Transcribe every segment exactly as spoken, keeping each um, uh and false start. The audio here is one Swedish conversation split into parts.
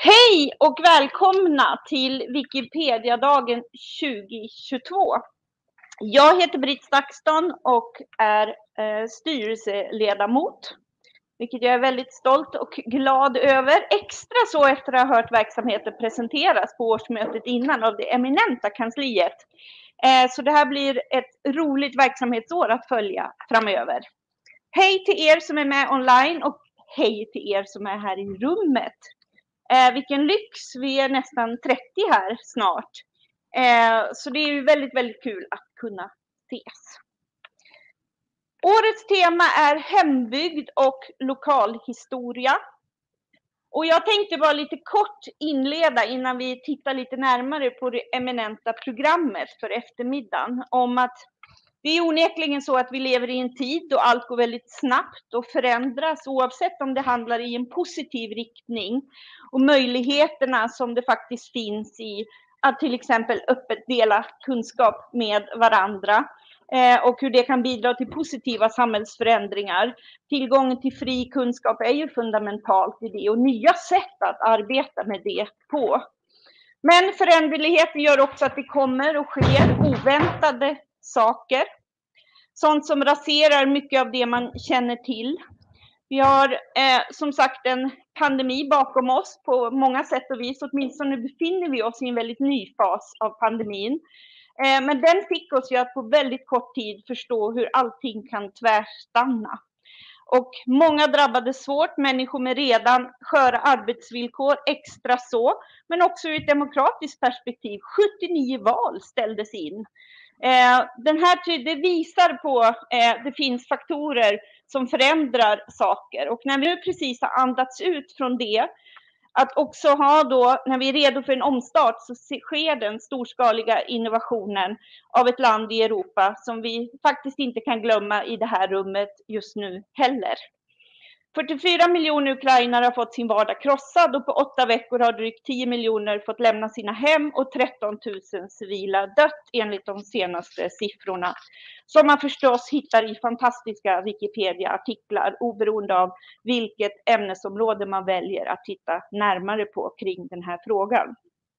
Hej och välkomna till Wikipedia-dagen tjugohundratjugotvå. Jag heter Britt Stakston och är eh, styrelseledamot, vilket jag är väldigt stolt och glad över. Extra så efter att ha hört verksamheten presenteras på årsmötet innan av det eminenta kansliet. Eh, så det här blir ett roligt verksamhetsår att följa framöver. Hej till er som är med online och hej till er som är här i rummet. Eh, vilken lyx, vi är nästan trettio här snart. Eh, så det är ju väldigt, väldigt kul att kunna ses. Årets tema är hembygd och lokalhistoria. Och jag tänkte bara lite kort inleda innan vi tittar lite närmare på det eminenta programmet för eftermiddagen. Om att det är onekligen så att vi lever i en tid då allt går väldigt snabbt och förändras, oavsett om det handlar i en positiv riktning och möjligheterna som det faktiskt finns i att till exempel öppet dela kunskap med varandra eh, och hur det kan bidra till positiva samhällsförändringar. Tillgången till fri kunskap är ju fundamentalt i det och nya sätt att arbeta med det på. Men föränderligheten gör också att det kommer och sker oväntade saker. Sånt som raserar mycket av det man känner till. Vi har eh, som sagt en pandemi bakom oss på många sätt och vis. Åtminstone befinner vi oss i en väldigt ny fas av pandemin. Eh, men den fick oss ju att på väldigt kort tid förstå hur allting kan tvärstanna. Och många drabbades svårt, människor med redan sköra arbetsvillkor extra så. Men också ur ett demokratiskt perspektiv, sjuttionio val ställdes in. Eh, den här det visar på att eh, det finns faktorer som förändrar saker. Och när vi nu precis har andats ut från det, att också ha då, när vi är redo för en omstart, så sker den storskaliga innovationen av ett land i Europa som vi faktiskt inte kan glömma i det här rummet just nu heller. fyrtiofyra miljoner ukrainare har fått sin vardag krossad och på åtta veckor har drygt tio miljoner fått lämna sina hem och tretton tusen civila dött enligt de senaste siffrorna. Som man förstås hittar i fantastiska Wikipedia-artiklar oberoende av vilket ämnesområde man väljer att titta närmare på kring den här frågan.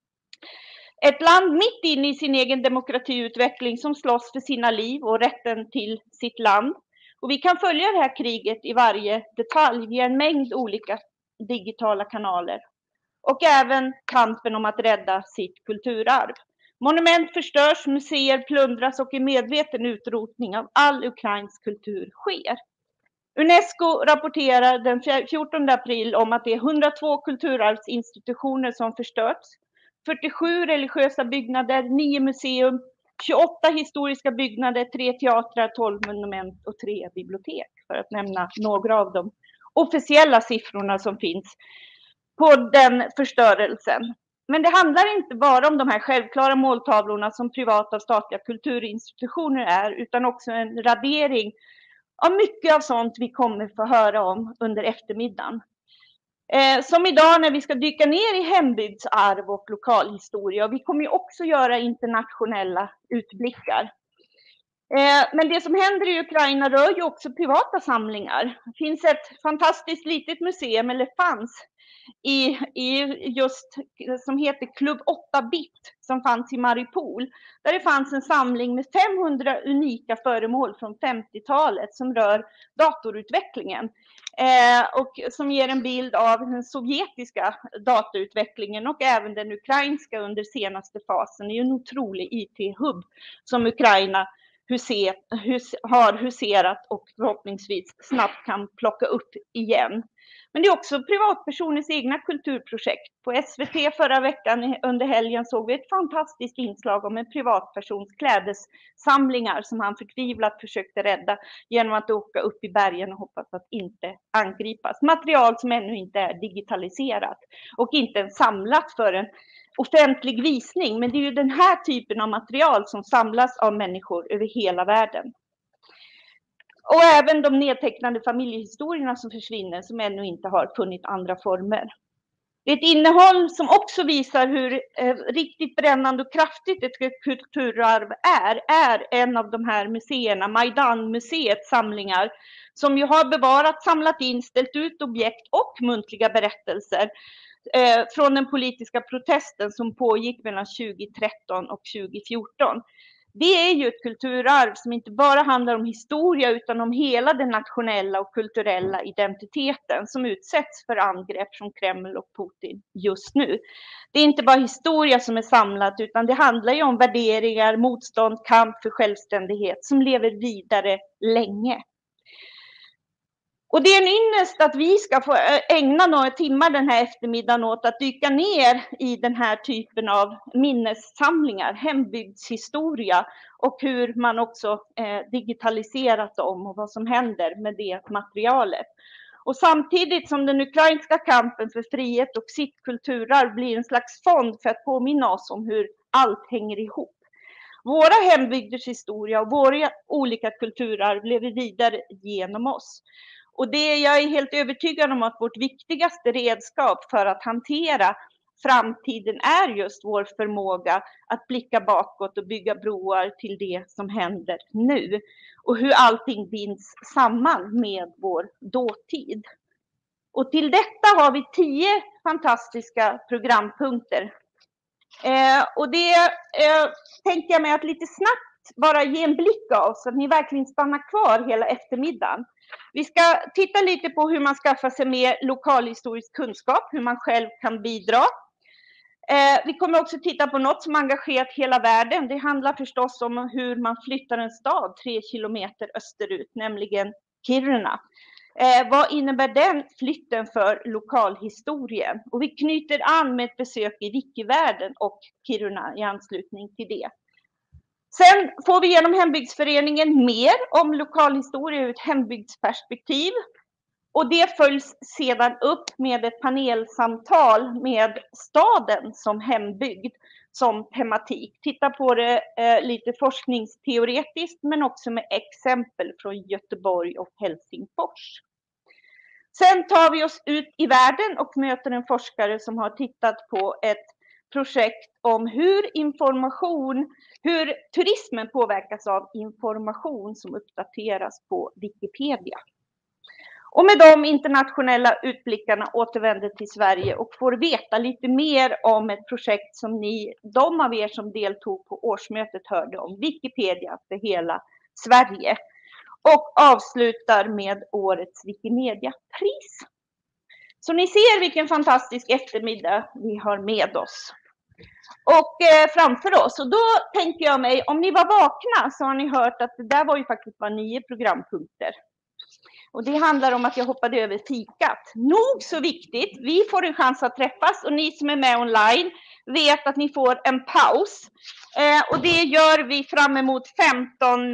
Ett land mitt inne i sin egen demokratiutveckling som slåss för sina liv och rätten till sitt land. Och vi kan följa det här kriget i varje detalj via en mängd olika digitala kanaler. Och även kampen om att rädda sitt kulturarv. Monument förstörs, museer plundras och en medveten utrotning av all ukrainsk kultur sker. UNESCO rapporterar den fjortonde april om att det är hundratvå kulturarvsinstitutioner som förstörts. fyrtiosju religiösa byggnader, nio museum, tjugoåtta historiska byggnader, tre teatrar, tolv monument och tre bibliotek. För att nämna några av de officiella siffrorna som finns på den förstörelsen. Men det handlar inte bara om de här självklara måltavlorna som privata och statliga kulturinstitutioner är, utan också en radering av mycket av sånt vi kommer få höra om under eftermiddagen. Eh, som idag när vi ska dyka ner i hembygdsarv och lokalhistoria. Och vi kommer ju också göra internationella utblickar. Eh, men det som händer i Ukraina rör ju också privata samlingar. Det finns ett fantastiskt litet museum, eller fanns, i, i just som heter Klubb åtta bit som fanns i Mariupol. Där det fanns en samling med femhundra unika föremål från femtiotalet som rör datorutvecklingen. Eh, och som ger en bild av den sovjetiska datautvecklingen och även den ukrainska under senaste fasen. Det är ju en otrolig I T-hubb som Ukraina huser, hus, har huserat och förhoppningsvis snabbt kan plocka upp igen. Men det är också privatpersoners egna kulturprojekt. På S V T förra veckan under helgen såg vi ett fantastiskt inslag om en privatpersons klädessamlingar som han förtvivlat försökte rädda genom att åka upp i bergen och hoppas att inte angripas. Material som ännu inte är digitaliserat och inte ens samlat för en offentlig visning. Men det är ju den här typen av material som samlas av människor över hela världen. Och även de nedtecknade familjehistorierna som försvinner, som ännu inte har funnit andra former. Det är ett innehåll som också visar hur eh, riktigt brännande och kraftigt ett kulturarv är, är en av de här museerna, Majdan-museets samlingar, som ju har bevarat, samlat in, ställt ut objekt och muntliga berättelser eh, från den politiska protesten som pågick mellan tjugohundratretton och tjugofjorton. Det är ju ett kulturarv som inte bara handlar om historia utan om hela den nationella och kulturella identiteten som utsätts för angrepp från Kreml och Putin just nu. Det är inte bara historia som är samlat utan det handlar ju om värderingar, motstånd, kamp för självständighet som lever vidare länge. Och det är en ynnest att vi ska få ägna några timmar den här eftermiddagen åt att dyka ner i den här typen av minnessamlingar, hembygdshistoria och hur man också eh, digitaliserat dem och vad som händer med det materialet. Och samtidigt som den ukrainska kampen för frihet och sitt kulturarv blir en slags fond för att påminna oss om hur allt hänger ihop. Våra hembygders historia och våra olika kulturarv lever vidare genom oss. Och det jag är helt övertygad om att vårt viktigaste redskap för att hantera framtiden är just vår förmåga att blicka bakåt och bygga broar till det som händer nu. Och hur allting binds samman med vår dåtid. Och till detta har vi tio fantastiska programpunkter. Eh, och det eh, tänker jag mig att lite snabbt bara ge en blick av så att ni verkligen stannar kvar hela eftermiddagen. Vi ska titta lite på hur man skaffar sig mer lokalhistorisk kunskap, hur man själv kan bidra. Eh, vi kommer också titta på något som engagerat hela världen. Det handlar förstås om hur man flyttar en stad tre kilometer österut, nämligen Kiruna. Eh, vad innebär den flytten för lokalhistorien? Och vi knyter an med ett besök i Wikivärlden och Kiruna i anslutning till det. Sen får vi genom Hembygdsföreningen mer om lokalhistoria ur ett hembygdsperspektiv. Och det följs sedan upp med ett panelsamtal med staden som hembygd som tematik. Titta på det eh, lite forskningsteoretiskt men också med exempel från Göteborg och Helsingfors. Sen tar vi oss ut i världen och möter en forskare som har tittat på ett projekt om hur information, hur turismen påverkas av information som uppdateras på Wikipedia. Och med de internationella utblickarna återvänder till Sverige och får veta lite mer om ett projekt som ni, de av er som deltog på årsmötet hörde om, Wikipedia för hela Sverige. Och avslutar med årets Wikimedia-pris. Så ni ser vilken fantastisk eftermiddag vi har med oss. Och eh, framför oss. Och då tänker jag mig, om ni var vakna så har ni hört att det där var ju faktiskt bara nio programpunkter. Och det handlar om att jag hoppade över fikat. Nog så viktigt, vi får en chans att träffas och ni som är med online vet att ni får en paus. Eh, och det gör vi fram emot femton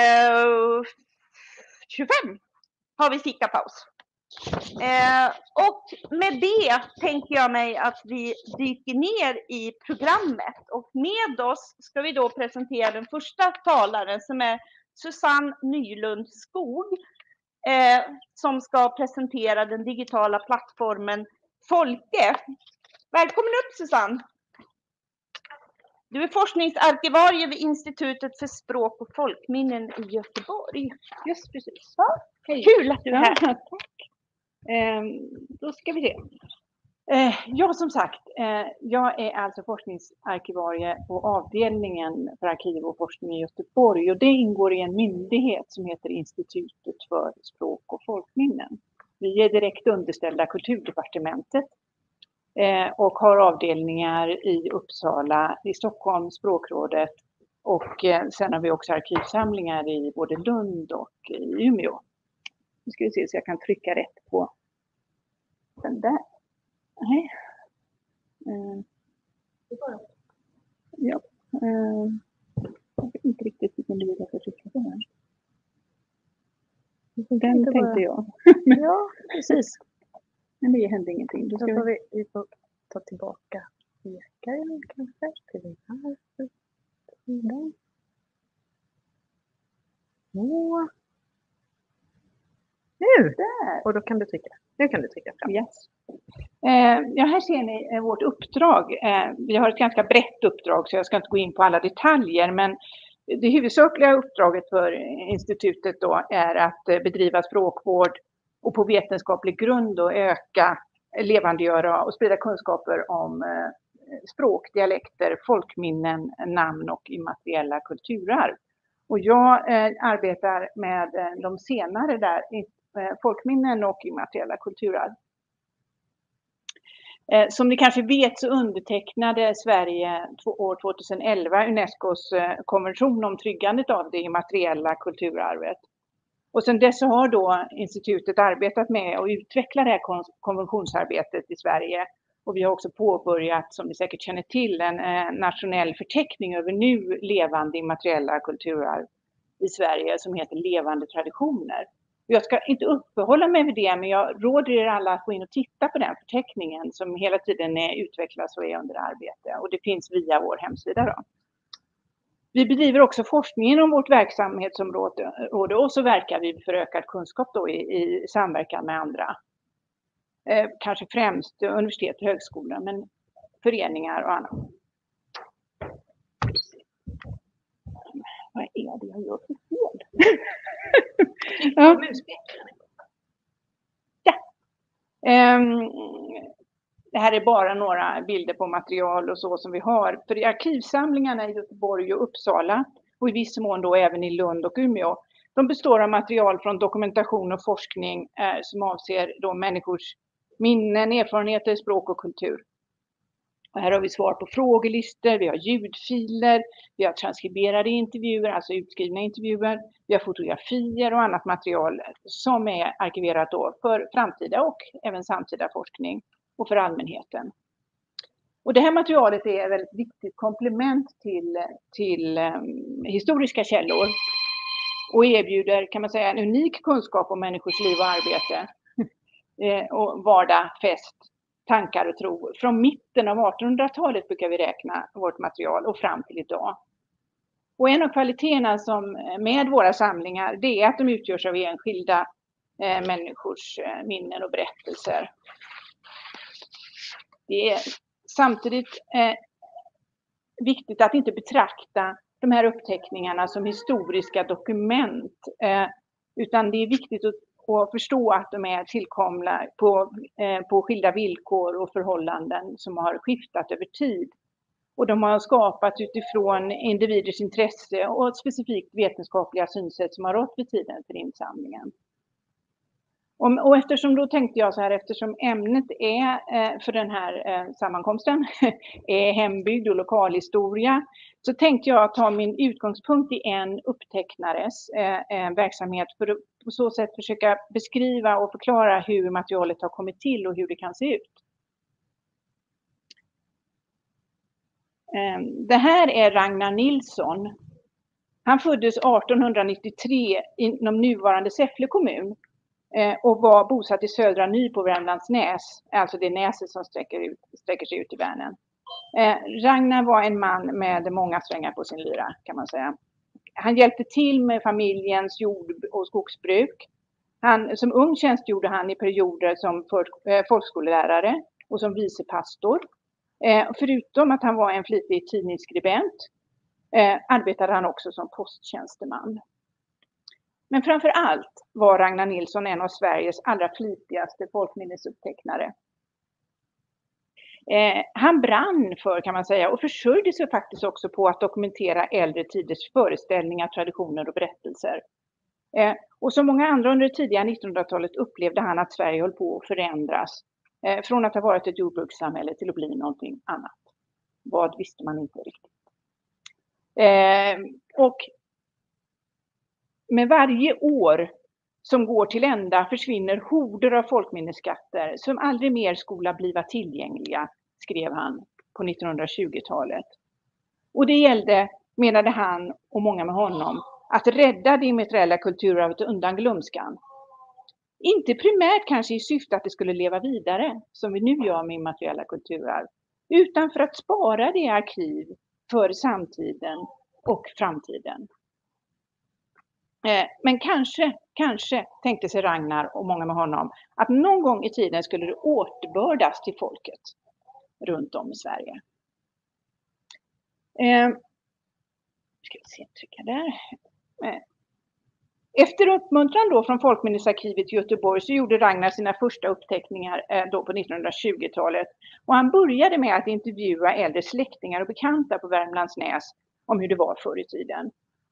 tjugofem har vi fikapaus. Eh, och med det tänker jag mig att vi dyker ner i programmet. Och med oss ska vi då presentera den första talaren som är Susanne Nylund Skog. Eh, som ska presentera den digitala plattformen Folke. Välkommen upp Susanne. Du är forskningsarkivarie vid Institutet för språk och folkminnen i Göteborg. Just precis. Ja, hej. Kul att du är här. Ja, tack. Eh, då ska vi se. Eh, ja, som sagt, eh, jag är alltså forskningsarkivarie på avdelningen för arkiv och forskning i Göteborg. Och det ingår i en myndighet som heter Institutet för språk och folkminnen. Vi är direkt underställda Kulturdepartementet. Eh, och har avdelningar i Uppsala, i Stockholm, Språkrådet och eh, sen har vi också arkivsamlingar i både Lund och i Umeå. Nu ska vi se så jag kan trycka rätt på den där. Nej. Eh, ja. Eh, jag vet inte riktigt vilken du vill att trycka på här. Den tänkte bara... jag. Ja, precis. Men det hände ingenting. Då, Då ska får vi, vi får ta tillbaka ekaren kanske till den här sidan. Så. Nu! Där. Och då kan du trycka. Nu kan du trycka fram. Yes. Eh, ja, här ser ni eh, vårt uppdrag. Eh, vi har ett ganska brett uppdrag så jag ska inte gå in på alla detaljer. Men det huvudsakliga uppdraget för institutet då är att eh, bedriva språkvård och på vetenskaplig grund och öka levandegöra och sprida kunskaper om språk, dialekter, folkminnen, namn och immateriella kulturarv. Och jag eh, arbetar med eh, de senare där, eh, folkminnen och immateriella kulturarv. Eh, som ni kanske vet så undertecknade Sverige år tjugoelva Unescos eh, konvention om tryggandet av det immateriella kulturarvet. Och sedan dess har då institutet arbetat med att utveckla det här konventionsarbetet i Sverige. Och vi har också påbörjat, som ni säkert känner till, en eh, nationell förteckning över nu levande immateriella kulturarv i Sverige som heter Levande traditioner. Jag ska inte uppehålla mig vid det, men jag råder er alla att gå in och titta på den förteckningen som hela tiden är utvecklas och är under arbete. Och det finns via vår hemsida då. Vi bedriver också forskning inom vårt verksamhetsområde och så verkar vi för ökad kunskap då i, i samverkan med andra. Eh, kanske främst universitet och högskolor, men föreningar och annat. Vad är det jag gör för fel? Ja. Ja. Um, det här är bara några bilder på material och så som vi har. För i arkivsamlingarna i Göteborg och Uppsala och i viss mån då även i Lund och Umeå. De består av material från dokumentation och forskning eh, som avser då människors minnen, erfarenheter, språk och kultur. Och här har vi svar på frågelistor, vi har ljudfiler, vi har transkriberade intervjuer, alltså utskrivna intervjuer, vi har fotografier och annat material som är arkiverat då för framtida och även samtida forskning och för allmänheten. Och det här materialet är ett väldigt viktigt komplement till, till um, historiska källor och erbjuder, kan man säga, en unik kunskap om människors liv och arbete och vardag, fest, tankar och tro. Från mitten av artonhundratalet brukar vi räkna vårt material och fram till idag. Och en av kvaliteterna som med våra samlingar, det är att de utgörs av enskilda eh, människors eh, minnen och berättelser. Det är samtidigt eh, viktigt att inte betrakta de här uppteckningarna som historiska dokument, eh, utan det är viktigt att och förstå att de är tillkomna på, eh, på skilda villkor och förhållanden som har skiftat över tid. Och de har skapat utifrån individers intresse och ett specifikt vetenskapliga synsätt som har rått vid tiden för insamlingen. Och, och eftersom då tänkte jag så här, eftersom ämnet är eh, för den här eh, sammankomsten är hembygd och lokalhistoria, så tänkte jag ta min utgångspunkt i en upptecknares eh, verksamhet för att på så sätt försöka beskriva och förklara hur materialet har kommit till och hur det kan se ut. Eh, det här är Ragnar Nilsson. Han föddes artonhundranittiotre inom nuvarande Säffle kommun. Och var bosatt i Södra Ny på Värmlandsnäs, alltså det näset som sträcker, ut, sträcker sig ut i Värnen. Eh, Ragnar var en man med många strängar på sin lyra, kan man säga. Han hjälpte till med familjens jord- och skogsbruk. Han, som ung tjänstgjorde han i perioder som för, eh, folkskollärare och som vicepastor. Eh, förutom att han var en flitig tidningsskribent eh, arbetade han också som posttjänsteman. Men framför allt var Ragnar Nilsson en av Sveriges allra flitigaste folkminnesupptecknare. Eh, han brann för, kan man säga, och försörjde sig faktiskt också på att dokumentera äldre tiders föreställningar, traditioner och berättelser. Eh, och som många andra under det tidiga nittonhundratalet upplevde han att Sverige höll på att förändras. Eh, från att ha varit ett jordbrukssamhälle till att bli någonting annat. Vad visste man inte riktigt. Eh, och med varje år som går till ända försvinner horder av folkminnesskatter som aldrig mer skola bliva tillgängliga, skrev han på nittonhundratjugotalet. Och det gällde, menade han och många med honom, att rädda det immateriella kulturarvet undan glömskan. Inte primärt kanske i syfte att det skulle leva vidare, som vi nu gör med immateriella kulturarv, utan för att spara det i arkiv för samtiden och framtiden. Men kanske, kanske tänkte sig Ragnar och många med honom att någon gång i tiden skulle det återbördas till folket runt om i Sverige. Eh, ska vi se, trycka där. Eh, Efter uppmuntran då från Folkminnesarkivet i Göteborg så gjorde Ragnar sina första uppteckningar eh, då på nittonhundratjugotalet. Och han började med att intervjua äldre släktingar och bekanta på Värmlandsnäs om hur det var förr i tiden.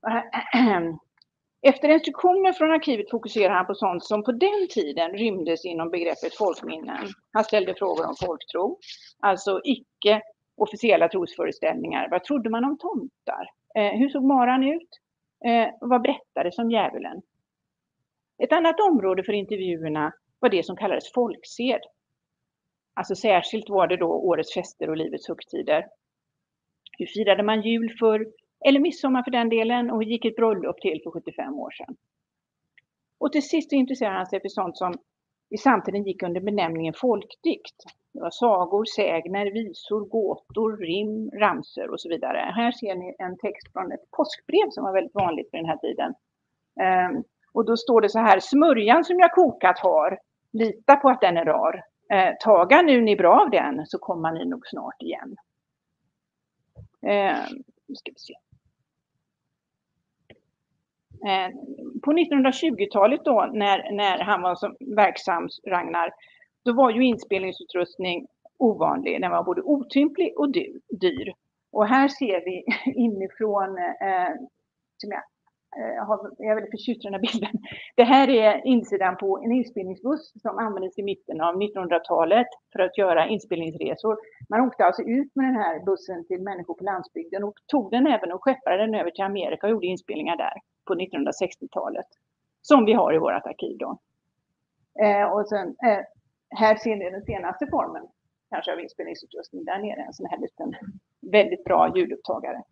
Efter instruktioner från arkivet fokuserade han på sånt som på den tiden rymdes inom begreppet folkminnen. Han ställde frågor om folktro, alltså icke officiella trosföreställningar. Vad trodde man om tomtar? Eh, hur såg maran ut? Eh, vad berättades om djävulen? Ett annat område för intervjuerna var det som kallades folksed. Alltså särskilt var det då årets fester och livets högtider. Hur firade man jul för, eller midsommar för den delen, och hur gick ett bröllop till för sjuttiofem år sedan? Och till sist intresserade han sig för sånt som i samtiden gick under benämningen folkdikt. Det var sagor, sägner, visor, gåtor, rim, ramsor och så vidare. Här ser ni en text från ett påskbrev som var väldigt vanligt på den här tiden. Um, och då står det så här: smörjan som jag kokat har, lita på att den är rar. Uh, taga nu ni bra av den, så kommer ni nog snart igen. Uh, nu ska vi se. På nittonhundratjugotalet då, när, när han var som verksam, Ragnar, då var ju inspelningsutrustning ovanlig. Den var både otymplig och dyr. Och här ser vi inifrån, eh, som jag, eh, har, jag är väldigt förtjust i den här bilden. Det här är insidan på en inspelningsbuss som användes i mitten av nittonhundratalet för att göra inspelningsresor. Man åkte alltså ut med den här bussen till människor på landsbygden och tog den även och skeppade den över till Amerika och gjorde inspelningar där på nittonhundrasextiotalet. Som vi har i vårt arkiv då. Eh, och sen, eh, här ser ni den senaste formen kanske av inspelningsutrustning. Där nere en sån här liten väldigt bra ljudupptagare.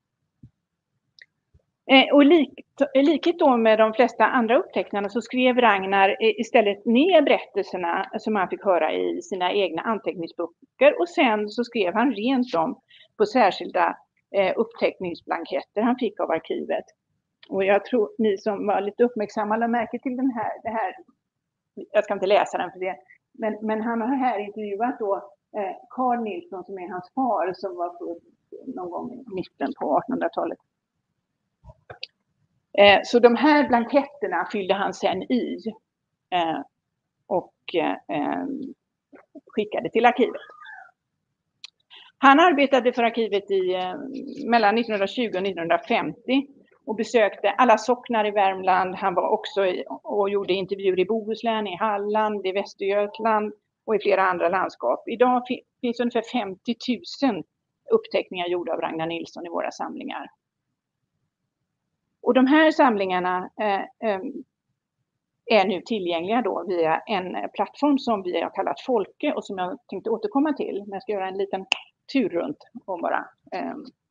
Eh, och lik, likhet då med de flesta andra upptecknarna så skrev Ragnar istället ner berättelserna som han fick höra i sina egna anteckningsböcker. Och sen så skrev han rent om på särskilda eh, uppteckningsblanketter han fick av arkivet. Och jag tror ni som var lite uppmärksamma lade märke till den här, det här, jag ska inte läsa den för det, men, men han har här intervjuat då eh, Carl Nilsson som är hans far som var född någon gång i mitten på artonhundratalet. Eh, så de här blanketterna fyllde han sen i eh, och eh, skickade till arkivet. Han arbetade för arkivet i, eh, mellan nittonhundratjugo och nittonhundrafemtio. Och besökte alla socknar i Värmland. Han var också i, och gjorde intervjuer i Bohuslän, i Halland, i Västergötland och i flera andra landskap. Idag finns ungefär femtio tusen uppteckningar gjorda av Ragnar Nilsson i våra samlingar. Och de här samlingarna eh, eh, är nu tillgängliga då via en plattform som vi har kallat Folke och som jag tänkte återkomma till. Men jag ska göra en liten tur runt och bara... Eh,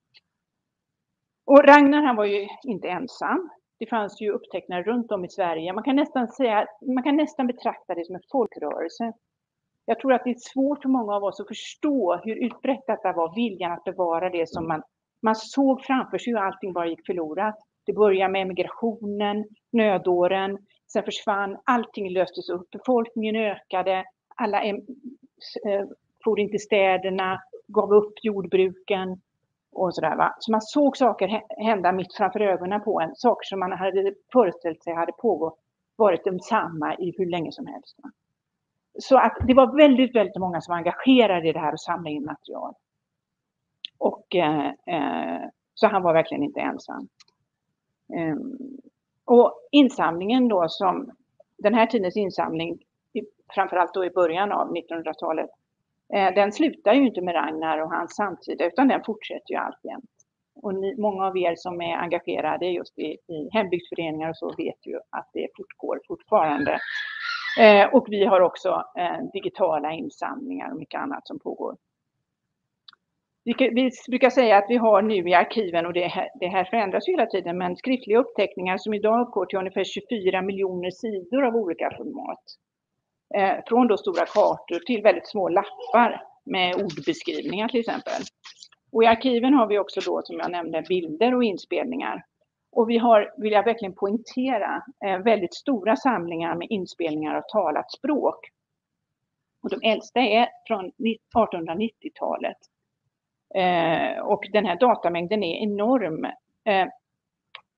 Och Ragnar han var ju inte ensam. Det fanns ju upptecknare runt om i Sverige. Man kan nästan säga, man kan nästan betrakta det som en folkrörelse. Jag tror att det är svårt för många av oss att förstå hur utbrett detta var, viljan att bevara det som man, man såg framför sig hur allting bara gick förlorat. Det började med emigrationen, nödåren, sen försvann, allting löstes upp, befolkningen ökade, alla eh, for in till städerna, gav upp jordbruken. Och sådär, va? Så man såg saker hända mitt framför ögonen på en. Saker som man hade föreställt sig hade pågått, varit detsamma i hur länge som helst. Va? Så att det var väldigt, väldigt många som var engagerade i det här och samlade in material. Och eh, eh, så han var verkligen inte ensam. Eh, och insamlingen då som, den här tidens insamling, framförallt då i början av nittonhundratalet, den slutar ju inte med Ragnar och hans samtida utan den fortsätter ju alltjämt. Och ni, många av er som är engagerade just i, i hembygdsföreningar och så vet ju att det fortgår fortfarande. Eh, och vi har också eh, digitala insamlingar och mycket annat som pågår. Vi, vi brukar säga att vi har nu i arkiven, och det här, det här förändras ju hela tiden, men skriftliga uppteckningar som idag uppgår till ungefär tjugofyra miljoner sidor av olika format. Eh, från då stora kartor till väldigt små lappar med ordbeskrivningar till exempel. Och i arkiven har vi också då, som jag nämnde, bilder och inspelningar. Och vi har, vill jag verkligen poängtera, eh, väldigt stora samlingar med inspelningar av talat språk. Och de äldsta är från artonhundranittiotalet. Eh, och den här datamängden är enorm. Eh,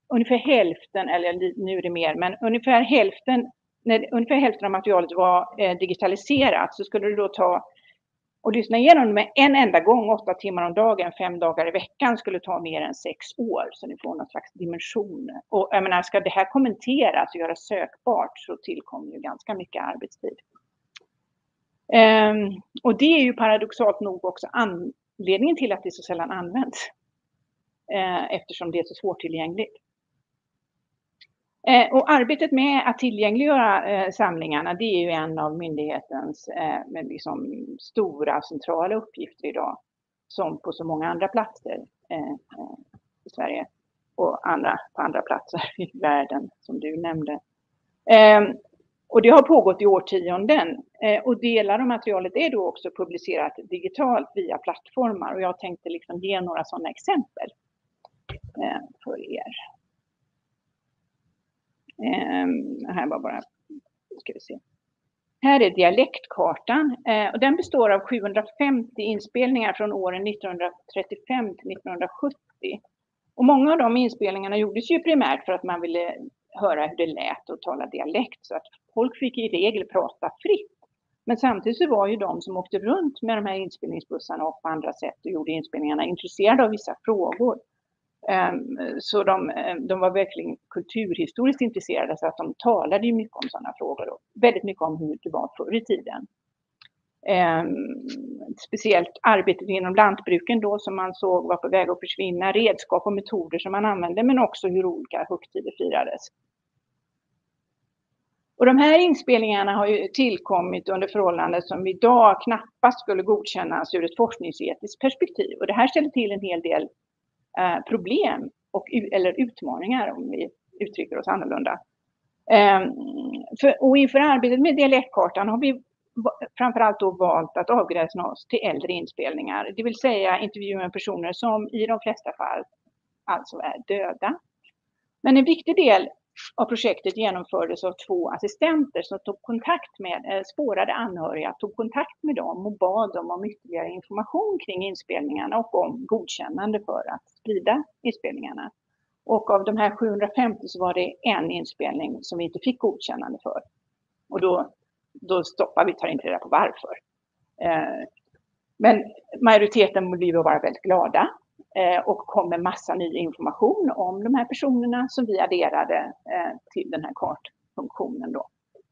ungefär hälften, eller nu är det mer, men ungefär hälften, när ungefär hälften av materialet var eh, digitaliserat, så skulle det då ta och lyssna igenom det med en enda gång, åtta timmar om dagen, fem dagar i veckan, skulle ta mer än sex år. Så ni får någon slags dimension. Och jag menar, ska det här kommenteras och göras sökbart, så tillkommer ju ganska mycket arbetstid. Um, och det är ju paradoxalt nog också anledningen till att det så sällan används. Uh, eftersom det är så svårtillgängligt. Uh, och arbetet med att tillgängliggöra uh, samlingarna, det är ju en av myndighetens uh, med liksom stora centrala uppgifter idag. Som på så många andra platser uh, uh, i Sverige. Och andra, på andra platser i världen, som du nämnde. Um, Och det har pågått i årtionden, eh, och delar av materialet är då också publicerat digitalt via plattformar, och jag tänkte liksom ge några sådana exempel eh, för er. Eh, här var bara, ska vi se. Här är dialektkartan, eh, och den består av sjuhundrafemtio inspelningar från åren nittonhundratrettiofem till nittonhundrasjuttio. Och många av de inspelningarna gjordes ju primärt för att man ville höra hur det lät och tala dialekt, så att folk fick i regel prata fritt. Men samtidigt så var ju de som åkte runt med de här inspelningsbussarna och på andra sätt och gjorde inspelningarna intresserade av vissa frågor. Så de, de var verkligen kulturhistoriskt intresserade, så att de talade ju mycket om sådana frågor och väldigt mycket om hur det var förr i tiden. Speciellt arbetet inom lantbruken då, som man såg var på väg att försvinna, redskap och metoder som man använde, men också hur olika högtider firades. Och de här inspelningarna har ju tillkommit under förhållanden som idag knappast skulle godkännas ur ett forskningsetiskt perspektiv. Och det här ställer till en hel del eh, problem och, eller utmaningar, om vi uttrycker oss annorlunda. Eh, för, och inför arbetet med dialektkartan har vi framförallt då valt att avgränsa oss till äldre inspelningar. Det vill säga intervjuer med personer som i de flesta fall alltså är döda. Men en viktig del av projektet genomfördes av två assistenter som tog kontakt med spårade anhöriga, tog kontakt med dem och bad dem om ytterligare information kring inspelningarna och om godkännande för att sprida inspelningarna. Och av de här sjuhundrafemtio så var det en inspelning som vi inte fick godkännande för. Och då, då stoppar vi, tar inte reda på varför. Men majoriteten blir vara väldigt glada. Och kom med massa ny information om de här personerna som vi adderade eh, till den här kartfunktionen då.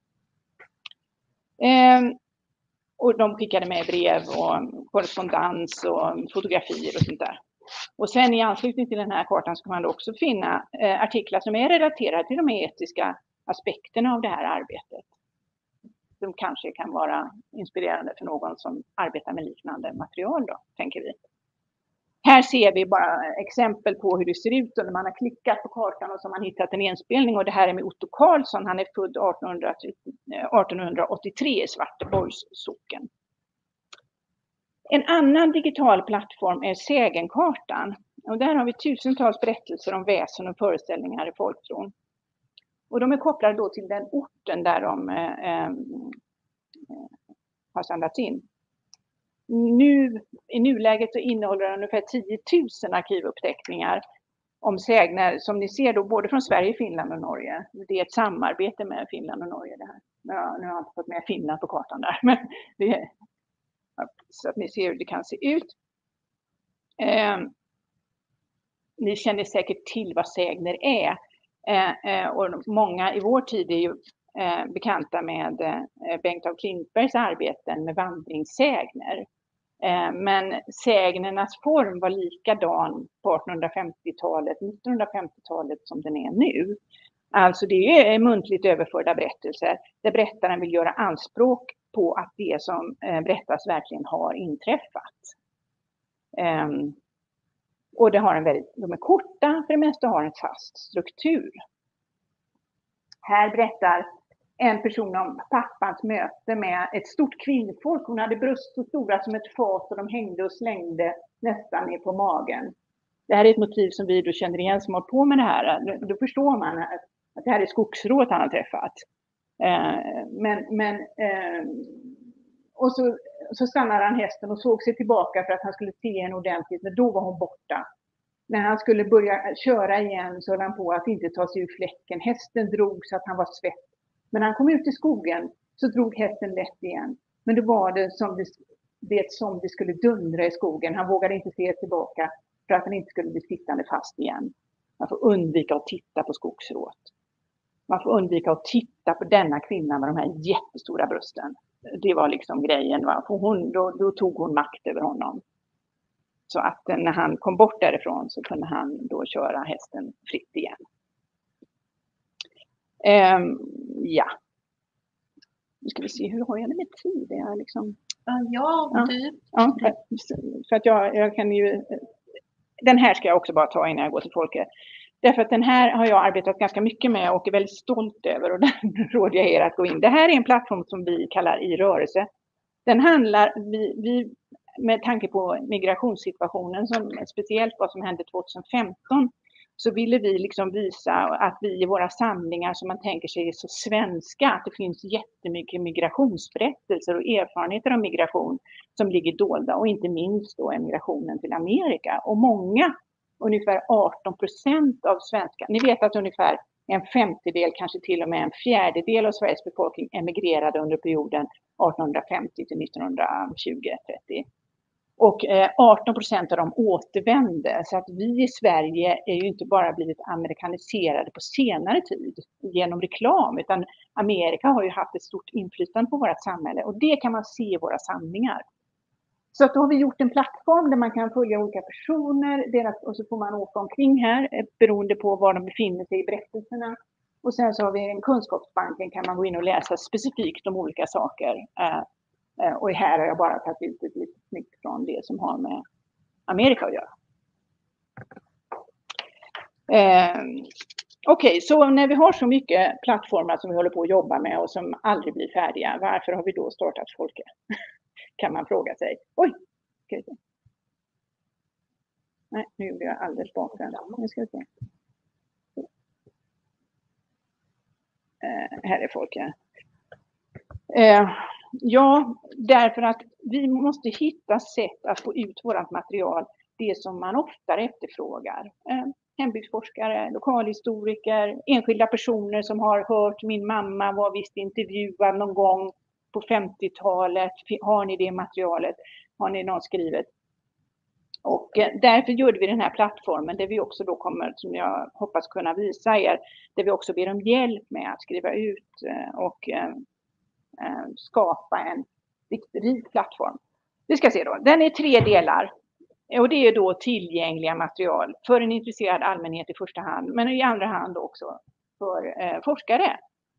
Eh, och de skickade med brev och korrespondens och fotografier och sånt där. Och sen i anslutning till den här kartan ska man också finna eh, artiklar som är relaterade till de etiska aspekterna av det här arbetet. Som kanske kan vara inspirerande för någon som arbetar med liknande material då, tänker vi. Här ser vi bara exempel på hur det ser ut när man har klickat på kartan och så har man hittat en inspelning. Och det här är med Otto Karlsson, han är född artonhundraåttiotre i Svarteborgs socken. En annan digital plattform är Sägenkartan. Och där har vi tusentals berättelser om väsen och föreställningar i folktron. Och de är kopplade då till den orten där de eh, eh, har samlats in. Nu, i nuläget så innehåller den ungefär tio tusen arkivuppteckningar om sägner som ni ser då både från Sverige, Finland och Norge. Det är ett samarbete med Finland och Norge det här. Ja, nu har jag inte fått med Finland på kartan där, men det är, så att ni ser hur det kan se ut. Eh, ni känner säkert till vad sägner är. Eh, eh, och många i vår tid är ju eh, bekanta med eh, Bengt af Klintbergs arbeten med vandringssägner. Men sägnernas form var likadan på artonhundrafemtiotalet, nittonhundrafemtiotalet som den är nu. Alltså det är muntligt överförda berättelser där berättaren vill göra anspråk på att det som berättas verkligen har inträffat. Och det har en väldigt, de är korta, för det mesta har en fast struktur. Här berättar en person om pappans möte med ett stort kvinnfolk. Hon hade bröst så stora som ett fat och de hängde och slängde nästan ner på magen. Det här är ett motiv som vi då känner igen som har på med det här. Då förstår man att det här är skogsrået han har träffat. Men, men, och så, så stannade han hästen och såg sig tillbaka för att han skulle se henne ordentligt. Men då var hon borta. när han skulle börja köra igen så höll han på att inte ta sig ur fläcken. Hästen drog så att han var svett. Men när han kom ut i skogen så drog hästen lätt igen. Men då var det som det, det som det skulle dundra i skogen. Han vågade inte se tillbaka för att han inte skulle bli sittande fast igen. Man får undvika att titta på skogsrået. Man får undvika att titta på denna kvinna med de här jättestora brösten. Det var liksom grejen. Va? För hon, då, då tog hon makt över honom. Så att när han kom bort därifrån så kunde han då köra hästen fritt igen. Um, ja. Nu ska vi se, hur har jag det med tid? Det är liksom... Ja, ja, du. ja, så att jag, jag kan ju... Den här ska jag också bara ta innan jag går till Folke. Därför att den här har jag arbetat ganska mycket med och är väldigt stolt över. Och den råder jag er att gå in. Det här är en plattform som vi kallar I rörelse. Den handlar, vi, vi, med tanke på migrationssituationen, som speciellt vad som hände tjugohundrafemton, så ville vi liksom visa att vi i våra samlingar som man tänker sig är så svenska, att det finns jättemycket migrationsberättelser och erfarenheter av migration som ligger dolda, och inte minst då emigrationen till Amerika. Och många, ungefär arton procent av svenskar, ni vet att ungefär en femtedel, kanske till och med en fjärdedel av Sveriges befolkning emigrerade under perioden artonhundrafemtio till nittonhundratjugo trettio. Och arton procent av dem återvände. Så att vi i Sverige är ju inte bara blivit amerikaniserade på senare tid genom reklam, utan Amerika har ju haft ett stort inflytande på vårt samhälle, och det kan man se i våra samlingar. Så att då har vi gjort en plattform där man kan följa olika personer, deras, och så får man åka omkring här beroende på var de befinner sig i berättelserna. Och sen så har vi en kunskapsbanken, kan man gå in och läsa specifikt om olika saker. Och här har jag bara tagit ut ett litet snitt från det som har med Amerika att göra. Eh, Okej, okay, så när vi har så mycket plattformar som vi håller på att jobba med och som aldrig blir färdiga, varför har vi då startat Folke? Kan man fråga sig. Oj! Ska vi se. Nej, nu gjorde jag alldeles bakvänd. Nu ska vi se. Eh, här är Folke. Eh, Ja, därför att vi måste hitta sätt att få ut vårt material, det som man oftare efterfrågar. Eh, hembygdsforskare, lokalhistoriker, enskilda personer som har hört min mamma var visst intervjuad någon gång på femtiotalet. Har ni det materialet? Har ni något skrivet? Och eh, därför gjorde vi den här plattformen där vi också då kommer, som jag hoppas kunna visa er, där vi också ber om hjälp med att skriva ut eh, och eh, skapa en riktigt rik plattform. Vi ska se då, den är tre delar, och det är då tillgängliga material för en intresserad allmänhet i första hand, men i andra hand också för eh, forskare.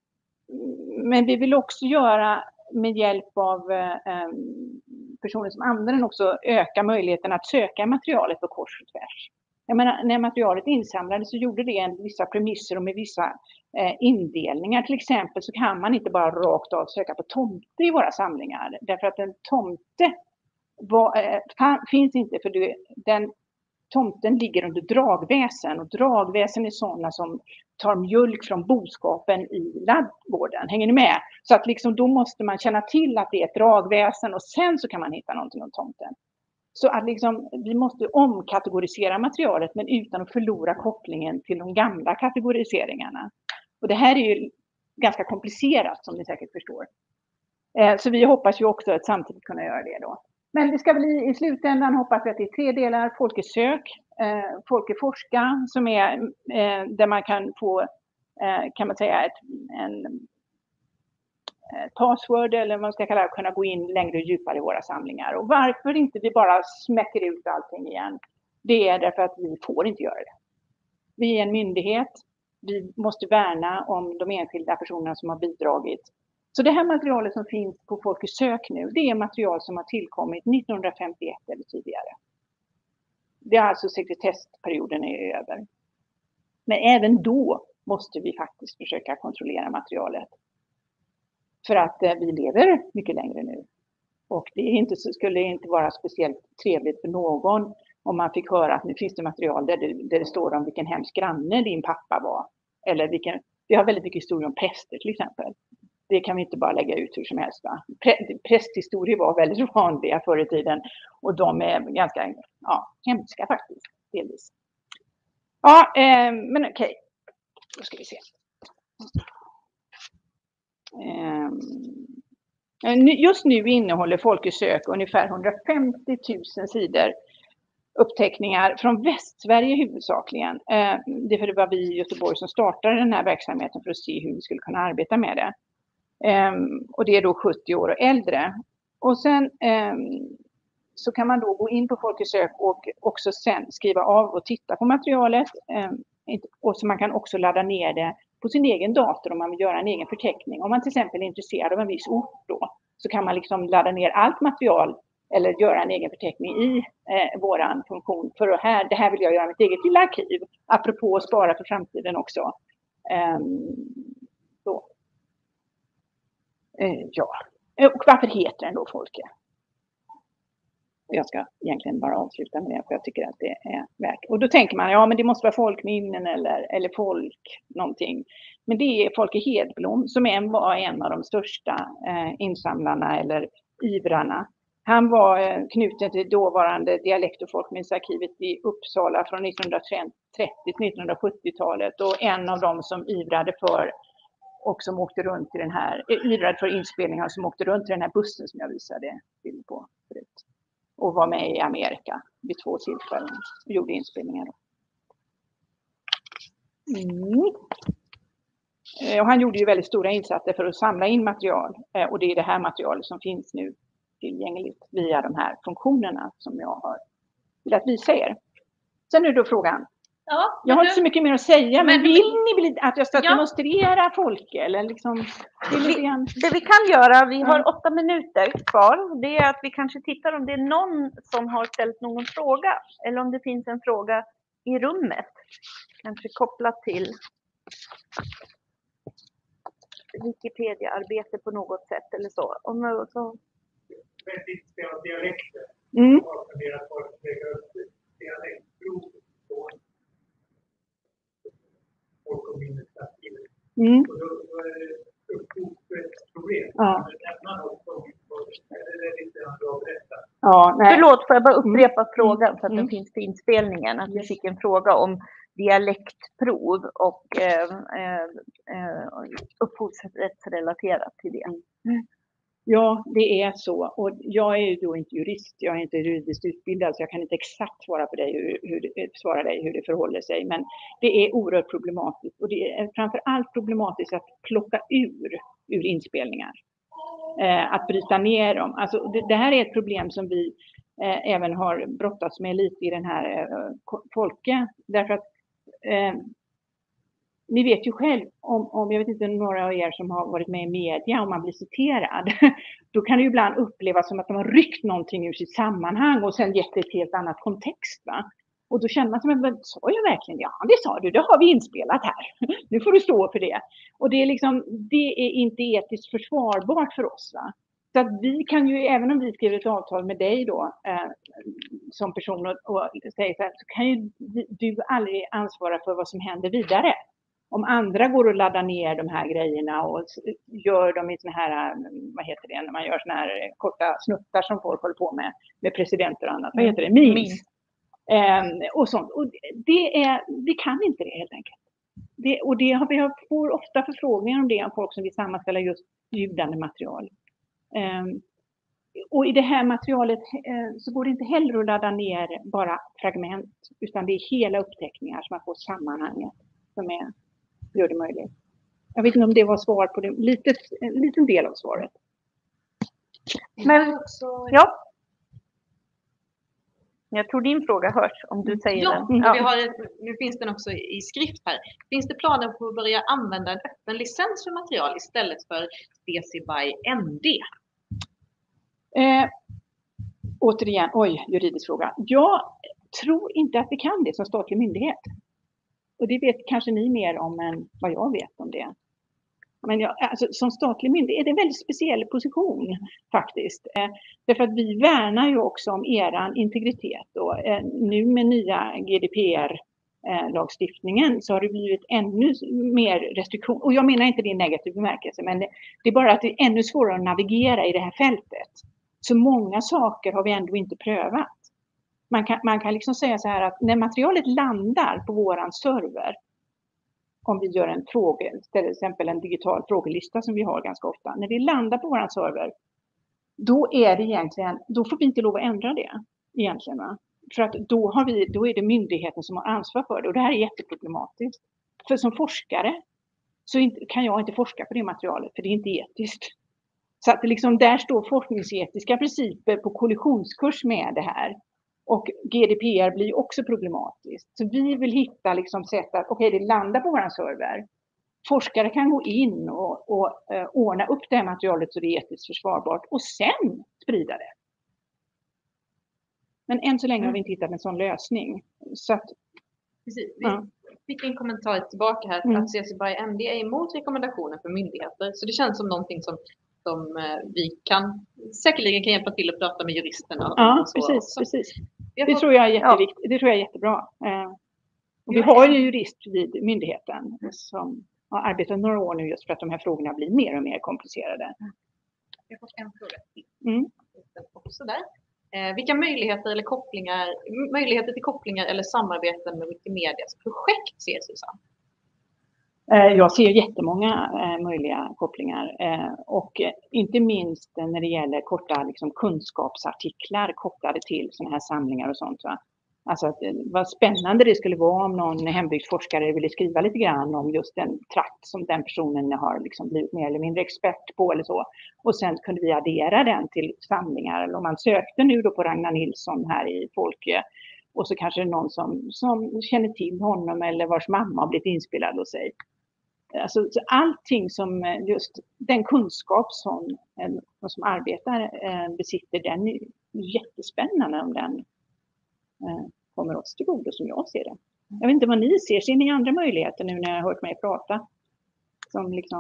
Men vi vill också göra med hjälp av eh, personer som använder den också öka möjligheten att söka materialet på kors och tvärs. Jag menar, när materialet insamlades så gjorde det en vissa premisser och med vissa eh, indelningar. Till exempel så kan man inte bara rakt av söka på tomte i våra samlingar. Därför att en tomte var, eh, finns inte, för det, den tomten ligger under dragväsen. Och dragväsen är sådana som tar mjölk från boskapen i laddgården. Hänger ni med? Så att liksom, då måste man känna till att det är ett dragväsen, och sen så kan man hitta någonting om tomten. Så att liksom, vi måste omkategorisera materialet, men utan att förlora kopplingen till de gamla kategoriseringarna. Och det här är ju ganska komplicerat, som ni säkert förstår. Eh, så vi hoppas ju också att samtidigt kunna göra det då. Men det ska bli i slutändan, hoppas vi att det är tre delar. Folkesök, eh, Folkeforska, som är eh, där man kan få, eh, kan man säga, ett, en password, eller vad man ska kalla det, kunna gå in längre och djupare i våra samlingar. Och varför inte vi bara smäcker ut allting igen, det är därför att vi får inte göra det. Vi är en myndighet, vi måste värna om de enskilda personerna som har bidragit. Så det här materialet som finns på Folkesök nu, det är material som har tillkommit nittonhundrafemtioett eller tidigare. Det är alltså sekretessperioden är över. Men även då måste vi faktiskt försöka kontrollera materialet. För att eh, vi lever mycket längre nu. Och det är inte, skulle inte vara speciellt trevligt för någon om man fick höra att nu finns det material där det, där det står om vilken hemsk granne din pappa var. Eller vilken, vi har väldigt mycket historia om präster till exempel. Det kan vi inte bara lägga ut hur som helst. Va? Prästhistorier var väldigt vanliga förr i tiden. Och de är ganska ja, hemska faktiskt, delvis. Ja, eh, men okej. Okay. Då ska vi se. Eh, just nu innehåller Folkesök ungefär hundrafemtio tusen sidor uppteckningar från Västsverige huvudsakligen. Eh, det för det var vi i Göteborg som startade den här verksamheten för att se hur vi skulle kunna arbeta med det. Eh, och det är då sjuttio år och äldre. Och sen eh, så kan man då gå in på Folkesök och också sen skriva av och titta på materialet. Eh, och så man kan också ladda ner det på sin egen dator om man vill göra en egen förteckning. Om man till exempel är intresserad av en viss ort då, så kan man liksom ladda ner allt material eller göra en egen förteckning i eh, våran funktion. För det här, det här vill jag göra mitt eget lilla arkiv. Apropå att spara för framtiden också. Eh, så. Eh, ja. Och varför heter den då Folke? Jag ska egentligen bara avsluta med det, för jag tycker att det är värt. Och då tänker man, ja men det måste vara folkminnen eller, eller folk någonting. Men det är Folke Hedblom som en, var en av de största eh, insamlarna eller ivrarna. Han var eh, knuten till dåvarande dialekt- och folkminnesarkivet i Uppsala från nittonhundratrettio till nittonhundrasjuttiotalet. Och en av dem som ivrade för och som åkte runt i den här, ivrade för inspelningar som åkte runt i den här bussen som jag visade bild på förut. Och var med i Amerika vid två tillfällen och gjorde inspelningar. Mm. Och han gjorde ju väldigt stora insatser för att samla in material. Och det är det här materialet som finns nu tillgängligt via de här funktionerna som jag har velat visa er. Sen är då frågan. Ja, jag har inte så mycket mer att säga, men, men vill ni bli, att jag ska ja. demonstrera folk? Eller liksom, det, vi, det vi kan göra, vi har mm. åtta minuter kvar, det är att vi kanske tittar om det är någon som har ställt någon fråga. Eller om det finns en fråga i rummet. Kanske kopplat till Wikipedia-arbete på något sätt eller så. Om något så. Dialekter. Mm. Mm. Och då, då är det upphovsrättsproblem. Ja. Ja, nej. Förlåt, får jag bara upprepa mm. frågan så att mm. den finns till inspelningen. Att vi fick en fråga om dialektprov och eh, eh, upphovsrättsrelaterat till det. Mm. Ja, det är så. Och jag är ju då inte jurist, jag är inte juridiskt utbildad, så jag kan inte exakt svara på dig hur, hur, svara dig hur det förhåller sig. Men det är oerhört problematiskt. Och det är framför allt problematiskt att plocka ur, ur inspelningar. Eh, att bryta ner dem. Alltså, det, det här är ett problem som vi eh, även har brottats med lite i den här eh, Folke. Därför att eh, ni vet ju själv, om, om jag vet inte några av er som har varit med i media, om man blir citerad, då kan det ju ibland upplevas som att de har ryckt någonting ur sitt sammanhang och sen gett det ett helt annat kontext. Va? Och då känner man som, men sa jag verkligen? Ja, det sa du, det har vi inspelat här. Nu får du stå för det. Och det är liksom, det är inte etiskt försvarbart för oss. Va? Så att vi kan ju, även om vi skriver ett avtal med dig då, eh, som person och, och säger så här, så kan ju du aldrig ansvara för vad som händer vidare. Om andra går och laddar ner de här grejerna och gör dem i såna här, vad heter det, när man gör såna här korta snuttar som folk håller på med, med presidenter och annat, vad heter det, memes. Mm. Um, och sånt. Och det är, vi kan inte det helt enkelt. Det, och det har, vi har, får ofta förfrågningar om det av folk som vill sammanställa just ljudande material. Um, och i det här materialet uh, så går det inte heller att ladda ner bara fragment, utan det är hela uppteckningar som man får sammanhanget som är gör det möjligt. Jag vet inte om det var svar på det, litet, en liten del av svaret. Men ja. Jag tror din fråga hörs om du säger ja, den. Ja, vi har, nu finns den också i skrift här. Finns det planer på att börja använda en öppen licens för material istället för D C by N D? Eh, återigen, oj, juridisk fråga. Jag tror inte att vi kan det som statlig myndighet. Och det vet kanske ni mer om än vad jag vet om det. Men jag, alltså, som statlig myndighet är det en väldigt speciell position faktiskt. Eh, därför att vi värnar ju också om eran integritet. Och, eh, nu med nya G D P R-lagstiftningen eh, så har det blivit ännu mer restriktion. Och jag menar inte det i negativ bemärkelse, men det, det är bara att det är ännu svårare att navigera i det här fältet. Så många saker har vi ändå inte prövat. Man kan, man kan liksom säga så här att när materialet landar på våran server, om vi gör en fråga, till exempel en digital frågelista som vi har ganska ofta, när det landar på våran server, då är det egentligen, då får vi inte lov att ändra det egentligen, va? För att då, har vi, då är det myndigheten som har ansvar för det, och det här är jätteproblematiskt. För som forskare så inte, kan jag inte forska på det materialet, för det är inte etiskt. Så att liksom där står forskningsetiska principer på kollisionskurs med det här. Och G D P R blir också problematiskt. Så vi vill hitta liksom sätt att, okej, okay, det landar på vår server. Forskare kan gå in och, och uh, ordna upp det här materialet så det är etiskt försvarbart och sen sprida det. Men än så länge mm. har vi inte hittat en sån lösning. Så att, Precis. Vi ja. fick en kommentar tillbaka här mm. att C C B Y M D är emot rekommendationer för myndigheter. Så det känns som någonting som, som vi kan säkerligen kan hjälpa till att prata med juristerna. Ja, och så precis. precis. Det, tror jag är jätteviktigt. Ja. det tror jag är jättebra. Eh, och vi har ju jurist vid myndigheten som har arbetat några år nu just för att de här frågorna blir mer och mer komplicerade. Jag har fått en fråga till. Mm. Också där. Eh, vilka möjligheter eller kopplingar, möjligheter till kopplingar eller samarbeten med Wikimedias projekt ser Susanne? Eh, jag ser jättemånga eh, möjliga kopplingar eh, och eh, inte minst när det gäller korta liksom, kunskapsartiklar kopplade till sådana här samlingar och sånt. Va? Alltså att, vad spännande det skulle vara om någon hembygdsforskare ville skriva lite grann om just den trakt som den personen har liksom blivit mer eller mindre expert på eller så. Och sen kunde vi addera den till samlingar. Eller om man sökte nu då på Ragnar Nilsson här i Folke och så kanske det är någon som, som känner till honom eller vars mamma har blivit inspelad hos sig. Alltså så allting som just den kunskap som, som arbetar besitter, den är jättespännande om den kommer oss till godo som jag ser det. Jag vet inte vad ni ser. Ser ni andra möjligheter nu när jag har hört mig prata? Som liksom...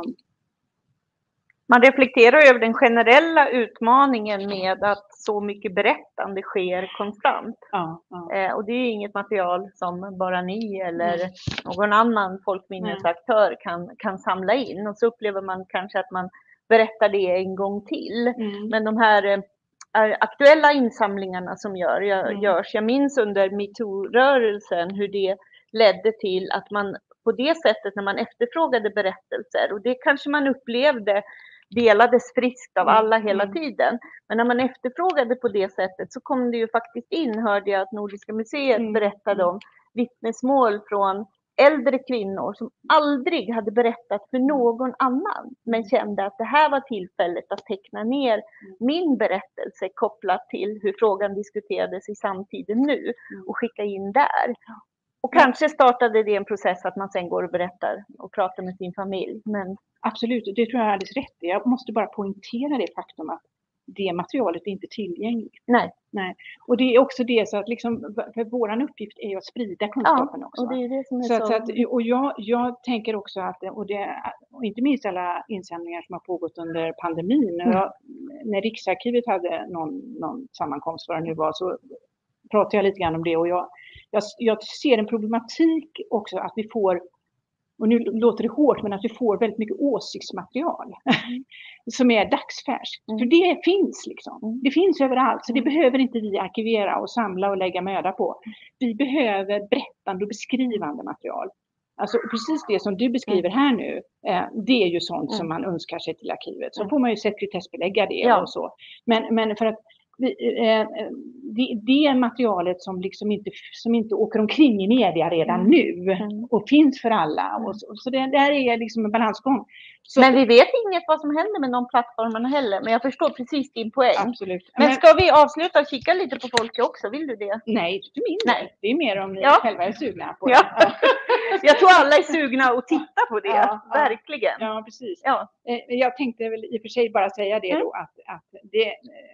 Man reflekterar över den generella utmaningen med att så mycket berättande sker konstant. Ja, ja. Eh, och det är inget material som bara ni eller mm. någon annan folkminnesaktör kan, kan samla in. Och så upplever man kanske att man berättar det en gång till. Mm. Men de här eh, aktuella insamlingarna som gör, Mm. görs. Jag minns under MeToo-rörelsen hur det ledde till att man på det sättet när man efterfrågade berättelser, och det kanske man upplevde delades friskt av alla hela Mm. tiden. Men när man efterfrågade på det sättet så kom det ju faktiskt in, hörde jag att Nordiska museet Mm. berättade om vittnesmål från äldre kvinnor som aldrig hade berättat för någon annan, men kände att det här var tillfället att teckna ner min berättelse kopplat till hur frågan diskuterades i samtiden nu och skicka in där. Och kanske startade det en process att man sen går och berättar och pratar med sin familj. Men... Absolut, det tror jag är alldeles rätt. Jag måste bara poängtera det faktum att det materialet är inte tillgängligt. Nej. Nej. Och det är också det så att liksom, för våran uppgift är att sprida kunskapen ja, också. Och, det är det som är så, så... Så att, och jag, jag tänker också att, och, det, och inte minst alla insamlingar som har pågått under pandemin. Mm. Jag, när Riksarkivet hade någon, någon sammankomst, vad det nu var, så pratade jag lite grann om det. Och jag, jag, jag ser en problematik också att vi får, och nu låter det hårt, men att vi får väldigt mycket åsiktsmaterial mm. som är dagsfärskt. Mm. För det finns liksom. Det finns överallt. Så det behöver inte vi arkivera och samla och lägga möda på. Vi behöver berättande och beskrivande material. Alltså precis det som du beskriver här nu, eh, det är ju sånt mm. som man önskar sig till arkivet. Så får man ju sekretessbelägga det ja. och så. Men, men för att Det, det, det är materialet som liksom inte, som inte åker omkring i media redan mm. nu mm. och finns för alla. Och så, så det där är liksom en balansgång. Så men vi vet inget vad som händer med de plattformarna heller. Men jag förstår precis din poäng. Absolut. Men ska vi avsluta och kika lite på folk också? Vill du det? Nej, inte min. Nej. Det är mer om ni ja. själva är sugna på ja. det. Ja. Jag tror alla är sugna att titta på det. Ja, verkligen. Ja, precis. Ja. Jag tänkte väl i och för sig bara säga det mm. då att, att det...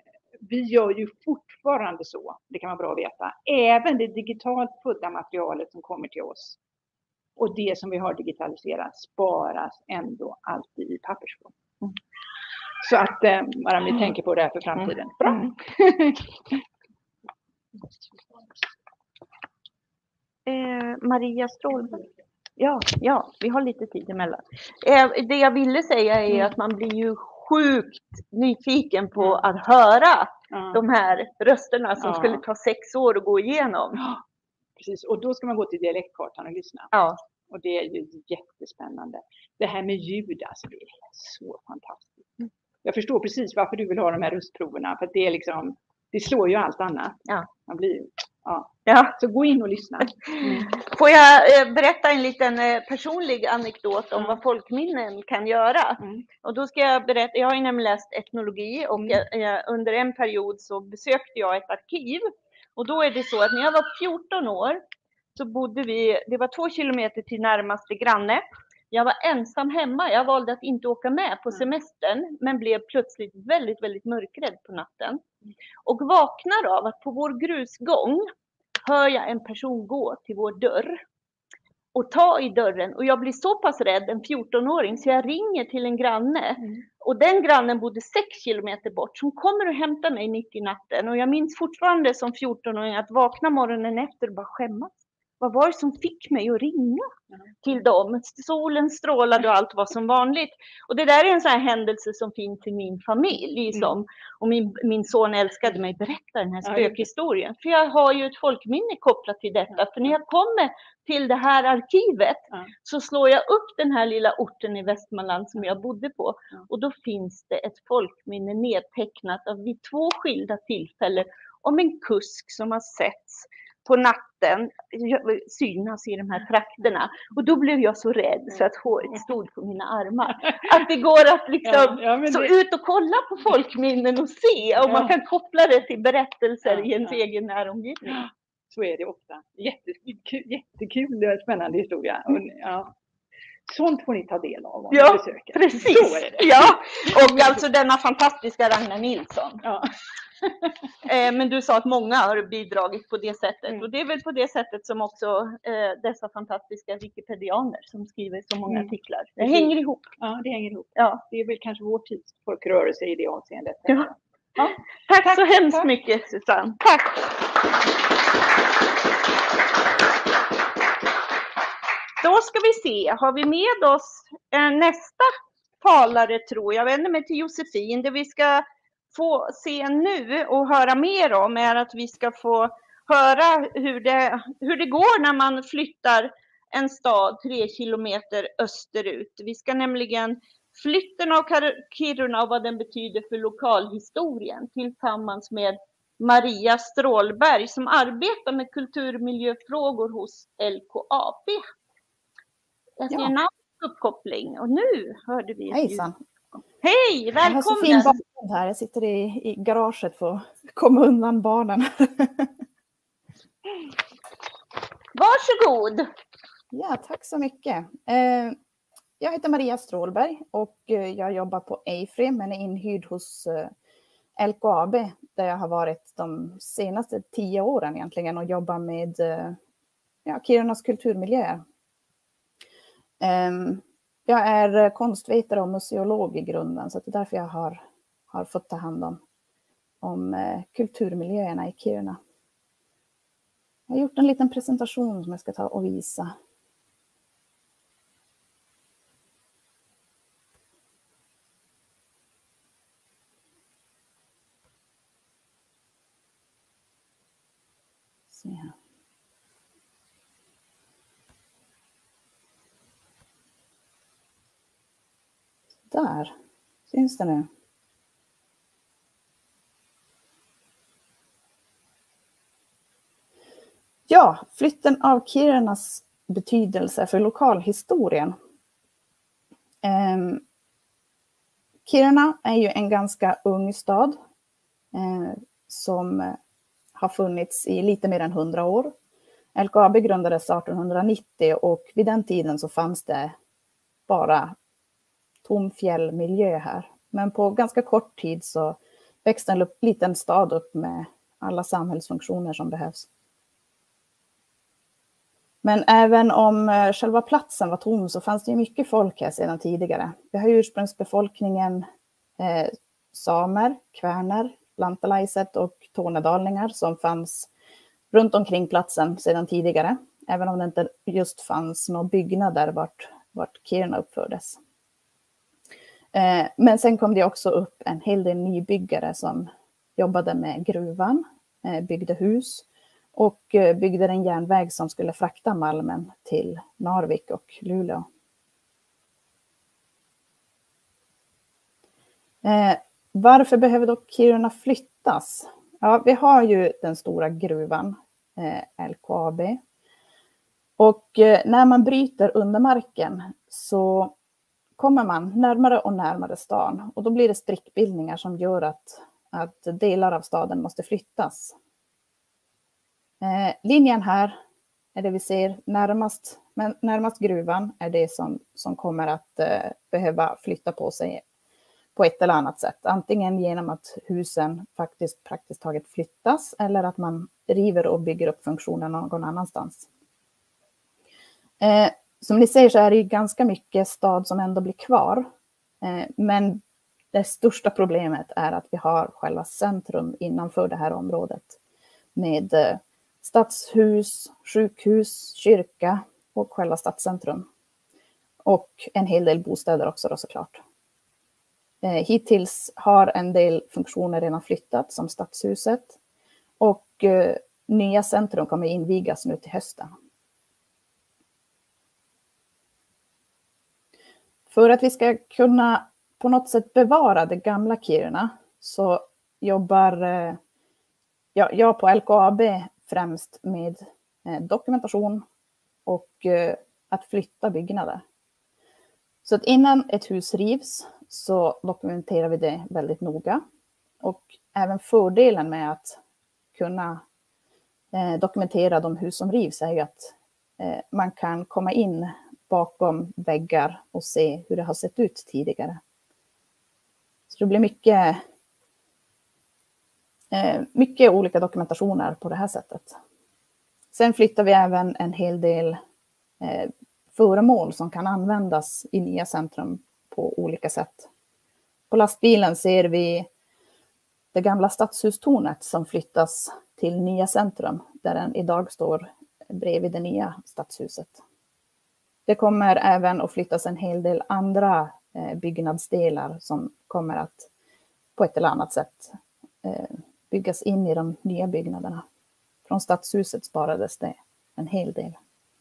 Vi gör ju fortfarande så, det kan vara bra att veta, även det digitalt födda materialet som kommer till oss och det som vi har digitaliserat sparas ändå alltid i pappersform. Mm. Så att eh, bara vi tänker på det här för framtiden. Bra! Mm. eh, Maria Strålberg. Ja, ja, vi har lite tid emellan. Eh, det jag ville säga är mm. att man blir ju sjukt nyfiken på att höra Ja. de här rösterna som Ja. skulle ta sex år att gå igenom. Ja, precis. Och då ska man gå till dialektkartan och lyssna. Ja. Och det är ju jättespännande. Det här med ljud, alltså det är så fantastiskt. Jag förstår precis varför du vill ha de här röstproverna. För att det är liksom, det slår ju allt annat. Ja. Man blir, ja. Ja. Så gå in och lyssna. Mm. Får jag eh, berätta en liten eh, personlig anekdot om Mm. vad folkminnen kan göra? Mm. Och då ska jag berätta, jag har ju nämligen läst etnologi och Mm. eh, under en period så besökte jag ett arkiv. Och då är det så att när jag var fjorton år så bodde vi, det var två kilometer till närmaste granne. Jag var ensam hemma, jag valde att inte åka med på semestern, men blev plötsligt väldigt, väldigt mörkrädd på natten. Och vaknar av att på vår grusgång hör jag en person gå till vår dörr och ta i dörren. Och jag blir så pass rädd, en fjortonåring, så jag ringer till en granne. Mm. Och den grannen bodde sex kilometer bort, som kommer och hämtar mig mitt i natten. Och jag minns fortfarande som fjortonåring att vakna morgonen efter och bara skämmas. Vad var det som fick mig att ringa till dem? Solen strålade och allt var som vanligt. Och det där är en sån här händelse som finns i min familj. Liksom. Och min, min son älskade mig berätta den här spökhistorien. För jag har ju ett folkminne kopplat till detta. För när jag kommer till det här arkivet så slår jag upp den här lilla orten i Västmanland som jag bodde på. Och då finns det ett folkminne nedtecknat av vid två skilda tillfällen om en kusk som har setts på natten synas i de här trakterna. Och då blev jag så rädd så att håret stod på mina armar. Att det går att liksom ja, ja, så det... ut och kolla på folkminnen och se. Och ja. Man kan koppla det till berättelser ja, i ens ja. egen näromgivning. Ja, så är det ofta. Jättekul, jättekul spännande historia. Och, ja. Sånt får ni ta del av om ja, ni besöker. Precis. Så är det. Ja, och alltså denna fantastiska Ragnar Nilsson. Ja. Men du sa att många har bidragit på det sättet. Mm. Och det är väl på det sättet som också eh, dessa fantastiska wikipedianer som skriver så många mm. artiklar. Det mm. hänger ihop. Ja, det hänger ihop. Ja. Det är väl kanske vår tids folkrörelse i det avseendet. Ja. Ja. Tack, tack så hemskt tack. mycket, Susanne. Tack! Då ska vi se, har vi med oss eh, nästa talare tror jag. Jag vänder mig till Josefin. Det vi ska få se nu och höra mer om är att vi ska få höra hur det, hur det går när man flyttar en stad tre kilometer österut. Vi ska nämligen flytten av Kiruna och vad den betyder för lokalhistorien tillsammans med Maria Strålberg som arbetar med kulturmiljöfrågor hos L K A B. Jag ser ja. en uppkoppling och nu hörde vi. Hejsan. Hej, välkommen. Jag har så fin bakgrund här. Jag sitter i, i garaget för att komma undan barnen. Varsågod. Ja, tack så mycket. Eh, jag heter Maria Strålberg och jag jobbar på Eifri men är inhyrd hos eh, L K A B där jag har varit de senaste tio åren egentligen och jobbar med eh, ja, Kirunas kulturmiljöer. Eh, Jag är konstvetare och museolog i grunden så det är därför jag har, har fått ta hand om, om eh, kulturmiljöerna i Kiruna. Jag har gjort en liten presentation som jag ska ta och visa. Se här. Där, syns det nu? Ja, flytten av Kirunas betydelse för lokalhistorien. Eh, Kiruna är ju en ganska ung stad eh, som har funnits i lite mer än hundra år. L K A B grundades artonhundranittio och vid den tiden så fanns det bara tom fjällmiljö här. Men på ganska kort tid så växte en liten stad upp med alla samhällsfunktioner som behövs. Men även om själva platsen var tom så fanns det ju mycket folk här sedan tidigare. Vi har ursprungsbefolkningen eh, samer, kvärner, lantalaiset och tornedalningar som fanns runt omkring platsen sedan tidigare. Även om det inte just fanns några byggnader vart, vart Kiruna uppfördes. Men sen kom det också upp en hel del nybyggare som jobbade med gruvan, byggde hus och byggde en järnväg som skulle frakta malmen till Narvik och Luleå. Varför behöver då Kiruna flyttas? Ja, vi har ju den stora gruvan, L K A B. Och när man bryter under marken så kommer man närmare och närmare stan. Och då blir det sprickbildningar som gör att, att delar av staden måste flyttas. Eh, linjen här är det vi ser närmast, men närmast gruvan är det som, som kommer att eh, behöva flytta på sig på ett eller annat sätt. Antingen genom att husen faktiskt praktiskt taget flyttas eller att man river och bygger upp funktionen någon annanstans. Eh, som ni ser så är det ju ganska mycket stad som ändå blir kvar. Eh, men det största problemet är att vi har själva centrum innanför det här området. Med eh, stadshus, sjukhus, kyrka och själva stadscentrum. Och en hel del bostäder också då såklart. Eh, hittills har en del funktioner redan flyttat som stadshuset. Och eh, nya centrum kommer invigas nu till hösten. För att vi ska kunna på något sätt bevara det gamla Kiruna så jobbar eh, jag, jag på L K A B främst med eh, dokumentation och eh, att flytta byggnader. Så att innan ett hus rivs så dokumenterar vi det väldigt noga. Och även fördelen med att kunna eh, dokumentera de hus som rivs är ju att eh, man kan komma in bakom väggar och se hur det har sett ut tidigare. Så det blir mycket, eh, mycket olika dokumentationer på det här sättet. Sen flyttar vi även en hel del eh, föremål som kan användas i nya centrum på olika sätt. På lastbilen ser vi det gamla stadshustornet som flyttas till nya centrum där den idag står bredvid det nya stadshuset. Det kommer även att flyttas en hel del andra byggnadsdelar som kommer att på ett eller annat sätt byggas in i de nya byggnaderna. Från stadshuset sparades det en hel del.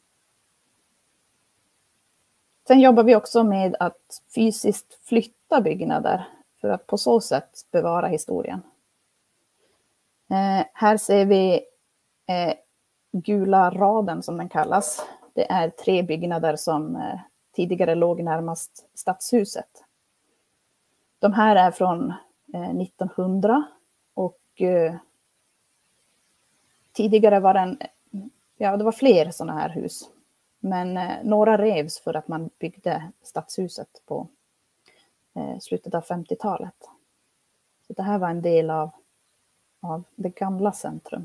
Sen jobbar vi också med att fysiskt flytta byggnader för att på så sätt bevara historien. Eh, här ser vi eh, gula raden som den kallas. Det är tre byggnader som eh, tidigare låg närmast stadshuset. De här är från eh, nittonhundra och eh, tidigare var det, en, ja, det var fler sådana här hus. Men eh, några revs för att man byggde stadshuset på eh, slutet av femtiotalet. Så det här var en del av, av det gamla centrum.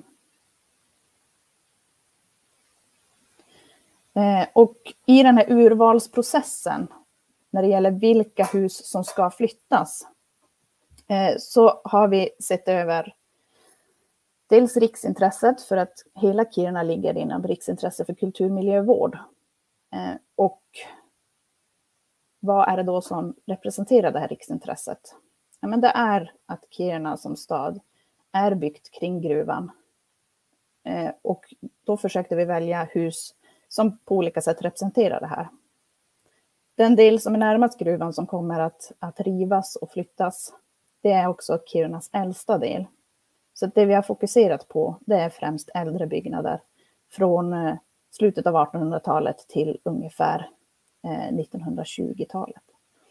Eh, och i den här urvalsprocessen, när det gäller vilka hus som ska flyttas, eh, så har vi sett över dels riksintresset för att hela Kiruna ligger inom riksintresse för kulturmiljövård. Eh, och vad är det då som representerar det här riksintresset? Ja, men det är att Kiruna som stad är byggt kring gruvan. Eh, och då försökte vi välja hus som på olika sätt representerar det här. Den del som är närmast gruvan som kommer att, att rivas och flyttas, det är också Kirunas äldsta del. Så det vi har fokuserat på, det är främst äldre byggnader från slutet av artonhundratalet till ungefär nittonhundratjugotalet.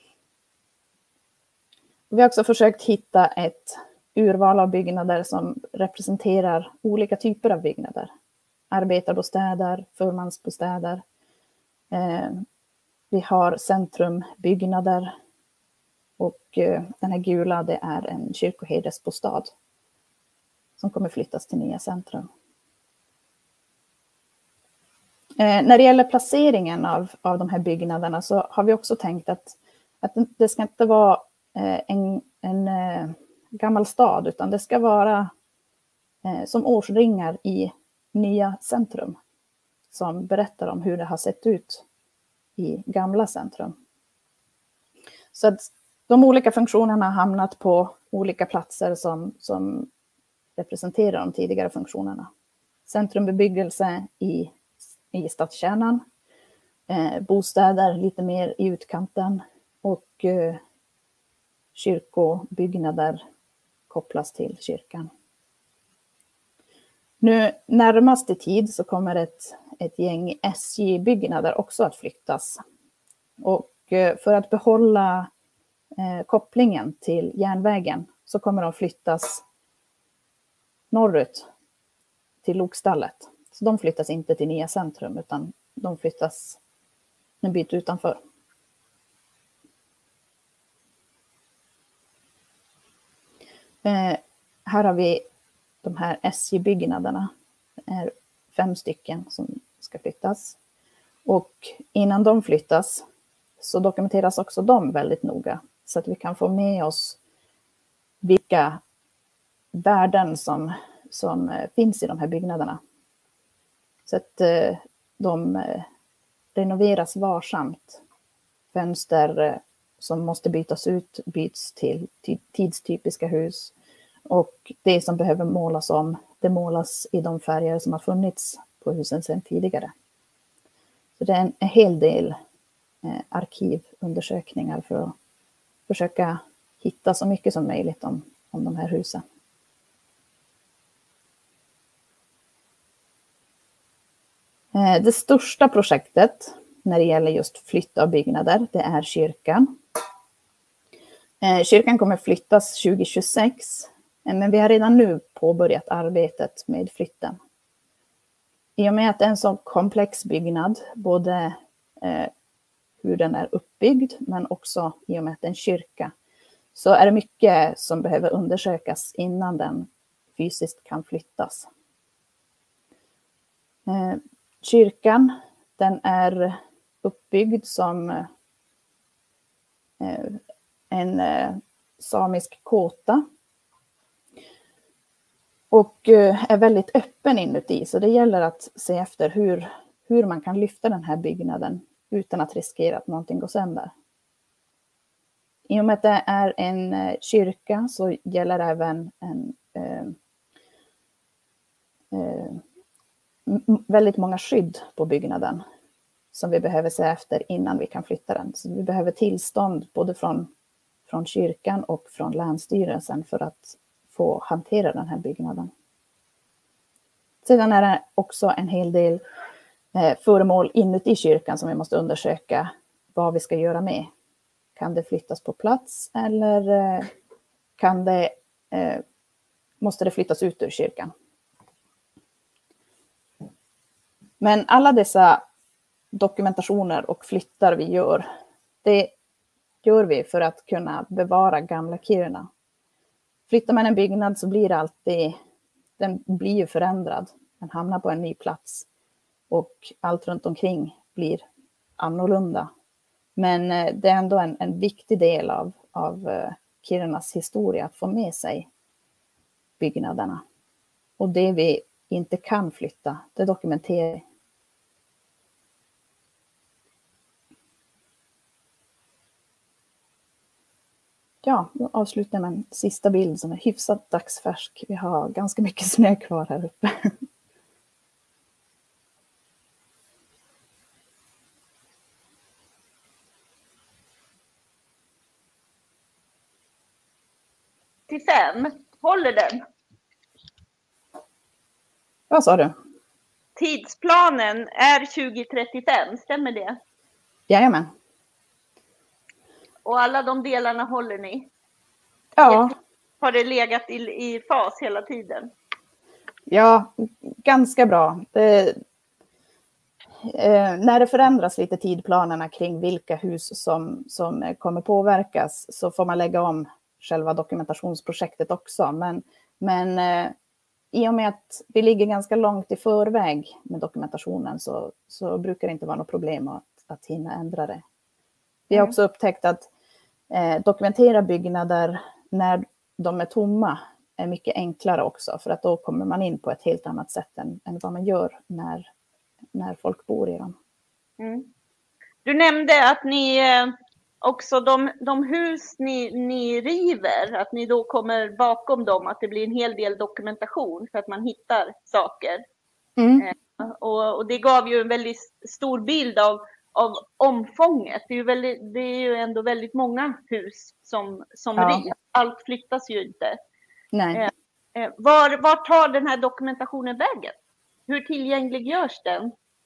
Vi har också försökt hitta ett urval av byggnader som representerar olika typer av byggnader. Arbetarbostäder, förmansbostäder. Vi har centrumbyggnader och den här gula, det är en kyrkoherdesbostad som kommer flyttas till nya centrum. Eh, när det gäller placeringen av, av de här byggnaderna så har vi också tänkt att, att det ska inte vara eh, en, en eh, gammal stad, utan det ska vara eh, som årsringar i nya centrum som berättar om hur det har sett ut i gamla centrum. Så att de olika funktionerna har hamnat på olika platser som, som representerar de tidigare funktionerna. Centrumbebyggelse i, i stadskärnan, eh, bostäder lite mer i utkanten och eh, kyrkobyggnader kopplas till kyrkan. Nu närmast i tid så kommer ett, ett gäng S J-byggnader också att flyttas. Och eh, för att behålla eh, kopplingen till järnvägen så kommer de flyttas norrut till Lokstallet. Så de flyttas inte till nya centrum utan de flyttas en bit utanför. Eh, här har vi de här S J-byggnaderna. Det är fem stycken som ska flyttas. Och innan de flyttas så dokumenteras också de väldigt noga. Så att vi kan få med oss vilka värden som, som finns i de här byggnaderna. Så att eh, de eh, renoveras varsamt. Fönster eh, som måste bytas ut byts till tidstypiska hus. Och det som behöver målas om, det målas i de färger som har funnits på husen sedan tidigare. Så det är en, en hel del eh, arkivundersökningar för att försöka hitta så mycket som möjligt om, om de här husen. Eh, det största projektet när det gäller just flytt av byggnader, det är kyrkan. Eh, kyrkan kommer flyttas tjugo tjugosex. Men vi har redan nu påbörjat arbetet med flytten. I och med att det är en så komplex byggnad, både eh, hur den är uppbyggd men också i och med att det är en kyrka, så är det mycket som behöver undersökas innan den fysiskt kan flyttas. Eh, kyrkan, den är uppbyggd som eh, en eh, samisk kåta. Och är väldigt öppen inuti, så det gäller att se efter hur, hur man kan lyfta den här byggnaden utan att riskera att någonting går sönder. I och med att det är en kyrka så gäller även en, eh, eh, väldigt många skydd på byggnaden som vi behöver se efter innan vi kan flytta den. Så vi behöver tillstånd både från, från kyrkan och från Länsstyrelsen för att få hantera den här byggnaden. Sedan är det också en hel del eh, föremål inuti kyrkan som vi måste undersöka vad vi ska göra med. Kan det flyttas på plats eller eh, kan det, eh, måste det flyttas ut ur kyrkan? Men alla dessa dokumentationer och flyttar vi gör, det gör vi för att kunna bevara gamla Kiruna. Flyttar man en byggnad så blir det alltid, den blir ju förändrad. Den hamnar på en ny plats och allt runt omkring blir annorlunda. Men det är ändå en, en viktig del av, av Kirunas historia att få med sig byggnaderna. Och det vi inte kan flytta, det dokumenterar vi. Ja, då avslutar jag med en sista bild som är hyfsat dagsfärsk. Vi har ganska mycket snö kvar här uppe. Till fem, håller den? Vad sa du? Tidsplanen är tjugo trettiofem, stämmer det? Jajamän. Och alla de delarna håller ni? Ja. Har det legat i, i fas hela tiden? Ja, ganska bra. Det, eh, när det förändras lite tidplanerna kring vilka hus som, som kommer påverkas så får man lägga om själva dokumentationsprojektet också. Men, men eh, i och med att vi ligger ganska långt i förväg med dokumentationen så, så brukar det inte vara något problem att, att hinna ändra det. Vi har också upptäckt att eh, dokumentera byggnader när de är tomma är mycket enklare också. För att då kommer man in på ett helt annat sätt än, än vad man gör när, när folk bor i dem. Mm. Du nämnde att ni eh, också de, de hus ni, ni river, att ni då kommer bakom dem, att det blir en hel del dokumentation för att man hittar saker. Mm. Eh, och, och det gav ju en väldigt stor bild av, av omfånget. Det är, ju väldigt, det är ju ändå väldigt många hus som, som Ja. rivs. Allt flyttas ju inte. Nej. Eh, eh, var, var tar den här dokumentationen vägen? Hur tillgänglig görs den?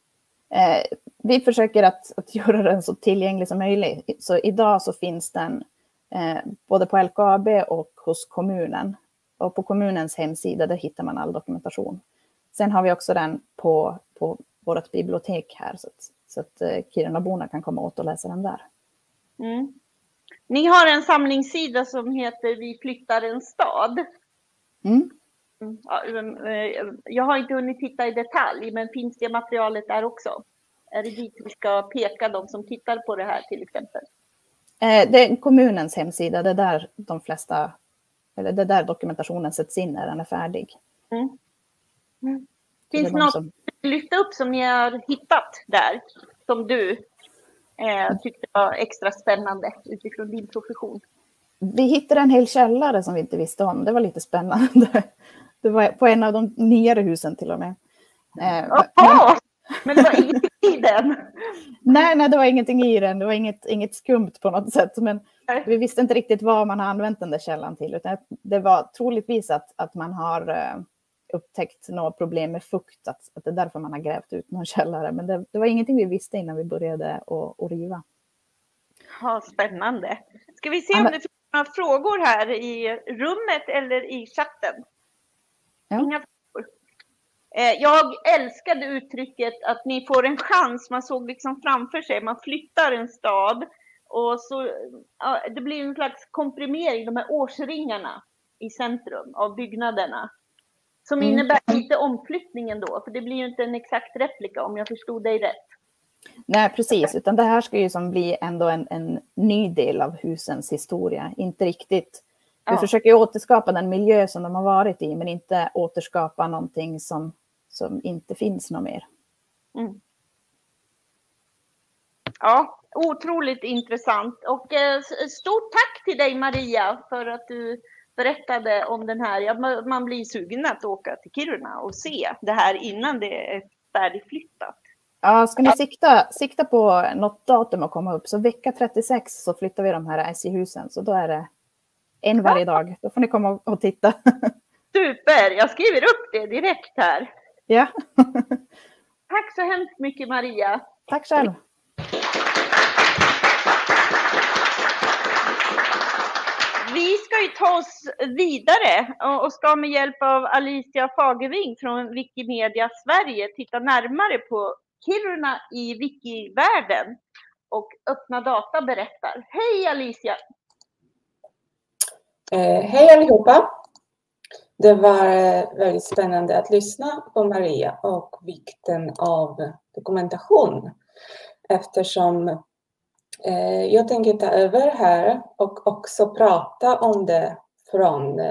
Eh, vi försöker att, att göra den så tillgänglig som möjligt. Så idag så finns den eh, både på L K A B och hos kommunen. Och på kommunens hemsida där hittar man all dokumentation. Sen har vi också den på, på vårt bibliotek här. Så att, så att eh, Kirunaborna kan komma åt och läsa den där. Mm. Ni har en samlingssida som heter Vi flyttar en stad. Mm. Ja, jag har inte hunnit titta i detalj, men finns det materialet där också? Är det dit vi ska peka de som tittar på det här till exempel? Eh, det är kommunens hemsida, det är där de flesta, eller det är där dokumentationen sätts in när den är färdig. Mm. Mm. Så Finns det det är de något som- som lyft upp som ni har hittat där, som du eh, tyckte var extra spännande utifrån din profession? Vi hittade en hel källare som vi inte visste om. Det var lite spännande. Det var på en av de nyare husen till och med. Eh, Jaha! Men det var ingenting i den. nej, nej, det var ingenting i den. Det var inget, inget skumt på något sätt. Men Nej. vi visste inte riktigt vad man har använt den där källan till. Utan det var troligtvis att, att man har eh, upptäckt något problem med fukt. Att, att det är därför man har grävt ut någon källare. Men det, det var ingenting vi visste innan vi började att, att riva. Ja, spännande. Ska vi se Ja, om men- det finns några frågor här i rummet eller i chatten? Ja. Inga frågor. Eh, Jag älskade uttrycket att ni får en chans. Man såg liksom framför sig, man flyttar en stad och så, ja, det blir en slags komprimering, de här årsringarna i centrum av byggnaderna. Som Mm. innebär lite omflyttningen då, för det blir ju inte en exakt replika om jag förstod dig rätt. Nej, precis. Utan det här ska ju som bli ändå en, en ny del av husens historia. Inte riktigt. Vi Ja. försöker ju återskapa den miljö som de har varit i, men inte återskapa någonting som, som inte finns något mer. Mm. Ja, otroligt intressant. Och eh, stort tack till dig Maria för att du berättade om den här. Ja, man- man blir sugen att åka till Kiruna och se det här innan det är färdigflyttat. Ja, ska ni sikta, sikta på något datum att komma upp, så vecka trettiosex så flyttar vi de här S J-husen. Så då är det en varje dag. Då får ni komma och- och titta. Super, jag skriver upp det direkt här. Ja, Tack så hemskt mycket Maria. tack själv. Vi ska ju ta oss vidare och- och ska med hjälp av Alicia Fagerving från Wikimedia Sverige titta närmare på Kiruna i wikivärlden. Och Öppna data berättar. Hej Alicia! Eh, hej allihopa! Det var eh, väldigt spännande att lyssna på Maria och vikten av dokumentation. Eftersom eh, jag tänker ta över här och också prata om det från,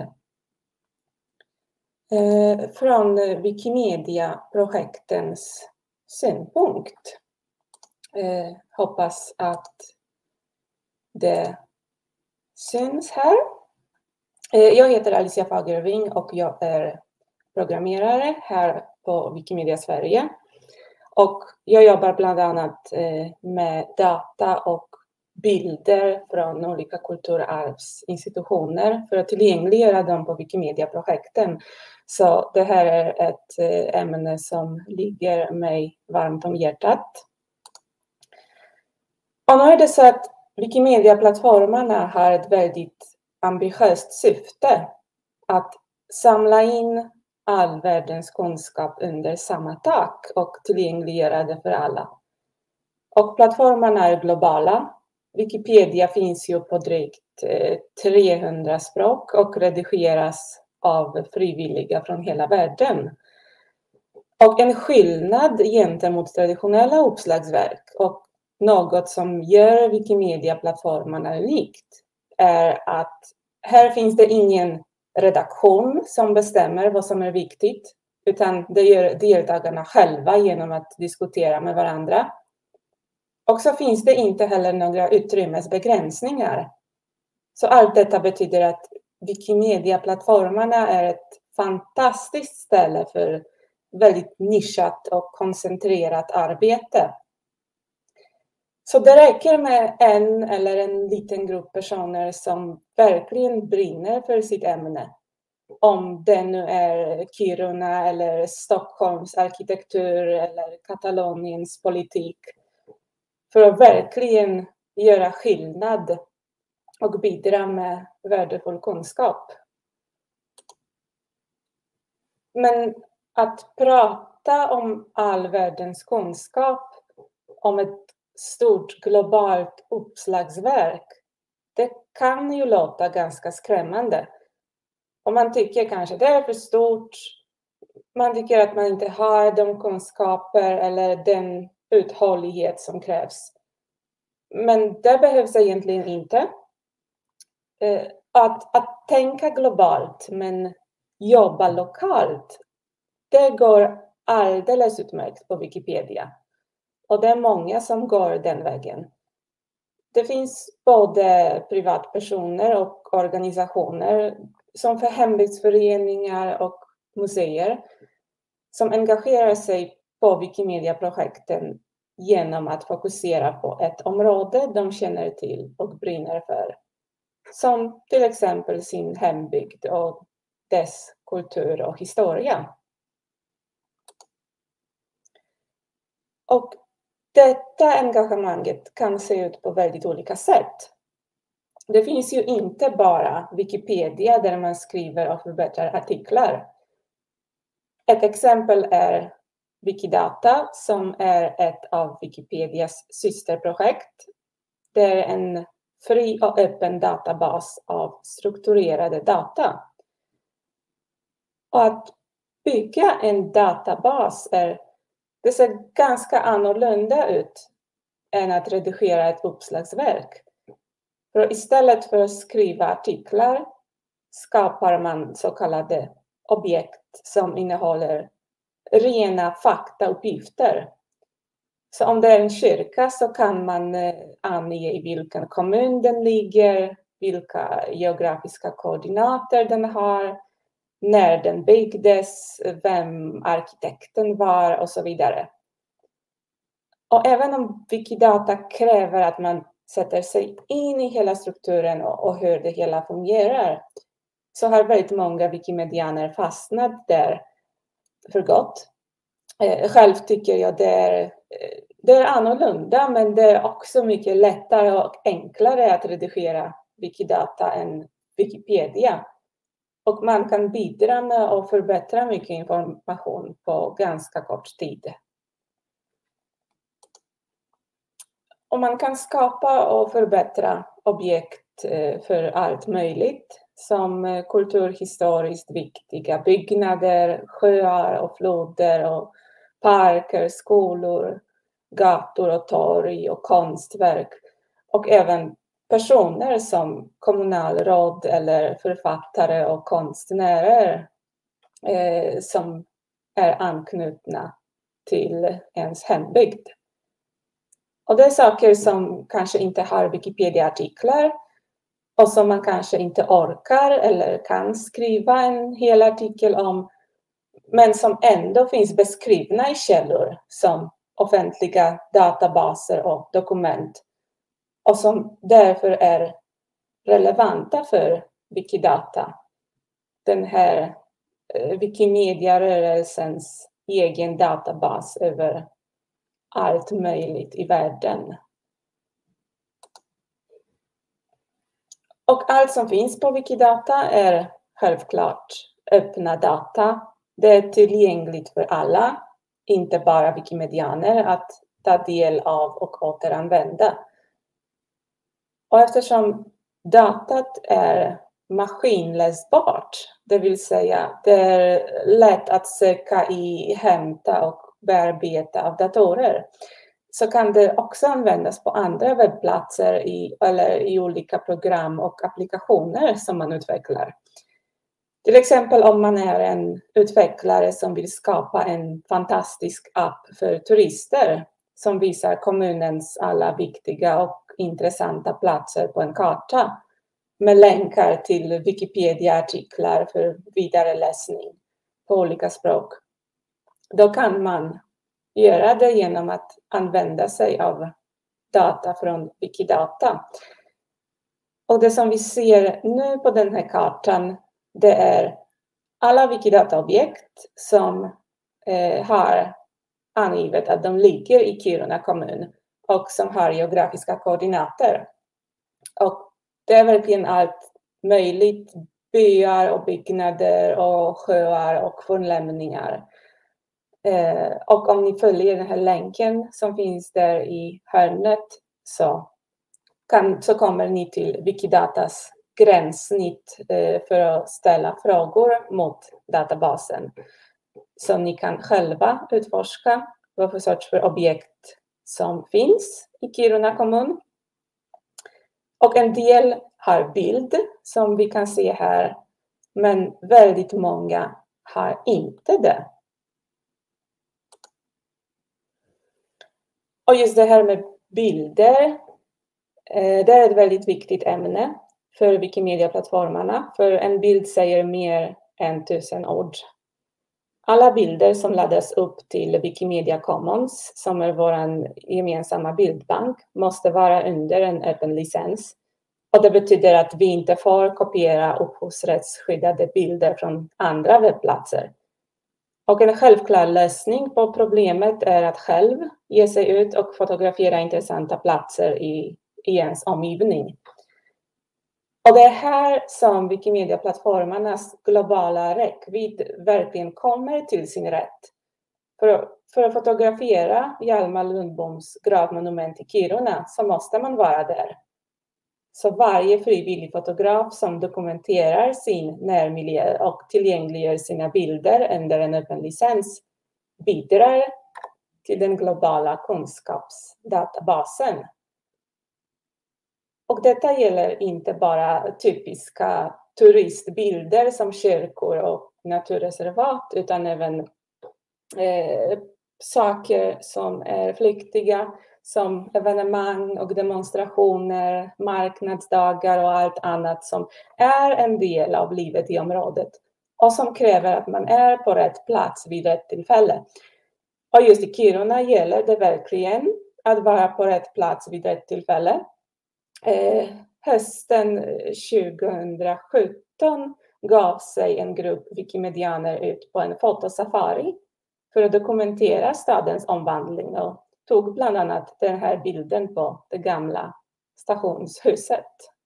eh, från Wikimedia-projektens synpunkt. Eh, hoppas att det syns här. Eh, Jag heter Alicia Fagerving och jag är programmerare här på Wikimedia Sverige. Och jag jobbar bland annat eh, med data och bilder från olika kulturarvsinstitutioner för att tillgängliggöra dem på Wikimedia-projekten. Så det här är ett eh, ämne som ligger mig varmt om hjärtat. Och nu är det så att Wikimedia-plattformarna har ett väldigt ambitiöst syfte att samla in all världens kunskap under samma tak och tillgängliggöra det för alla. Och plattformarna är globala. Wikipedia finns ju på drygt eh, trehundra språk och redigeras av frivilliga från hela världen. Och en skillnad gentemot traditionella uppslagsverk och något som gör Wikimedia-plattformarna unikt är att här finns det ingen redaktion som bestämmer vad som är viktigt, utan det gör deltagarna själva genom att diskutera med varandra. Och så finns det inte heller några utrymmesbegränsningar. Så allt detta betyder att Wikimedia-plattformarna är ett fantastiskt ställe för väldigt nischat och koncentrerat arbete. Så det räcker med en eller en liten grupp personer som verkligen brinner för sitt ämne. Om det nu är Kiruna eller Stockholms arkitektur eller Kataloniens politik. För att verkligen göra skillnad och bidra med värdefull kunskap. Men att prata om all världens kunskap, om ett stort globalt uppslagsverk, det kan ju låta ganska skrämmande. Och man tycker kanske det är för stort. Man tycker att man inte har de kunskaper eller den uthållighet som krävs. Men det behövs egentligen inte. Att, att tänka globalt men jobba lokalt, det går alldeles utmärkt på Wikipedia. Och det är många som går den vägen. Det finns både privatpersoner och organisationer som för hembygdsföreningar och museer som engagerar sig på Wikimedia-projekten genom att fokusera på ett område de känner till och brinner för. Som till exempel sin hembygd och dess kultur och historia. Och detta engagemanget kan se ut på väldigt olika sätt. Det finns ju inte bara Wikipedia där man skriver och förbättrar artiklar. Ett exempel är Wikidata som är ett av Wikipedias systerprojekt. Det är en fri och öppen databas av strukturerade data. Och att bygga en databas är, det ser ganska annorlunda ut än att redigera ett uppslagsverk. För istället för att skriva artiklar skapar man så kallade objekt som innehåller rena faktauppgifter. Så om det är en kyrka så kan man ange i vilken kommun den ligger, vilka geografiska koordinater den har, när den byggdes, vem arkitekten var och så vidare. Och även om Wikidata kräver att man sätter sig in i hela strukturen och, och hur det hela fungerar, så har väldigt många wikimedianer fastnat där för gott. Eh, själv tycker jag det är, det är annorlunda, men det är också mycket lättare och enklare att redigera Wikidata än Wikipedia. Och man kan bidra med att förbättra mycket information på ganska kort tid. Och man kan skapa och förbättra objekt för allt möjligt. Som kulturhistoriskt viktiga byggnader, sjöar och floder och parker, skolor, gator och torg och konstverk. Och även personer som kommunalråd eller författare och konstnärer eh, som är anknutna till ens hembygd. Och det är saker som kanske inte har Wikipedia-artiklar och som man kanske inte orkar eller kan skriva en hel artikel om, men som ändå finns beskrivna i källor som offentliga databaser och dokument och som därför är relevanta för Wikidata. Den här Wikimedia-rörelsens egen databas över allt möjligt i världen. Och allt som finns på Wikidata är självklart öppna data. Det är tillgängligt för alla, inte bara wikimedianer, att ta del av och återanvända. Och eftersom datat är maskinläsbart, det vill säga det är lätt att söka i, hämta och bearbeta av datorer, så kan det också användas på andra webbplatser i, eller i olika program och applikationer som man utvecklar. Till exempel om man är en utvecklare som vill skapa en fantastisk app för turister som visar kommunens alla viktiga och intressanta platser på en karta med länkar till Wikipedia-artiklar för vidare läsning på olika språk. Då kan man göra det genom att använda sig av data från Wikidata. Och det som vi ser nu på den här kartan, det är alla Wikidata-objekt som eh, har angivet att de ligger i Kiruna kommun och som har geografiska koordinater. Och det är verkligen allt möjligt, byar och byggnader och sjöar och fornlämningar. Eh, och om ni följer den här länken som finns där i hörnet så, kan, så kommer ni till Wikidatas gränssnitt eh, för att ställa frågor mot databasen. Så ni kan själva utforska vad för sorts för objekt som finns i Kiruna kommun. Och en del har bild som vi kan se här, men väldigt många har inte det. Och just det här med bilder, det är ett väldigt viktigt ämne för Wikimedia-plattformarna, för en bild säger mer än tusen ord. Alla bilder som laddas upp till Wikimedia Commons, som är vår gemensamma bildbank, måste vara under en öppen licens. Och det betyder att vi inte får kopiera upphovsrättsskyddade bilder från andra webbplatser. Och en självklar lösning på problemet är att själv ge sig ut och fotografera intressanta platser i, i ens omgivning. Och det är här som Wikimedia-plattformarnas globala räckvidd verkligen kommer till sin rätt. För, för att fotografera Hjalmar Lundboms gravmonument i Kiruna så måste man vara där. Så varje frivillig fotograf som dokumenterar sin närmiljö och tillgängliggör sina bilder under en öppen licens bidrar till den globala kunskapsdatabasen. Och detta gäller inte bara typiska turistbilder som kyrkor och naturreservat, utan även eh, saker som är flyktiga, som evenemang och demonstrationer, marknadsdagar och allt annat som är en del av livet i området och som kräver att man är på rätt plats vid rätt tillfälle. Och just i Kiruna gäller det verkligen att vara på rätt plats vid rätt tillfälle. Eh, hösten tjugohundrasjutton gav sig en grupp wikimedianer ut på en fotosafari för att dokumentera stadens omvandling och tog bland annat den här bilden på det gamla stationshuset.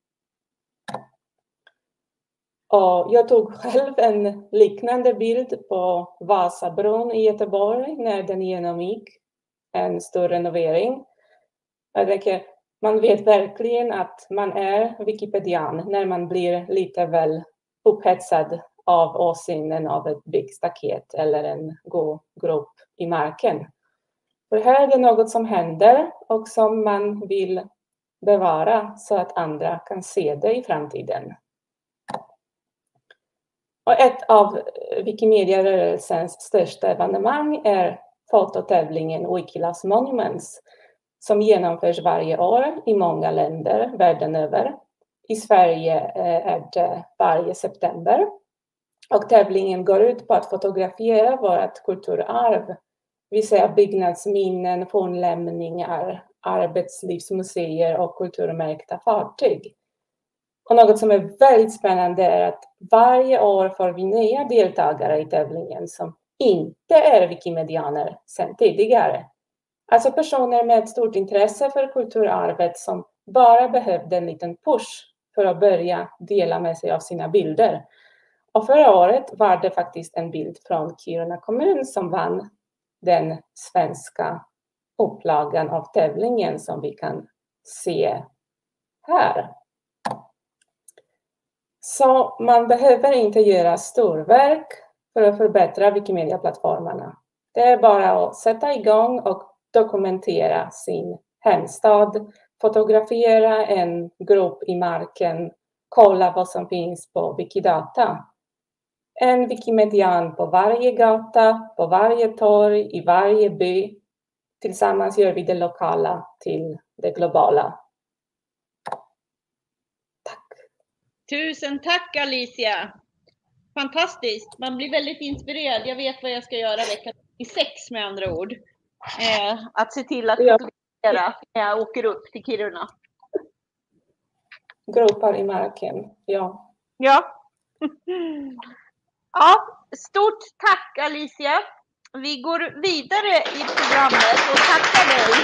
Och jag tog själv en liknande bild på Vasabron i Göteborg när den genomgick en stor renovering. Jag tänker, man vet verkligen att man är wikipedian när man blir lite väl upphetsad av åsynen av ett byggstaket eller en grop i marken. För här är det något som händer och som man vill bevara så att andra kan se det i framtiden. Och ett av Wikimedia-rörelsens största evenemang är fototävlingen Wikilast Monuments som genomförs varje år i många länder världen över. I Sverige är det varje september. Och tävlingen går ut på att fotografera vårt kulturarv, det vill säga byggnadsminnen, fornlämningar, arbetslivsmuseer och kulturmärkta fartyg. Och något som är väldigt spännande är att varje år får vi nya deltagare i tävlingen som inte är wikimedianer sedan tidigare. Alltså personer med ett stort intresse för kulturarvet som bara behövde en liten push för att börja dela med sig av sina bilder. Och förra året var det faktiskt en bild från Kiruna kommun som vann den svenska upplagan av tävlingen som vi kan se här. Så man behöver inte göra storverk för att förbättra Wikimedia-plattformarna. Det är bara att sätta igång och dokumentera sin hemstad, fotografera en grop i marken, kolla vad som finns på Wikidata. En wikimedian på varje gata, på varje torg, i varje by tillsammans gör vi det lokala till det globala. Tack. Tusen tack Alicia. Fantastiskt. Man blir väldigt inspirerad. Jag vet vad jag ska göra vecka sex med andra ord. Eh, att se till att fotografera när jag åker upp till Kiruna. Gropar i marken, ja. Ja. Ja, stort tack Alicia. Vi går vidare i programmet och tackar dig.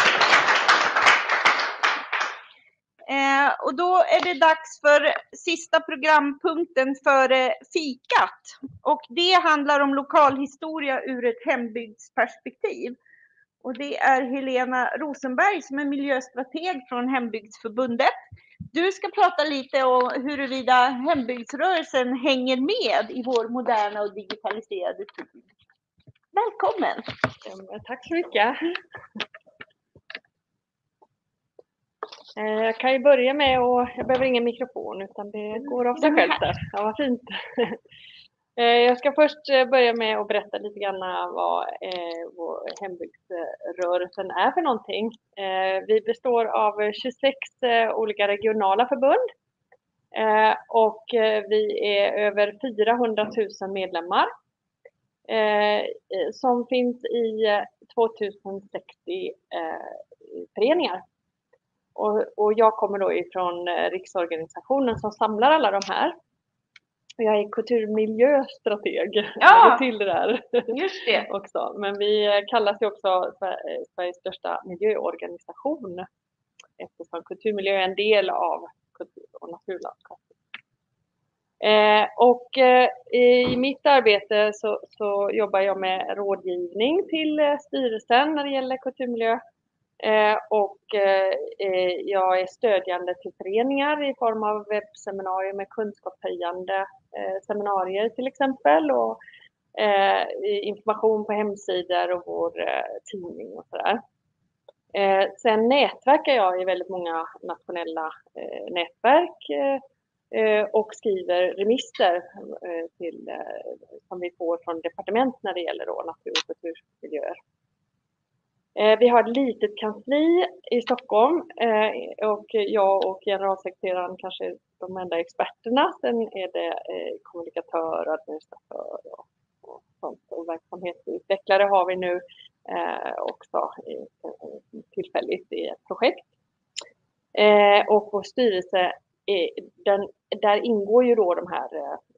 Eh, och då är det dags för sista programpunkten för eh, fikat. Och det handlar om lokalhistoria ur ett hembygdsperspektiv. Och det är Helena Rosenberg som är miljöstrateg från Hembygdsförbundet. Du ska prata lite om huruvida hembygdsrörelsen hänger med i vår moderna och digitaliserade tid. Välkommen! Tack så mycket! Jag kan ju börja med att, jag behöver ingen mikrofon utan det går av sig självt där. Ja, vad fint! Jag ska först börja med att berätta lite grann vad eh, vår hembygdsrörelsen är för någonting. Eh, vi består av tjugosex eh, olika regionala förbund eh, och vi är över fyrahundratusen medlemmar eh, som finns i tvåtusensextio eh, föreningar. Och, och jag kommer då ifrån riksorganisationen som samlar alla de här. Jag är kulturmiljöstrateg. Ja, till det där. Just det. också. Men vi kallas ju också Sveriges största miljöorganisation eftersom kulturmiljö är en del av kultur- och naturlandskap. Eh, och eh, i mitt arbete så, så jobbar jag med rådgivning till styrelsen när det gäller kulturmiljö. Eh, och eh, jag är stödjande till föreningar i form av webbseminarier med kunskapshöjande eh, seminarier till exempel och eh, information på hemsidor och vår eh, tidning och sådär. Eh, sen nätverkar jag i väldigt många nationella eh, nätverk eh, och skriver remisser eh, till, eh, som vi får från departement när det gäller då natur- och kulturmiljöer. Vi har ett litet kansli i Stockholm och jag och generalsekreteraren kanske är de enda experterna. Sen är det kommunikatör, administratör och sånt. Och verksamhetsutvecklare har vi nu också tillfälligt i ett projekt. Och vår styrelse, den, där ingår ju då de här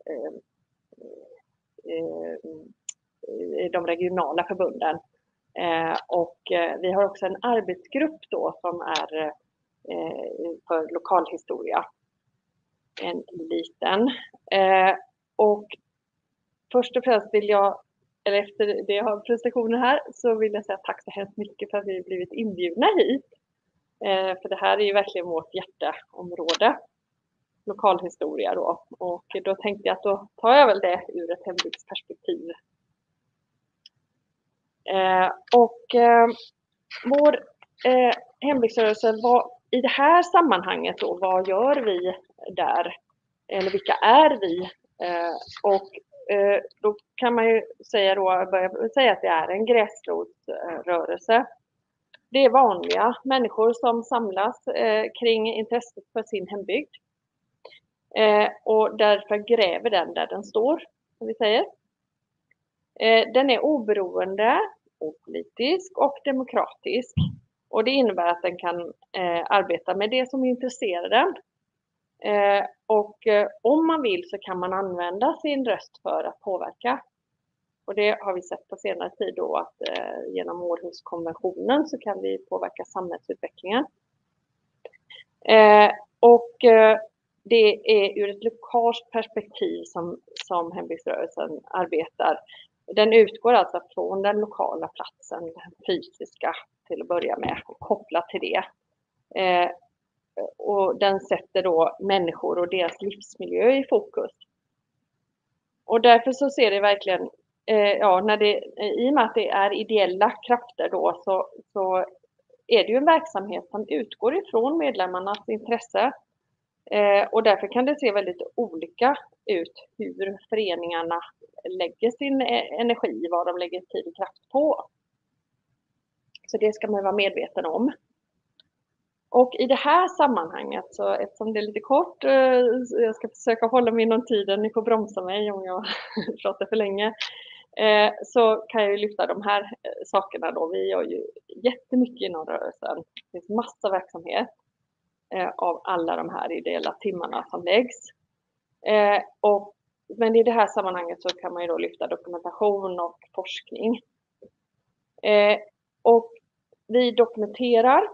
de regionala förbunden. Eh, och eh, vi har också en arbetsgrupp då som är eh, för lokalhistoria. En liten. Eh, och först och främst vill jag, eller efter det jag har presentationen här, så vill jag säga tack så hemskt mycket för att vi har blivit inbjudna hit. Eh, för det här är ju verkligen vårt hjärteområde. Lokalhistoria då. Och då tänkte jag att då tar jag väl det ur ett hembygdsperspektiv. Eh, och eh, vår eh, hembygdsrörelse, vad, i det här sammanhanget då, vad gör vi där? Eller vilka är vi? Eh, och eh, då kan man ju säga då, börja säga att det är en gräsrotsrörelse. Det är vanliga människor som samlas eh, kring intresset för sin hembygd. Eh, och därför gräver den där den står, som vi säger. Eh, den är oberoende, opolitisk och demokratisk. Och det innebär att den kan eh, arbeta med det som intresserar den. Eh, och eh, om man vill så kan man använda sin röst för att påverka. Och det har vi sett på senare tid då att eh, genom Århuskonventionen så kan vi påverka samhällsutvecklingen. Eh, och eh, det är ur ett lokalt perspektiv som, som hembygdsrörelsen arbetar. Den utgår alltså från den lokala platsen, den fysiska till att börja med, och kopplat till det. Eh, och den sätter då människor och deras livsmiljö i fokus. Och därför så ser det verkligen, eh, ja, när det, i och med att det är ideella krafter då, så, så är det ju en verksamhet som utgår ifrån medlemmarnas intresse. Eh, och därför kan det se väldigt olika ut hur föreningarna lägger sin energi, vad de lägger tid och kraft på. Så det ska man vara medveten om. Och i det här sammanhanget, så eftersom det är lite kort, jag ska försöka hålla mig inom tiden, ni får bromsa mig om jag pratar för länge, så kan jag ju lyfta de här sakerna då. Vi gör ju jättemycket inom rörelsen. Det finns massa verksamhet av alla de här ideella timmarna som läggs. Och, men i det här sammanhanget så kan man ju då lyfta dokumentation och forskning. Och vi dokumenterar.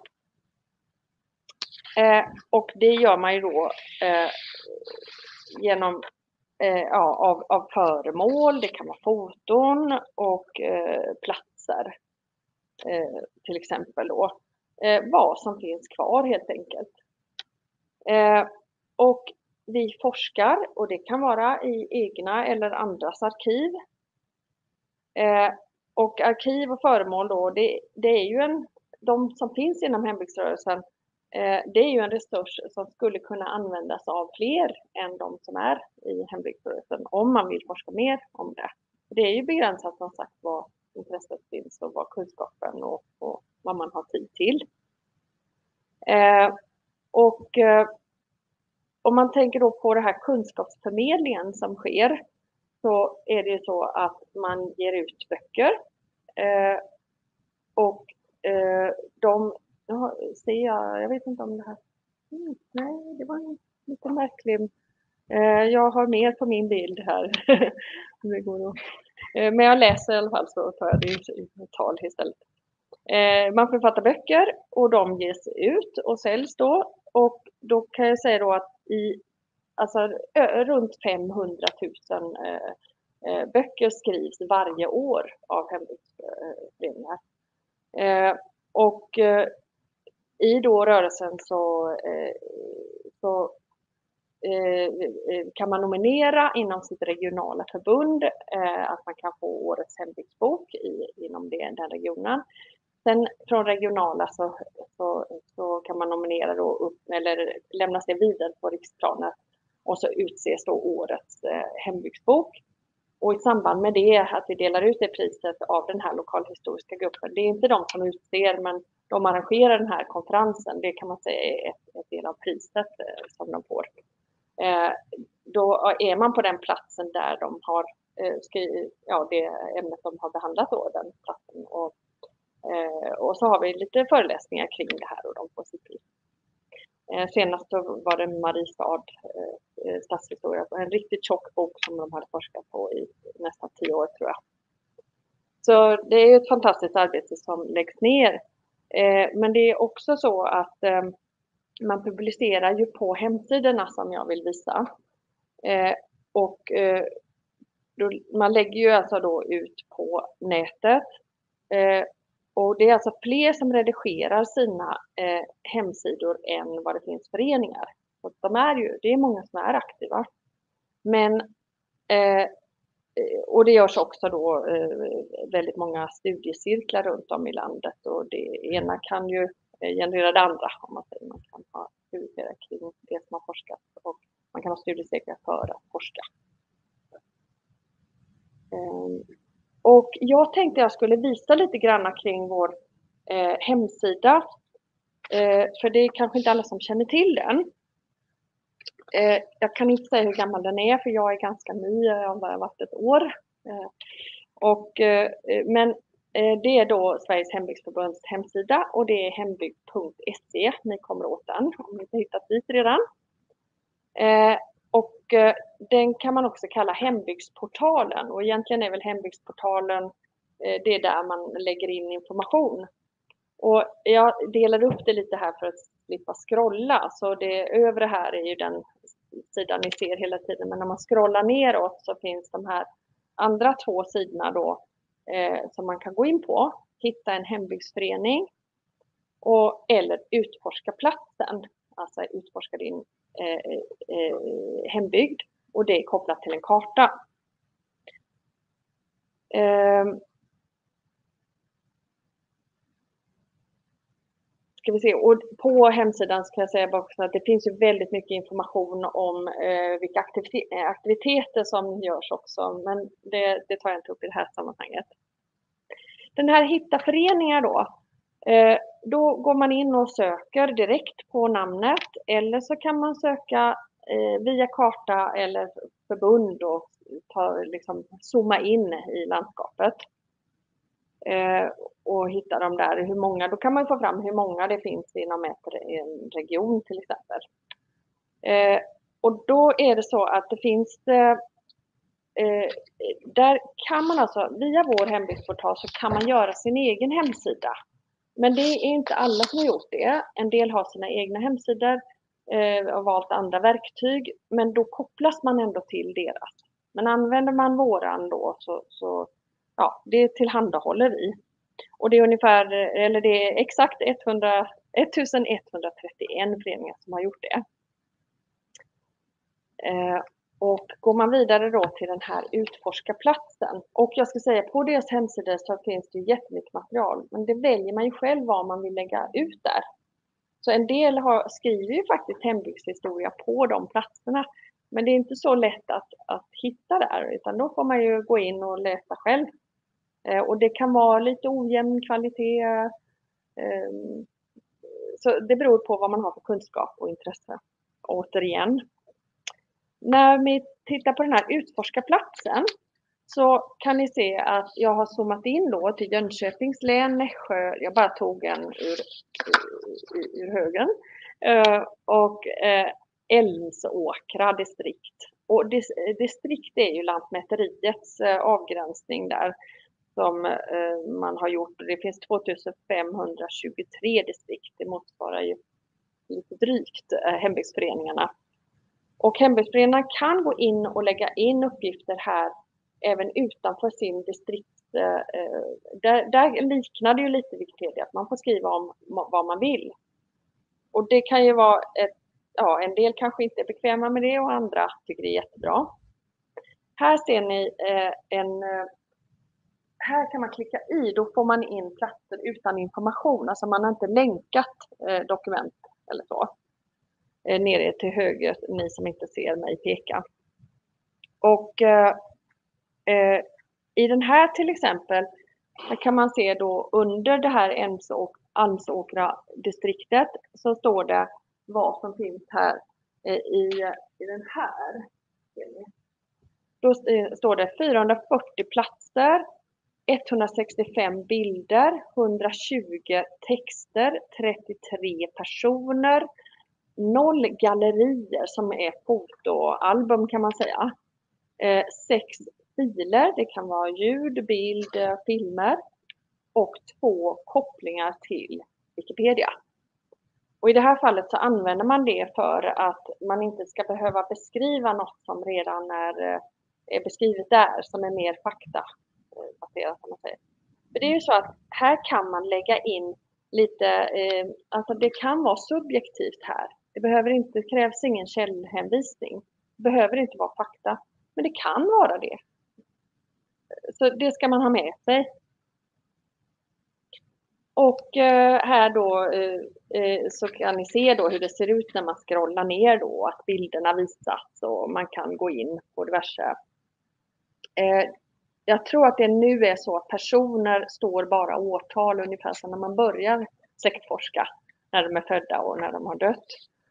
Eh, och det gör man ju då eh, genom eh, ja, av, av föremål, det kan vara foton och eh, platser eh, till exempel då. Eh, vad som finns kvar helt enkelt. Eh, och vi forskar, och det kan vara i egna eller andras arkiv. Eh, och arkiv och föremål då, det, det är ju en, de som finns inom hembygdsrörelsen. Det är ju en resurs som skulle kunna användas av fler än de som är i hembygdsrörelsen om man vill forska mer om det. Det är ju begränsat som sagt vad intresset finns och vad kunskapen och, och vad man har tid till. Eh, och eh, om man tänker då på det här kunskapsförmedlingen som sker, så är det så att man ger ut böcker eh, och eh, de Ja, ser jag, jag vet inte om det här. Mm, nej, det var en lite märklig. Eh, jag har mer på min bild här. det går då. Eh, men jag läser i alla fall, så tar jag det i tal istället. Eh, man författar böcker och de ges ut och säljs då. Och då kan jag säga då att i alltså, ö, runt femhundratusen eh, böcker skrivs varje år av hembygdsföreningar. Eh, och eh, I då rörelsen så, eh, så eh, kan man nominera inom sitt regionala förbund eh, att man kan få årets hembygdsbok i, inom det, den regionen. Sen från regionala så, så, så kan man nominera då upp, eller lämnas det vidare på riksplanet, och så utses då årets eh, hembygdsbok. Och i samband med det, att vi delar ut det priset av den här lokalhistoriska gruppen, det är inte de som utser, men de arrangerar den här konferensen, det kan man säga är ett, ett del av priset eh, som de får. Eh, då är man på den platsen där de har eh, skrivit, ja, det ämnet de har behandlat då, den platsen. Och, eh, och så har vi lite föreläsningar kring det här och de får sitt pris. Eh, senast så var det Mariestad eh, stadshistoria, en riktigt tjock bok som de hade forskat på i nästan tio år tror jag. Så det är ett fantastiskt arbete som läggs ner. Eh, men det är också så att eh, man publicerar ju på hemsidorna som jag vill visa. Eh, och eh, då, man lägger ju alltså då ut på nätet. Eh, och det är alltså fler som redigerar sina eh, hemsidor än vad det finns föreningar. Och de är ju, det är många som är aktiva. Men eh, och det görs också då eh, väldigt många studiecirklar runt om i landet, och det ena kan ju generera det andra, om man säger. Man kan ha studier kring det som har forskat och man kan ha studiecirklar för att forska. Eh, och jag tänkte jag skulle visa lite grann kring vår eh, hemsida, eh, för det är kanske inte alla som känner till den. Eh, jag kan inte säga hur gammal den är, för jag är ganska ny, jag har bara varit ett år. Eh, och, eh, men eh, det är då Sveriges hembygdsförbunds hemsida, och det är hembygd punkt se. Ni kommer åt den om ni inte hittat dit redan. Eh, och eh, den kan man också kalla hembygdsportalen, och egentligen är väl hembygdsportalen eh, det är där man lägger in information. Och jag delar upp det lite här för att slippa scrolla, så det övre här är ju den sidan ni ser hela tiden, men när man scrollar neråt så finns de här andra två sidorna då eh, som man kan gå in på, hitta en hembygdsförening och, eller utforska platsen, alltså utforska din eh, eh, hembygd, och det är kopplat till en karta. Eh, Ska vi se. Och på hemsidan ska jag säga också att det finns ju väldigt mycket information om eh, vilka aktivite- aktiviteter som görs också, men det, det tar jag inte upp i det här sammanhanget. Den här hitta föreningar då, Eh, då går man in och söker direkt på namnet eller så kan man söka eh, via karta eller förbund och ta, liksom, zooma in i landskapet. Eh, och hitta dem där, hur många, då kan man få fram hur många det finns inom ett, en region till exempel. Eh, och då är det så att det finns, eh, där kan man alltså, via vår hembygdsportal så kan man göra sin egen hemsida. Men det är inte alla som har gjort det. En del har sina egna hemsidor eh, och valt andra verktyg, men då kopplas man ändå till deras. Men använder man våran då så, så ja, det tillhandahåller vi. Och det är ungefär, eller det är exakt hundra, ettusenetthundratrettioen föreningar som har gjort det. Eh, och går man vidare då till den här utforskarplatsen. Och jag ska säga på deras hemsida så finns det jättemycket material. Men det väljer man ju själv vad man vill lägga ut där. Så en del har, skriver ju faktiskt hembygdshistoria på de platserna. Men det är inte så lätt att, att hitta där. Utan då får man ju gå in och läsa själv. Eh, och det kan vara lite ojämn kvalitet. Eh, så det beror på vad man har för kunskap och intresse. Återigen. När vi tittar på den här utforskarplatsen så kan ni se att jag har zoomat in då till Jönköpings län, Nässjö, jag bara tog en ur, ur, ur högen, och Älmsåkra distrikt. Och distrikt är ju Lantmäteriets avgränsning där som man har gjort. Det finns tvåtusenfemhundratjugotre distrikt, det motsvarar ju lite drygt hembygdsföreningarna. Och hembygdsföreningarna kan gå in och lägga in uppgifter här även utanför sin distrikt. Där, där liknar det ju lite Wikipedia, att man får skriva om vad man vill. Och det kan ju vara, ett, ja, en del kanske inte är bekväma med det och andra tycker det är jättebra. Här ser ni en, här kan man klicka i, då får man in platser utan information. Alltså man har inte länkat dokument eller så. Nere till höger, ni som inte ser mig peka. Och eh, i den här till exempel, här kan man se då under det här Älmsåkra distriktet så står det vad som finns här eh, i, i den här. Då eh, står det fyrahundrafyrtio platser, etthundrasextiofem bilder, hundratjugo texter, trettiotre personer, noll gallerier som är fotoalbum kan man säga. Eh, sex filer, det kan vara ljud, bild, filmer och två kopplingar till Wikipedia. Och i det här fallet så använder man det för att man inte ska behöva beskriva något som redan är, är beskrivet där, som är mer faktabaserat kan man säga. För det är ju så att här kan man lägga in lite, eh, alltså det kan vara subjektivt här. Det behöver inte, krävs ingen källhänvisning. Det behöver inte vara fakta. Men det kan vara det. Så det ska man ha med sig. Och eh, här då eh, så kan ni se då hur det ser ut när man scrollar ner då. Att bilderna visas och man kan gå in på diverse. Eh, jag tror att det nu är så att personer står bara årtal ungefär som när man börjar släktforska. När de är födda och när de har dött.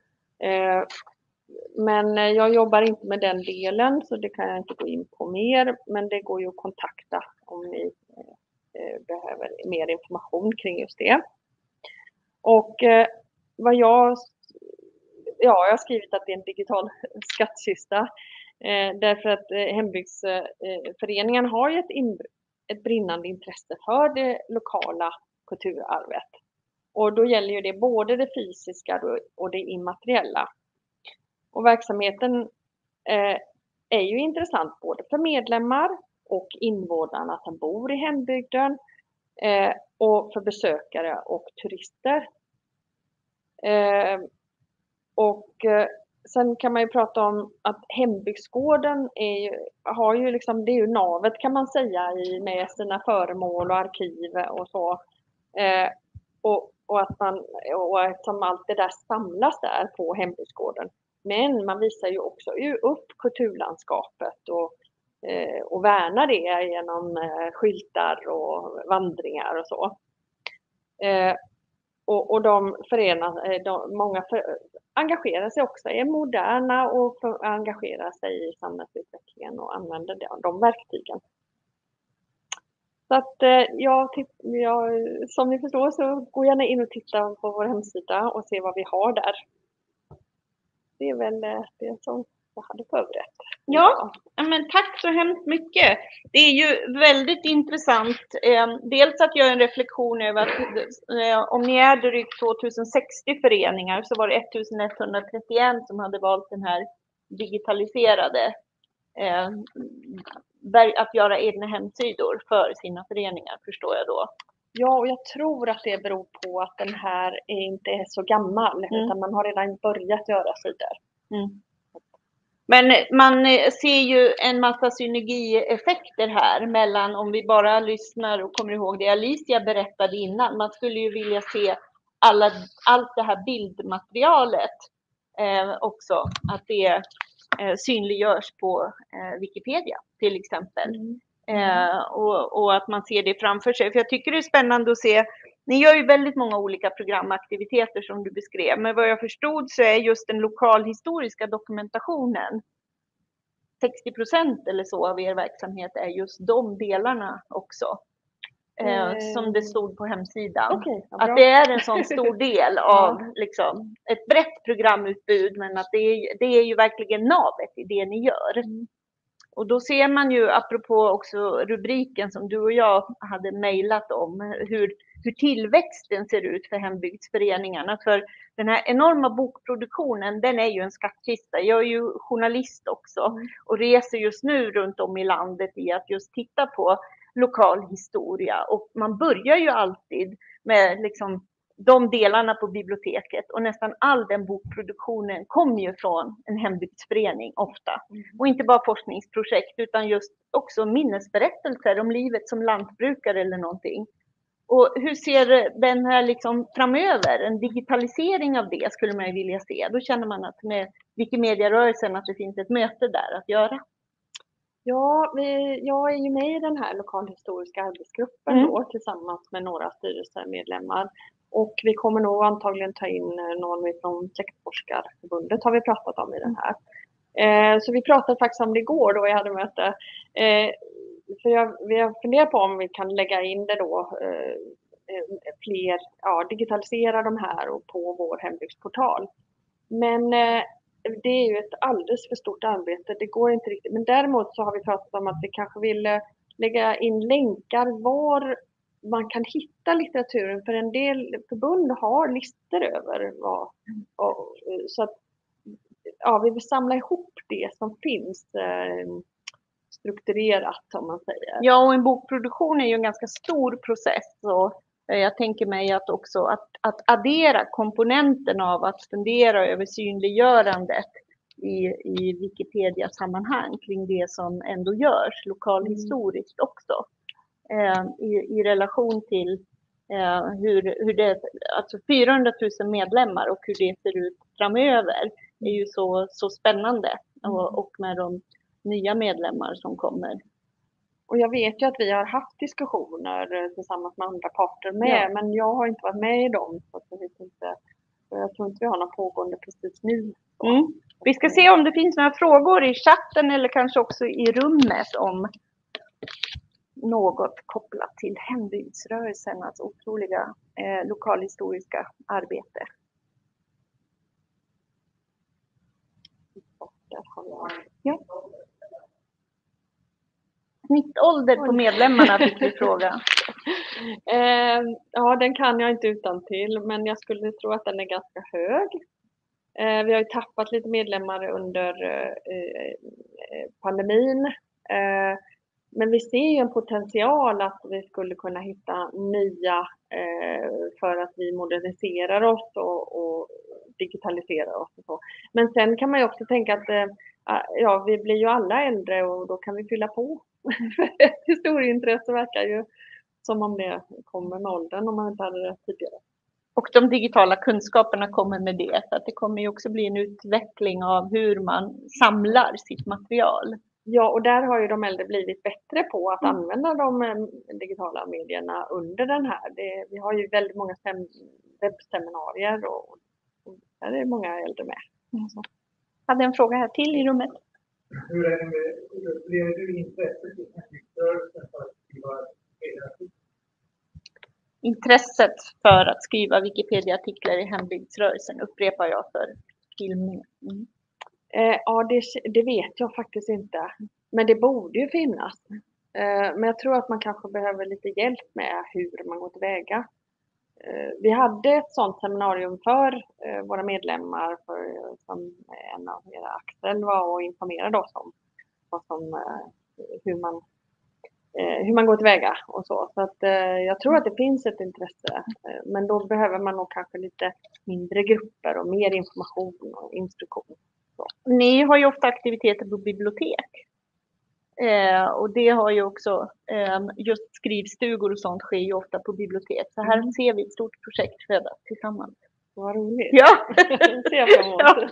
Men jag jobbar inte med den delen så det kan jag inte gå in på mer. Men det går ju att kontakta om ni behöver mer information kring just det. Och vad jag, ja, jag har skrivit att det är en digital skattkista. Därför att hembygdsföreningen har ju ett, in, ett brinnande intresse för det lokala kulturarvet. Och då gäller ju det både det fysiska och det immateriella. Och verksamheten eh, är ju intressant både för medlemmar och invånarna som bor i hembygden. Eh, och för besökare och turister. Eh, och eh, sen kan man ju prata om att hembygdsgården är ju, har ju liksom, det är ju navet kan man säga i, med sina föremål och arkiv och så. Eh, och Och att man, och eftersom allt det där samlas där på hembygdsgården. Men man visar ju också upp kulturlandskapet och, och värnar det genom skyltar och vandringar och så. Eh, och, och de förenar, de, många för, engagerar sig också, är moderna och för, engagerar sig i samhällsutvecklingen och använder de, de verktygen. Så att eh, jag, jag, som ni förstår så gå gärna in och titta på vår hemsida och se vad vi har där. Det är väl det som jag hade förberett. Ja, men tack så hemskt mycket. Det är ju väldigt intressant. Eh, dels att göra en reflektion över att eh, om ni är drygt tvåtusensextio föreningar så var det ettusenetthundratrettioett som hade valt den här digitaliserade eh, att göra egna hemsidor för sina föreningar, förstår jag då. Ja, och jag tror att det beror på att den här är inte är så gammal, mm. utan man har redan börjat göra sidor. Mm. Men man ser ju en massa synergieffekter här mellan, om vi bara lyssnar och kommer ihåg det Alicia berättade innan, man skulle ju vilja se alla, allt det här bildmaterialet eh, också, att det eh, synliggörs på eh, Wikipedia till exempel. Mm. Eh, och, och att man ser det framför sig. För jag tycker det är spännande att se, ni gör ju väldigt många olika programaktiviteter som du beskrev, men vad jag förstod så är just den lokalhistoriska dokumentationen sextio procent eller så av er verksamhet är just de delarna också. Eh, mm. Som det stod på hemsidan. Okay, att det är en sån stor del av ja. liksom, ett brett programutbud, men att det är, det är ju verkligen navet i det ni gör. Mm. Och då ser man ju, apropå också rubriken som du och jag hade mejlat om, hur, hur tillväxten ser ut för hembygdsföreningarna. För den här enorma bokproduktionen, den är ju en skattkista. Jag är ju journalist också och reser just nu runt om i landet i att just titta på lokal historia. Och man börjar ju alltid med liksom de delarna på biblioteket, och nästan all den bokproduktionen kommer ju från en hembygdsförening ofta. Mm. Och inte bara forskningsprojekt utan just också minnesberättelser om livet som lantbrukare eller någonting. Och hur ser den här liksom framöver, en digitalisering av det skulle man ju vilja se. Då känner man att med Wikimedia-rörelsen att det finns ett möte där att göra. Ja, vi, jag är ju med i den här lokalhistoriska arbetsgruppen mm. då, tillsammans med några styrelsemedlemmar. Och vi kommer nog antagligen ta in någon från Släktforskarförbundet, har vi pratat om i den här. Eh, så vi pratade faktiskt om det igår då jag hade möte. Eh, för jag, vi har funderat på om vi kan lägga in det då, eh, fler, ja, digitalisera de här och på vår hembygdsportal. Men eh, det är ju ett alldeles för stort arbete, det går inte riktigt. Men däremot så har vi pratat om att vi kanske vill lägga in länkar var man kan hitta litteraturen, för en del förbund har listor över vad, och, så att ja, vi vill samla ihop det som finns eh, strukturerat, om man säger. Ja, och en bokproduktion är ju en ganska stor process, och jag tänker mig att också att, att addera komponenten av att fundera över synliggörandet i, i Wikipedia-sammanhang kring det som ändå görs lokalhistoriskt mm. också. I, i relation till eh, hur, hur det, alltså fyrahundratusen medlemmar och hur det ser ut framöver är ju så, så spännande och, och med de nya medlemmar som kommer. Och jag vet ju att vi har haft diskussioner tillsammans med andra parter med, ja. Men jag har inte varit med i dem, så jag, vet inte, jag tror inte vi har något pågående precis nu. Mm. Vi ska se om det finns några frågor i chatten eller kanske också i rummet om något kopplat till hembygdsrörelsernas otroliga eh, lokalhistoriska arbete. Ja. Snittålder på medlemmarna fick vi fråga. eh, ja, den kan jag inte utan till, men jag skulle tro att den är ganska hög. Eh, vi har ju tappat lite medlemmar under eh, pandemin. Eh, Men vi ser ju en potential att vi skulle kunna hitta nya eh, för att vi moderniserar oss och, och digitaliserar oss. Och så. Men sen kan man ju också tänka att eh, ja, vi blir ju alla äldre och då kan vi fylla på. Historieintresse verkar ju som om det kommer med åldern om man inte hade det tidigare. Och de digitala kunskaperna kommer med det. Så att det kommer ju också bli en utveckling av hur man samlar sitt material. Ja, och där har ju de äldre blivit bättre på att mm. använda de eh, digitala medierna under den här. Det, vi har ju väldigt många sem- webbseminarier och, och där är många äldre med. Mm. Så. Jag hade en fråga här till i rummet. Hur är det med, upplever du intresset i hembygdsrörelsen för att skriva Wikipedia-artiklar? Intresset för att skriva Wikipedia-artiklar i hembygdsrörelsen upprepar jag för filmningen. Mm. Eh, ja, det, det vet jag faktiskt inte. Men det borde ju finnas. Eh, men jag tror att man kanske behöver lite hjälp med hur man går tillväga. Eh, vi hade ett sådant seminarium för eh, våra medlemmar för, som en av era Axel var och informerade oss om vad som, eh, hur, man, eh, hur man går tillväga och så. Så att, eh, jag tror att det finns ett intresse. Eh, men då behöver man nog kanske lite mindre grupper och mer information och instruktion. Så. Ni har ju ofta aktiviteter på bibliotek. Eh, och det har ju också, eh, just skrivstugor och sånt sker ju ofta på bibliotek. Så här mm. ser vi ett stort projekt födas tillsammans. Vad roligt. Ja. ser jag fram emot. Ja.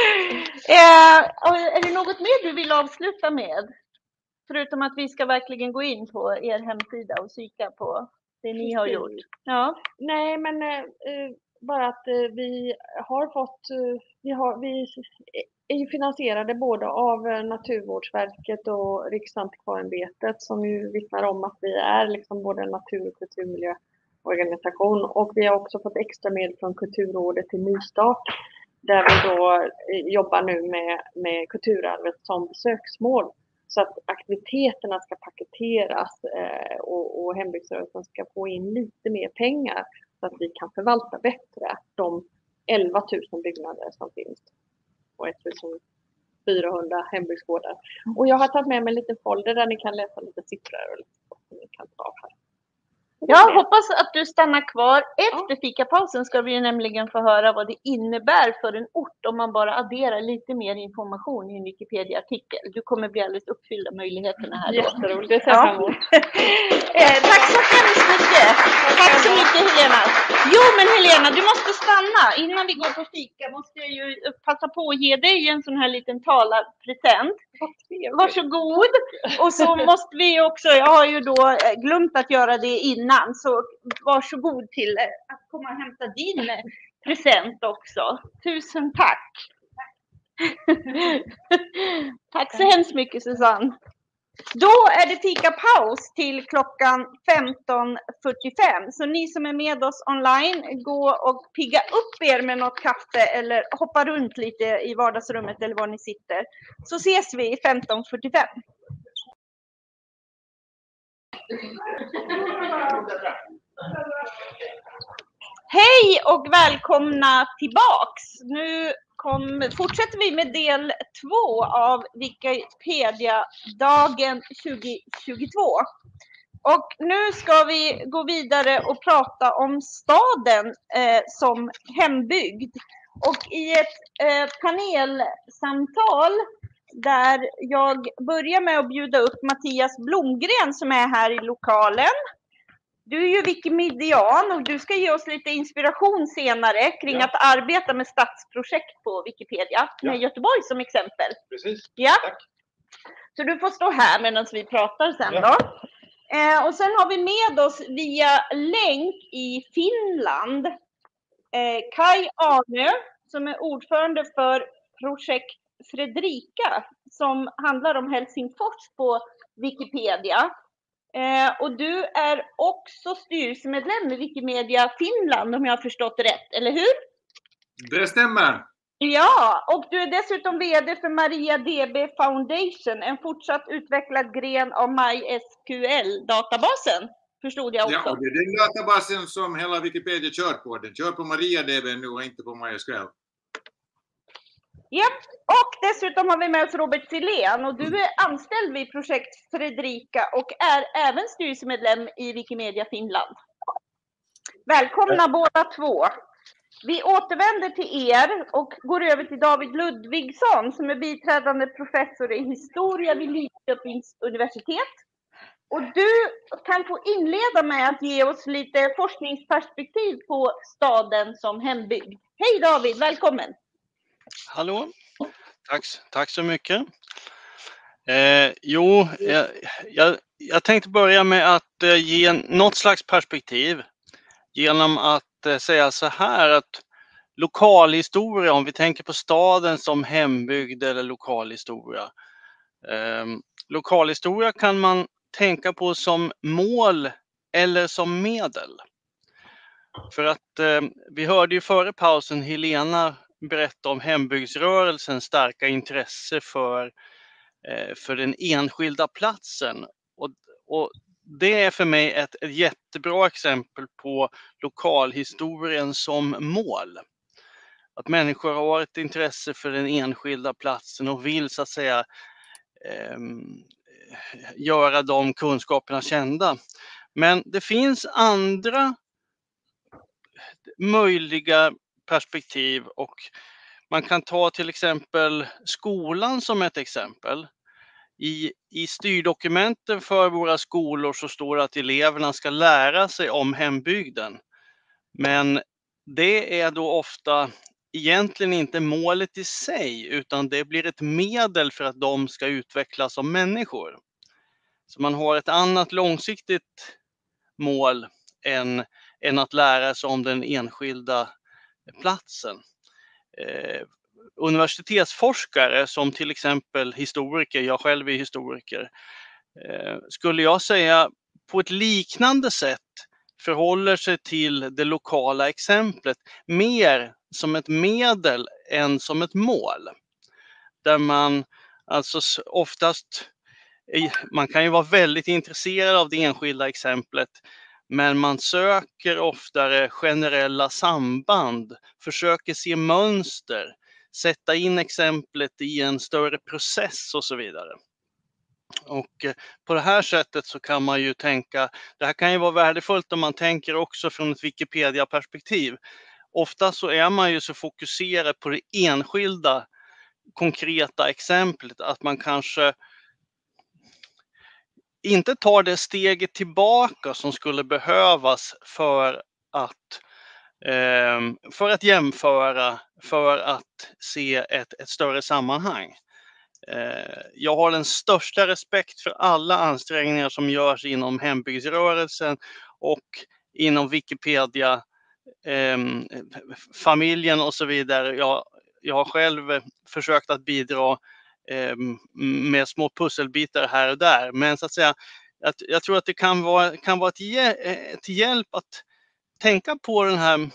Eh, är det något mer du vill avsluta med? Förutom att vi ska verkligen gå in på er hemsida och kika på det ni har gjort. Ja. Nej, men eh, bara att eh, vi har fått, eh, vi, har, vi är ju finansierade både av Naturvårdsverket och Riksantikvarieämbetet som ju vittnar om att vi är liksom både en natur- och kulturmiljöorganisation. Och vi har också fått extra medel från Kulturrådet till nystart där vi då jobbar nu med, med kulturarvet som besöksmål. Så att aktiviteterna ska paketeras eh, och, och hembygdsrörelsen ska få in lite mer pengar så att vi kan förvalta bättre de elva tusen byggnader som finns och ettusenfyrahundra hembygdsgårdar. Och jag har tagit med mig en liten folder där ni kan läsa lite siffror och lite som ni kan ta här. Jag hoppas att du stannar kvar. Efter fikapausen ska vi nämligen få höra vad det innebär för en ort om man bara adderar lite mer information i en Wikipedia-artikel. Du kommer bli alldeles uppfylld av möjligheterna här. Jätteroligt, det ser jag fram emot. eh, tack så hemskt mycket. Tack så mycket Helena. Jo men Helena, du måste stanna. Innan vi går på fika måste jag ju passa på att ge dig en sån här liten talarpresent. Varsågod. Och så måste vi också, jag har ju då glömt att göra det innan, så varsågod till att komma och hämta din present också. Tusen tack. Tack så hemskt mycket Susanne. Då är det fikapaus till klockan femton fyrtiofem. Så ni som är med oss online, gå och pigga upp er med något kaffe eller hoppa runt lite i vardagsrummet eller var ni sitter. Så ses vi femton fyrtiofem. Hej och välkomna tillbaks. Nu kom, fortsätter vi med del två av Wikipedia-dagen tjugohundratjugotvå. Och nu ska vi gå vidare och prata om staden eh, som hembygd. Och i ett eh, panelsamtal där jag börjar med att bjuda upp Mattias Blomgren som är här i lokalen. Du är ju Wikimedian och du ska ge oss lite inspiration senare kring ja. att arbeta med stadsprojekt på Wikipedia med ja. Göteborg som exempel. Precis, ja. tack. Så du får stå här medan vi pratar sen ja. då. Eh, och sen har vi med oss via länk i Finland eh, Kai Arnö som är ordförande för projekt Fredrika som handlar om Helsingfors på Wikipedia. Eh, och du är också styrelsemedlem i Wikimedia Finland om jag har förstått rätt, eller hur? Det stämmer. Ja, och du är dessutom vd för MariaDB Foundation, en fortsatt utvecklad gren av MySQL-databasen, förstod jag också. Ja, och det är den databasen som hela Wikipedia kör på. Den kör på MariaDB nu och inte på MySQL. Ja, och dessutom har vi med oss Robert Silén och du är anställd vid projekt Fredrika och är även styrelsemedlem i Wikimedia Finland. Välkomna ja. båda två. Vi återvänder till er och går över till David Ludvigsson som är biträdande professor i historia vid Linköpings universitet. Och du kan få inleda med att ge oss lite forskningsperspektiv på staden som hembygd. Hej David, välkommen! Hallå, tack, tack så mycket. Eh, jo, jag, jag, jag tänkte börja med att eh, ge något slags perspektiv genom att eh, säga så här att lokalhistoria, om vi tänker på staden som hembygd eller lokalhistoria. Eh, lokalhistoria kan man tänka på som mål eller som medel. För att eh, vi hörde ju före pausen Helena berätta om hembygdsrörelsens starka intresse för, eh, för den enskilda platsen. Och, och det är för mig ett, ett jättebra exempel på lokalhistorien som mål. Att människor har ett intresse för den enskilda platsen och vill så att säga eh, göra de kunskaperna kända. Men det finns andra möjliga perspektiv och man kan ta till exempel skolan som ett exempel. I, i styrdokumenten för våra skolor så står det att eleverna ska lära sig om hembygden. Men det är då ofta egentligen inte målet i sig utan det blir ett medel för att de ska utvecklas som människor. Så man har ett annat långsiktigt mål än, än att lära sig om den enskilda platsen. Eh, universitetsforskare som till exempel historiker, jag själv är historiker, eh, skulle jag säga på ett liknande sätt förhåller sig till det lokala exemplet mer som ett medel än som ett mål. Där man alltså oftast, man kan ju vara väldigt intresserad av det enskilda exemplet, men man söker oftare generella samband, försöker se mönster, sätta in exemplet i en större process och så vidare. Och på det här sättet så kan man ju tänka, det här kan ju vara värdefullt om man tänker också från ett Wikipedia-perspektiv. Ofta så är man ju så fokuserad på det enskilda konkreta exemplet att man kanske inte tar det steget tillbaka som skulle behövas för att, eh, för att jämföra, för att se ett, ett större sammanhang. Eh, jag har den största respekt för alla ansträngningar som görs inom hembygdsrörelsen och inom Wikipedia, eh, familjen och så vidare. Jag, jag har själv försökt att bidra med små pusselbitar här och där. Men så att säga, jag, jag tror att det kan vara, kan vara ett, till hjälp att tänka på den här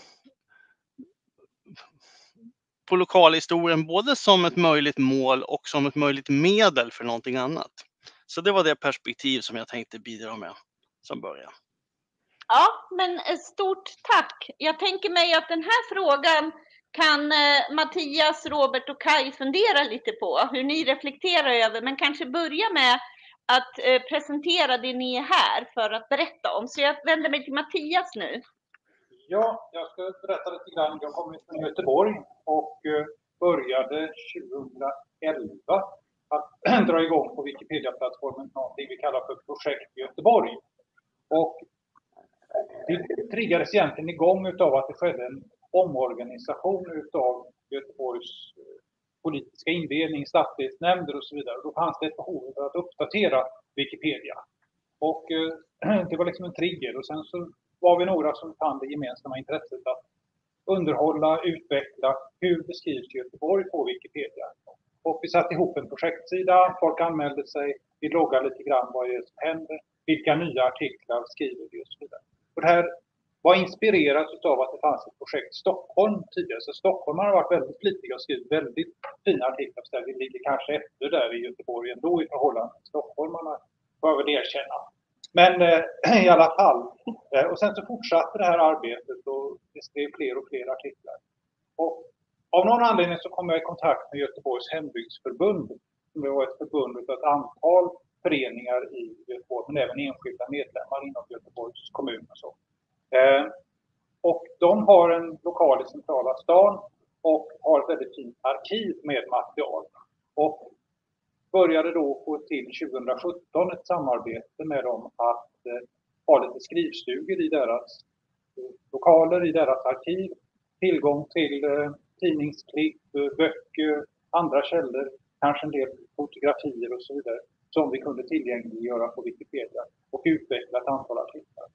på lokalhistorien både som ett möjligt mål och som ett möjligt medel för någonting annat. Så det var det perspektiv som jag tänkte bidra med som början. Ja, men stort tack. Jag tänker mig att den här frågan kan Mattias, Robert och Kai fundera lite på hur ni reflekterar över, men kanske börja med att presentera det ni är här för att berätta om. Så jag vänder mig till Mattias nu. Ja, jag ska berätta lite grann. Jag kommer från Göteborg och började tjugohundraelva att dra igång på Wikipedia-plattformen någonting vi kallar för Projekt Göteborg. Och det triggades egentligen igång utav att det skedde en omorganisation utav Göteborgs politiska indelning, stadsdelsnämnder och så vidare. Då fanns det ett behov av att uppdatera Wikipedia. Och eh, det var liksom en trigger. Och sen så var vi några som fann det gemensamma intresset att underhålla, utveckla hur beskrivs Göteborg på Wikipedia. Och vi satte ihop en projektsida, folk anmälde sig, vi loggade lite grann vad det är som händer, vilka nya artiklar skriver vi och så vidare. Och det här var inspirerat av att det fanns ett projekt Stockholm tidigare. Så Stockholm har varit väldigt flitiga och skrivit väldigt fina artiklar. Så vi ligger kanske efter där i Göteborg ändå i förhållande till stockholmarna, får jag väl erkänna. Men eh, i alla fall. Eh, och sen så fortsatte det här arbetet och det skrev fler och fler artiklar. Och av någon anledning så kom jag i kontakt med Göteborgs hembygdsförbund. Som var ett förbund av ett antal föreningar i Göteborg, men även enskilda medlemmar inom Göteborgs kommun och så. Eh, och de har en lokal i centrala stan och har ett väldigt fint arkiv med material. Och började då få till tjugohundrasjutton ett samarbete med dem att eh, ha lite skrivstugor i deras eh, lokaler, i deras arkiv. Tillgång till eh, tidningsklipp, böcker, andra källor kanske en del fotografier och så vidare som vi kunde tillgängliggöra på Wikipedia och utveckla ett antal artiklar.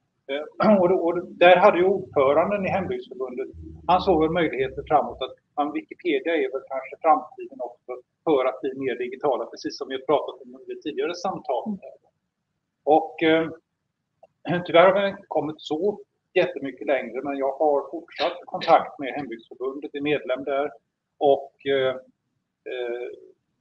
Eh, och, och där hade ju ordföranden i Hembygdsförbundet, han såg väl möjligheter framåt att man, Wikipedia är väl kanske framtiden också för att bli mer digitala, precis som vi har pratat om i det tidigare samtalet. Och eh, tyvärr har vi inte kommit så jättemycket längre, men jag har fortsatt kontakt med Hembygdsförbundet, är medlem där, och eh, eh,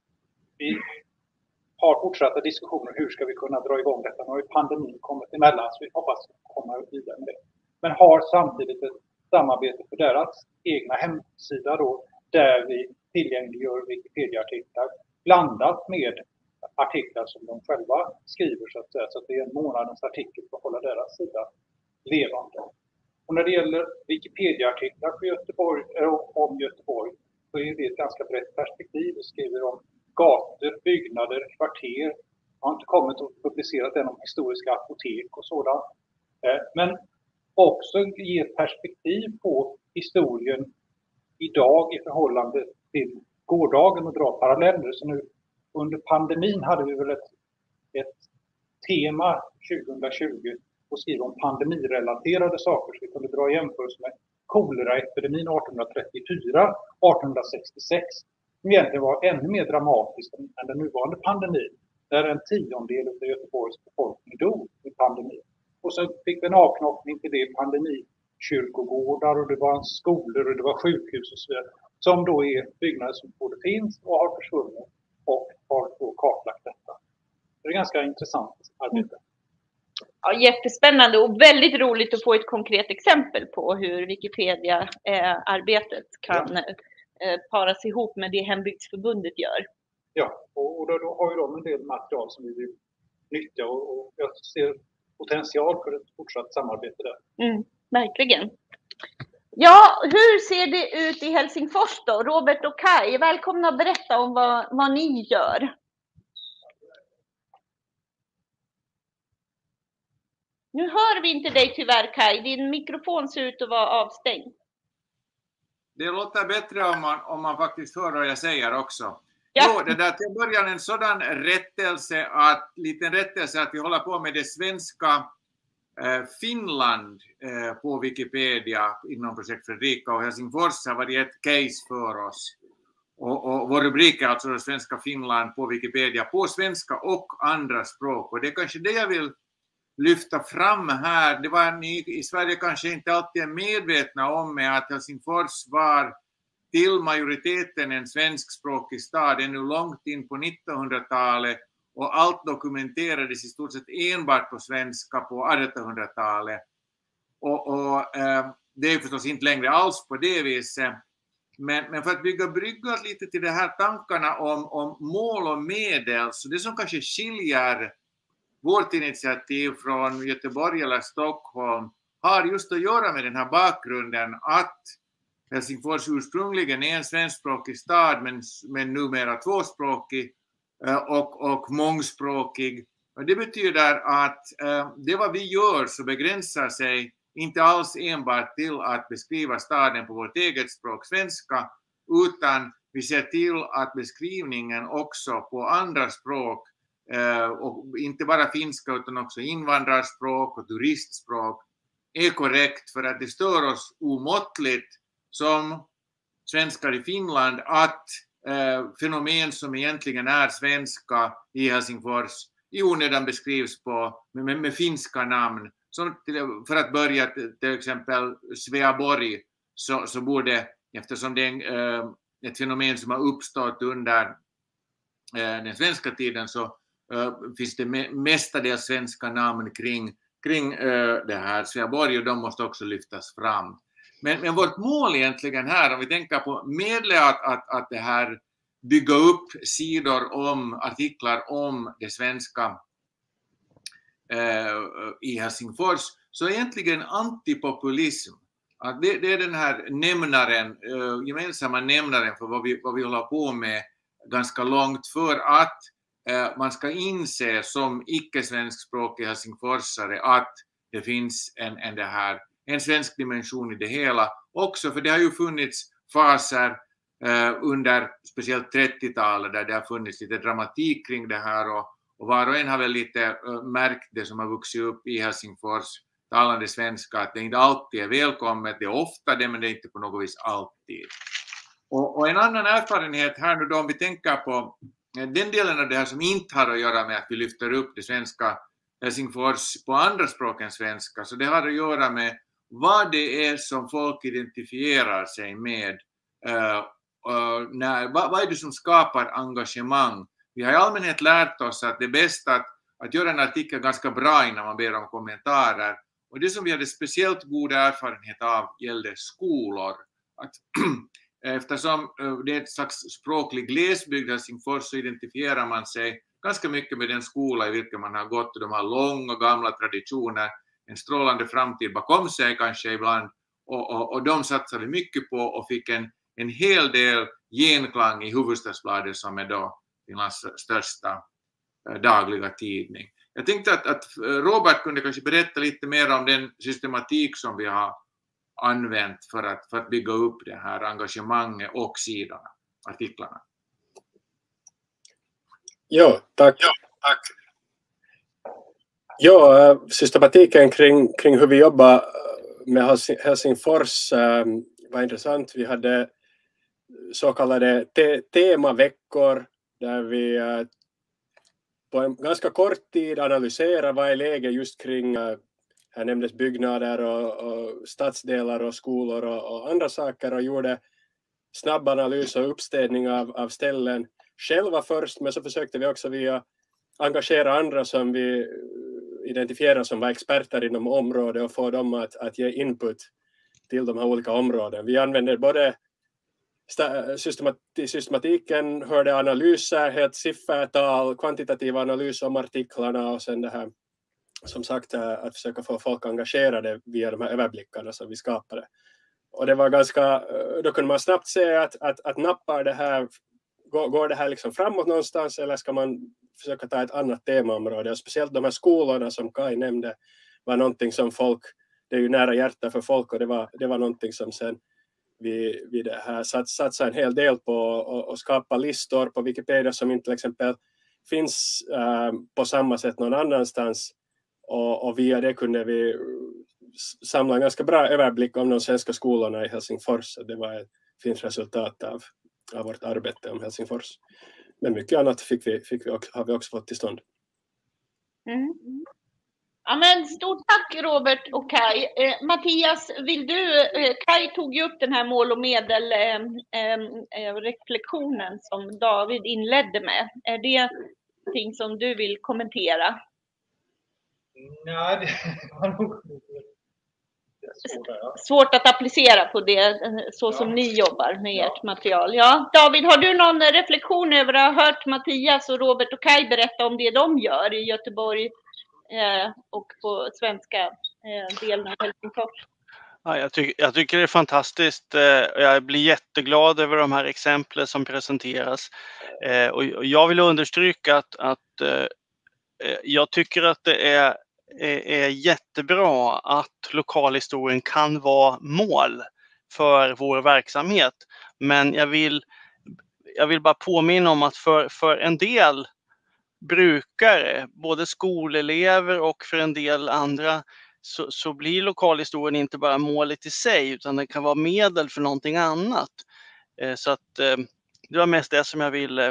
vi har fortsatta diskussioner hur ska vi kunna dra igång detta. Nu har ju pandemin kommit emellan, så vi hoppas komma vidare med det. Men har samtidigt ett samarbete för deras egna hemsida då, där vi tillgängliggör Wikipedia-artiklar blandat med artiklar som de själva skriver, så att säga, så att det är en månadens artikel för att hålla deras sida levande. Och när det gäller Wikipedia-artiklar för Göteborg, äh, om Göteborg, så är det ett ganska brett perspektiv. Vi skriver om gator, byggnader, kvarter. Jag har inte kommit och publicerat än om historiska apotek och sådant. Eh, men också ge ett perspektiv på historien idag i förhållande till gårdagen och dra paralleller. Så nu under pandemin hade vi väl ett, ett tema tjugohundratjugo och skriva om pandemirelaterade saker, så vi kunde dra jämförelse med koleraepidemin arton trettiofyra arton sextiosex, som egentligen var ännu mer dramatisk än den nuvarande pandemin, där en tiondel av Göteborgs befolkning dog i pandemin. Och så fick vi en avknoppning till det, pandemikyrkogårdar, och det var skolor och det var sjukhus och så vidare, som då är byggnader som både finns och har försvunnit, och har då kartlagt detta. Det är ganska intressant arbete. Ja, jättespännande och väldigt roligt att få ett konkret exempel på hur Wikipedia-arbetet kan ja. eh, paras ihop med det Hembygdsförbundet gör. Ja, och då, då har ju de en del material som vi vill nyttja, och, och jag ser potential för ett fortsatt samarbete där. Mm, verkligen. Ja, hur ser det ut i Helsingfors då? Robert och Kai, välkomna att berätta om vad, vad ni gör. Nu hör vi inte dig tyvärr, Kai. Din mikrofon ser ut att vara avstängd. Det låter bättre om man, om man faktiskt hör vad jag säger också. Ja. Jo, det där till början en sådan rättelse, att, liten rättelse att vi håller på med det svenska eh, Finland eh, på Wikipedia inom projekt Fredrika, och Helsingfors har varit ett case för oss. Och, och vår rubrik är alltså det svenska Finland på Wikipedia på svenska och andra språk. Och det är kanske det jag vill lyfta fram här. Det var ni i Sverige kanske inte alltid är medvetna om, med att Helsingfors var till majoriteten en svenskspråkig stad ännu långt in på nittonhundratalet, och allt dokumenterades i stort sett enbart på svenska på artonhundratalet. Och, och eh, det är förstås inte längre alls på det viset. Men, men för att bygga brygga lite till de här tankarna om, om mål och medel, så det som kanske skiljer vårt initiativ från Göteborg eller Stockholm har just att göra med den här bakgrunden att Helsingfors ursprungligen är en svenskspråkig stad, men, men numera tvåspråkig och, och mångspråkig. Och det betyder att eh, det vad vi gör så begränsar sig inte alls enbart till att beskriva staden på vårt eget språk, svenska, utan vi ser till att beskrivningen också på andra språk, eh, och inte bara finska utan också invandrarspråk och turistspråk, är korrekt, för att det stör oss omåttligt som svenskar i Finland att eh, fenomen som egentligen är svenska i Helsingfors i onödan beskrivs på, med, med finska namn. Som till, för att börja till exempel Sveaborg, så, så borde, eftersom det är en, eh, ett fenomen som har uppstått under eh, den svenska tiden, så eh, finns det me, mestadels svenska namn kring, kring eh, det här Sveaborg, och de måste också lyftas fram. Men, men vårt mål egentligen här, om vi tänker på medlet att, att, att det här bygga upp sidor om, artiklar om det svenska eh, i Helsingfors, så egentligen antipopulism. Att det, det är den här nämnaren, eh, gemensamma nämnaren för vad vi, vad vi håller på med ganska långt, för att eh, man ska inse som icke-svenskspråkig helsingforsare att det finns en, en det här en svensk dimension i det hela också, för det har ju funnits faser eh, under speciellt trettiotalet där det har funnits lite dramatik kring det här och, och var och en har väl lite eh, märkt det som har vuxit upp i Helsingfors talande svenska, att det inte alltid är välkommet, det är ofta det men det är inte på något vis alltid. Och, och en annan erfarenhet här nu då om vi tänker på den delen av det här som inte har att göra med att vi lyfter upp det svenska Helsingfors på andra språk än svenska, så det har att göra med vad det är som folk identifierar sig med. Uh, uh, när, vad, vad är det som skapar engagemang? Vi har i allmänhet lärt oss att det är bäst att, att göra en artikel ganska bra innan man ber om kommentarer. Och det som vi hade speciellt god erfarenhet av gällde skolor. Att, eftersom det är ett slags språklig glesbygd Helsingfors så identifierar man sig ganska mycket med den skola i vilken man har gått och de har långa gamla traditioner, en strålande framtid bakom sig kanske ibland och, och, och de satsade mycket på och fick en, en hel del genklang i Hufvudstadsbladet som är då Finlands största eh, dagliga tidning. Jag tänkte att, att Robert kunde kanske berätta lite mer om den systematik som vi har använt för att, för att bygga upp det här engagemanget och sidorna, artiklarna. Ja, tack. Ja, tack. Ja, systematiken kring, kring hur vi jobbar med Helsingfors um, var intressant. Vi hade så kallade te- temaveckor där vi uh, på en ganska kort tid analyserar vad är läget just kring, uh, här nämndes byggnader och, och stadsdelar och skolor och, och andra saker och gjorde snabb analys och uppstädning av, av ställen själva först, men så försökte vi också via engagera andra som vi identifierar som var experter inom området och få dem att, att ge input till de här olika områden. Vi använder både systemati- systematiken, hörde analyser, helt siffertal, kvantitativ analys om artiklarna och sen det här, som sagt, att försöka få folk engagerade via de här överblickarna som vi skapade. Och det var ganska, då kunde man snabbt se att, att, att nappar det här, går, går det här liksom framåt någonstans eller ska man försöka ta ett annat temaområde. Och speciellt de här skolorna som Kai nämnde var någonting som folk, det är ju nära hjärta för folk och det var, det var någonting som sen vi, vi det här sats, satsade en hel del på och, och skapa listor på Wikipedia som inte till exempel finns äh, på samma sätt någon annanstans och, och via det kunde vi samla en ganska bra överblick om de svenska skolorna i Helsingfors. Det var ett fint resultat av, av vårt arbete om Helsingfors. Men mycket annat fick vi, fick vi också, har vi också fått till stånd. Mm. Ja, men stort tack Robert och Kai. Eh, Mattias, vill du, eh, Kai tog ju upp den här mål- och medelreflektionen eh, som David inledde med. Är det någonting som du vill kommentera? Nej, det var nog svårt, ja. Svårt att applicera på det så som ja. Ni jobbar med ja. Ert material. Ja, David, har du någon reflektion över att ha hört Mattias och Robert och Kai berätta om det de gör i Göteborg eh, och på svenska eh, delen av Helsingfors? Ja, jag, tycker, jag tycker det är fantastiskt. Jag blir jätteglad över de här exemplen som presenteras. Och jag vill understryka att, att jag tycker att det är är jättebra att lokalhistorien kan vara mål för vår verksamhet. Men jag vill, jag vill bara påminna om att för, för en del brukare, både skolelever och för en del andra, så, så blir lokalhistorien inte bara målet i sig utan det kan vara medel för någonting annat. Så att det var mest det som jag ville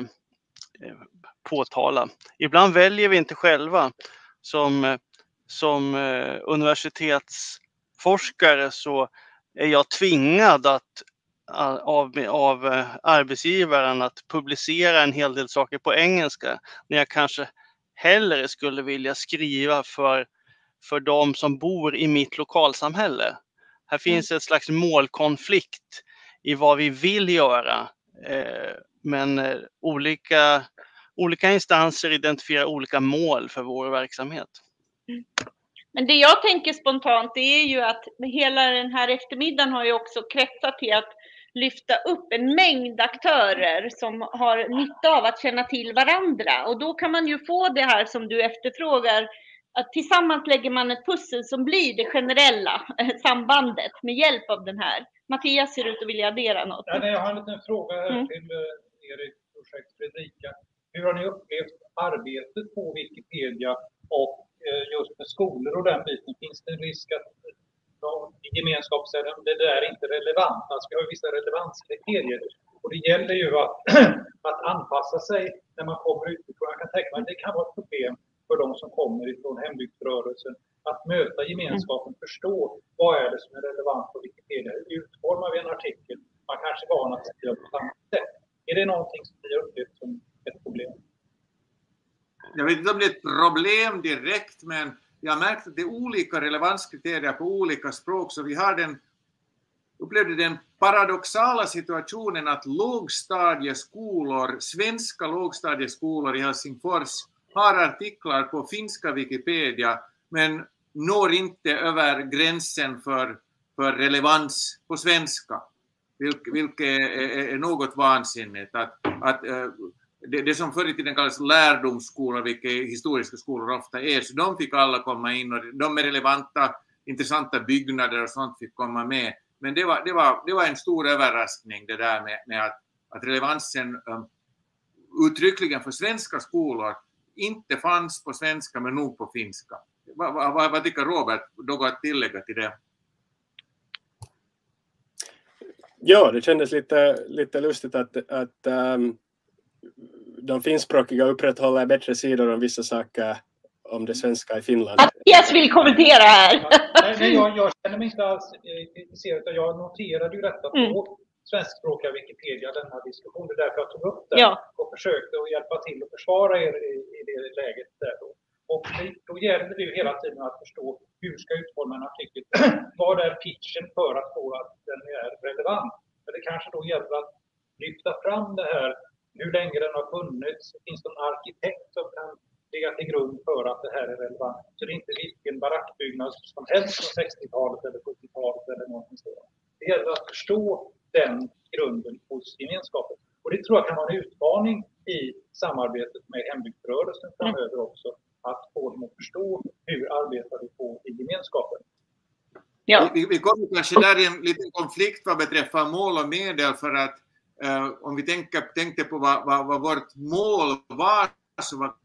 påtala. Ibland väljer vi inte själva. Som Som eh, universitetsforskare så är jag tvingad att, av, av eh, arbetsgivaren att publicera en hel del saker på engelska. När jag kanske hellre skulle vilja skriva för, för de som bor i mitt lokalsamhälle. Här finns ett slags målkonflikt i vad vi vill göra. Eh, men eh, olika, olika instanser identifierar olika mål för vår verksamhet. Men det jag tänker spontant det är ju att hela den här eftermiddagen har ju också kretsat till att lyfta upp en mängd aktörer som har nytta av att känna till varandra. Och då kan man ju få det här som du efterfrågar, att tillsammans lägger man ett pussel som blir det generella sambandet med hjälp av den här. Mattias ser ut att vilja addera något. Ja, nej, jag har en liten fråga här Mm. till uh, Erik, projekt Fredrika. Hur har ni upplevt arbetet på Wikipedia och uh, just med skolor och den biten? Finns det en risk att uh, gemenskapscellen, det där är inte relevant? Alltså vi har ju vissa relevanskriterier. Och det gäller ju att, att anpassa sig när man kommer utifrån. Jag kan tänka mig att det kan vara ett problem för de som kommer ifrån hembygdsrörelsen. Att möta gemenskapen, förstå vad är det som är relevant på Wikipedia. Hur utformar vi en artikel? Man kanske är van att skriva på samma sätt. Är det någonting som ni har upplevt som ett problem? Jag vet inte om det är ett problem direkt, men jag har märkt att det är olika relevanskriterier på olika språk. Så vi har den, upplevde den paradoxala situationen att lågstadieskolor, svenska lågstadieskolor i Helsingfors har artiklar på finska Wikipedia men når inte över gränsen för, för relevans på svenska. Vilket, vilket är, är något vansinnigt. Att, att, det, det som förr i tiden kallas lärdomsskolor, vilka historiska skolor ofta är, så de fick alla komma in och de är relevanta, intressanta byggnader och sånt fick komma med. Men det var, det var, det var en stor överraskning det där med, med att, att relevansen um, uttryckligen för svenska skolor inte fanns på svenska men nog på finska. Vad, vad, vad tycker Robert? Något att tillägga till det? Ja, det kändes lite, lite lustigt att, att um, de finskspråkiga upprätthåller bättre sidor om vissa saker om det svenska i Finland. Mattias vill kommentera här. Ja, nej, jag, jag känner mig inte alls intresserad. Jag noterade ju detta på mm. svenskspråkiga Wikipedia, den här diskussionen. Det är därför jag tog upp den ja. och försökte att hjälpa till och försvara er i, i det läget där då. Och då gäller det ju hela tiden att förstå hur ska utforma en artikel. Vad är pitchen för att få att den är relevant? Men det kanske då gäller att lyfta fram det här, hur länge den har funnits. Finns det en arkitekt som kan ligga till grund för att det här är relevant? Så det är inte vilken barackbyggnad som helst från sextiotalet eller sjuttiotalet eller någonting sådant. Det gäller att förstå den grunden hos gemenskapen. Och det tror jag kan vara en utmaning i samarbetet med hembygdsrörelsen framöver också. Att få dem att förstå hur arbetar vi på i gemenskapen. Ja. Vi, vi kommer kanske där i en liten konflikt vad beträffar mål och medel, för att eh, om vi tänker, tänkte på vad, vad, vad vårt mål var, så var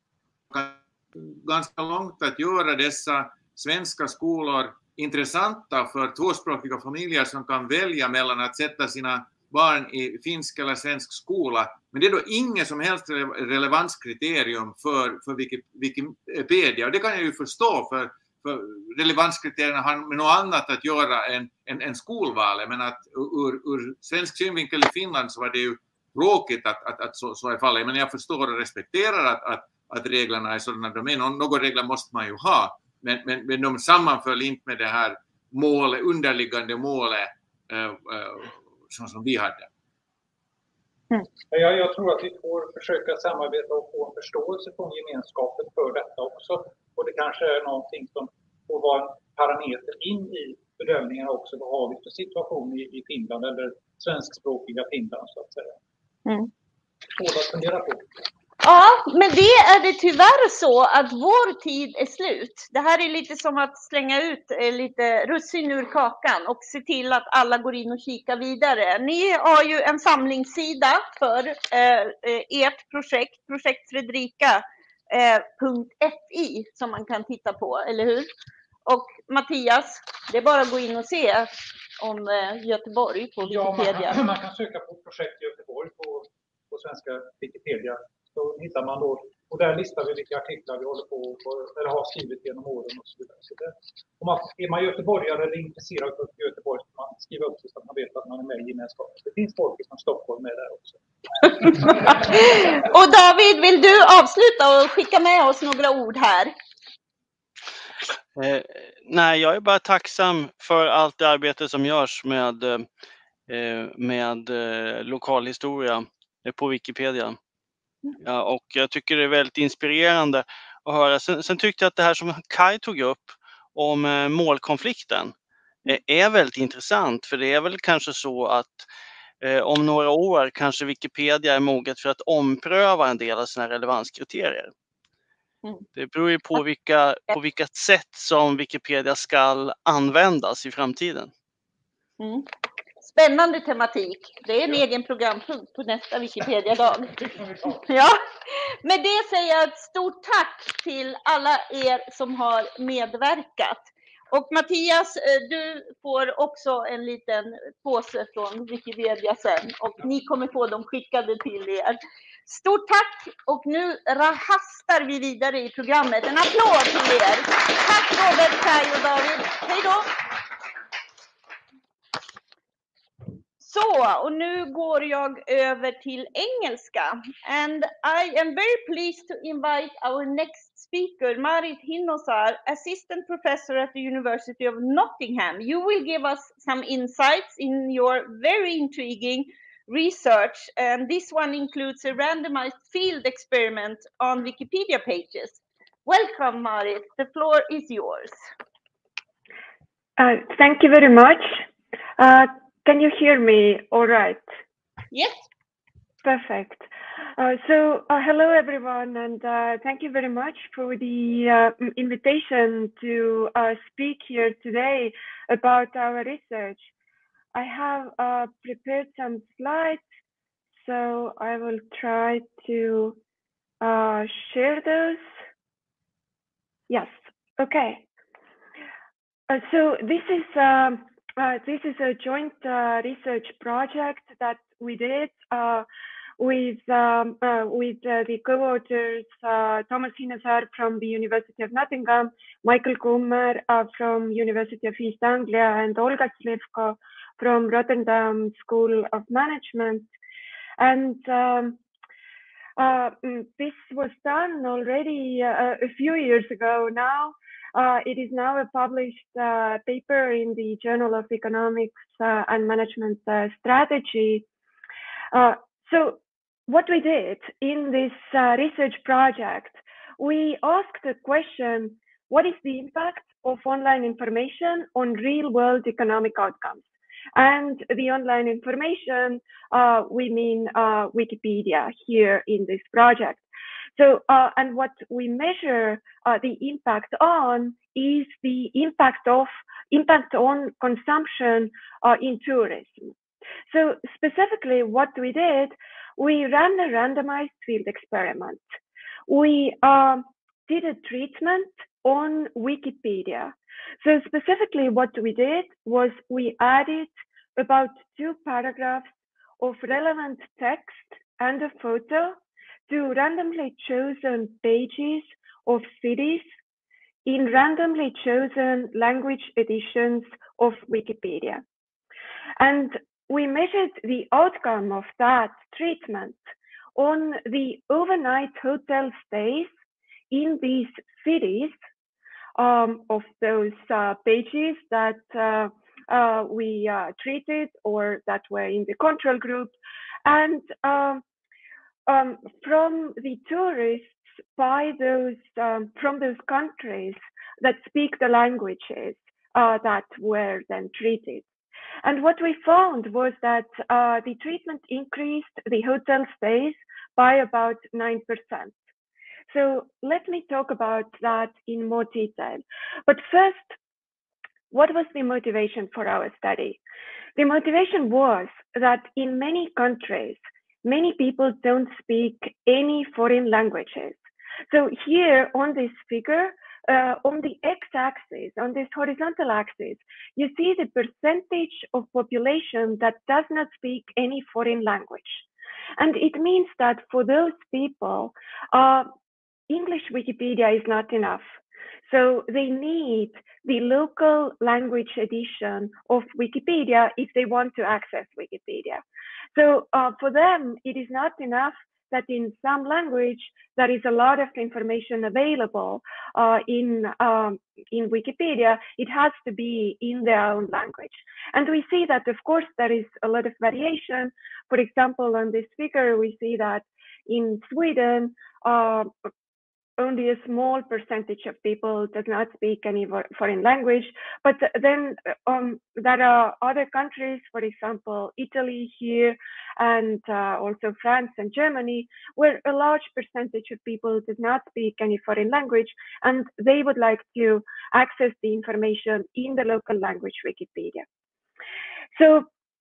ganska långt att göra dessa svenska skolor intressanta för tvåspråkiga familjer som kan välja mellan att sätta sina barn i finsk eller svensk skola. Men det är då inget som helst relevanskriterium för, för Wikipedia. Och det kan jag ju förstå, för, för relevanskriterierna har med något annat att göra än, än, än skolvalet. Men att ur, ur svensk synvinkel i Finland så var det ju tråkigt att, att, att så, så är fallet. Men jag förstår och respekterar att, att, att reglerna är sådana de är. Några regler måste man ju ha. Men, men, men de sammanföll inte med det här målet, underliggande målet uh, uh, som, som vi hade. Mm. Jag, jag tror att vi får försöka samarbeta och få en förståelse från gemenskapen för detta också. Och det kanske är någonting som får vara en parameter in i bedömningen också. Vad har vi för situation i, i Finland eller svenskspråkiga Finland så att säga. Mm. Svårt att fundera på. Ja, men det är det tyvärr så att vår tid är slut. Det här är lite som att slänga ut lite russin ur kakan och se till att alla går in och kikar vidare. Ni har ju en samlingssida för eh, ert projekt, projekt Fredrika punkt fi, som man kan titta på, eller hur? Och Mattias, det är bara att gå in och se om eh, Göteborg på Wikipedia. Ja, man kan, man kan söka på projekt Göteborg på, på svenska Wikipedia. Så hittar man då, och där listar vi vilka artiklar vi håller på eller har skrivit genom åren och så vidare. Så det, om man, är man göteborgare eller intresserad av Göteborg så man skriver upp sig så att man vet att man är med i gemenskapen. Det finns folk från Stockholm med där också. Och David, vill du avsluta och skicka med oss några ord här? Eh, nej, jag är bara tacksam för allt det arbete som görs med, eh, med eh, lokalhistoria på Wikipedia. Ja, och jag tycker det är väldigt inspirerande att höra. Sen, sen tyckte jag att det här som Kai tog upp om eh, målkonflikten eh, är väldigt intressant. För det är väl kanske så att eh, om några år kanske Wikipedia är moget för att ompröva en del av sina relevanskriterier. Mm. Det beror ju på vilka, på vilket sätt som Wikipedia ska användas i framtiden. Mm. Spännande tematik. Det är en egen programpunkt på nästa Wikipedia-dag. Ja. Med det säger jag ett stort tack till alla er som har medverkat. Och Mattias, du får också en liten påse från Wikipedia sen och ni kommer få dem skickade till er. Stort tack och nu hastar vi vidare i programmet. En applåd till er. Tack Robert, Kaj och David. Hej då! Så, och nu går jag över till engelska. And I am very pleased to invite our next speaker, Marit Hinnosar, Assistant Professor at the University of Nottingham. You will give us some insights in your very intriguing research, and this one includes a randomized field experiment on Wikipedia pages. Welcome, Marit. The floor is yours. Uh, thank you very much. Uh, Can you hear me all right? Yes. Perfect. Uh, so uh, hello everyone, and uh, thank you very much for the uh, invitation to uh, speak here today about our research. I have uh, prepared some slides, so I will try to uh, share those. Yes, okay. Uh, so this is um, Uh, this is a joint uh, research project that we did uh, with um, uh, with uh, the co-authors uh, Thomas Hinnosar from the University of Nottingham, Michael Kummer uh, from University of East Anglia, and Olga Slivko from Rotterdam School of Management. And um, uh, this was done already uh, a few years ago now. Uh, it is now a published uh, paper in the Journal of Economics uh, and Management uh, Strategy. Uh, so what we did in this uh, research project, we asked the question, what is the impact of online information on real-world economic outcomes? And the online information, uh, we mean uh, Wikipedia here in this project. So, uh, and what we measure uh, the impact on is the impact of impact on consumption uh, in tourism. So specifically what we did, we ran a randomized field experiment. We uh, did a treatment on Wikipedia. So specifically what we did was we added about two paragraphs of relevant text and a photo to randomly chosen pages of cities in randomly chosen language editions of Wikipedia. And we measured the outcome of that treatment on the overnight hotel stays in these cities um, of those uh, pages that uh, uh, we uh, treated or that were in the control group. And um, Um, from the tourists by those um, from those countries that speak the languages uh, that were then treated. And what we found was that uh, the treatment increased the hotel stays by about nine percent. So let me talk about that in more detail. But first, what was the motivation for our study? The motivation was that in many countries, many people don't speak any foreign languages. So here on this figure, uh, on the x-axis, on this horizontal axis, you see the percentage of population that does not speak any foreign language. And it means that for those people, uh, English Wikipedia is not enough. So they need the local language edition of Wikipedia if they want to access Wikipedia. So uh, for them, it is not enough that in some language there is a lot of information available uh, in, um, in Wikipedia. It has to be in their own language. And we see that, of course, there is a lot of variation. For example, on this figure, we see that in Sweden, uh, only a small percentage of people does not speak any foreign language. But then um, there are other countries, for example, Italy here, and uh, also France and Germany, where a large percentage of people does not speak any foreign language, and they would like to access the information in the local language Wikipedia. So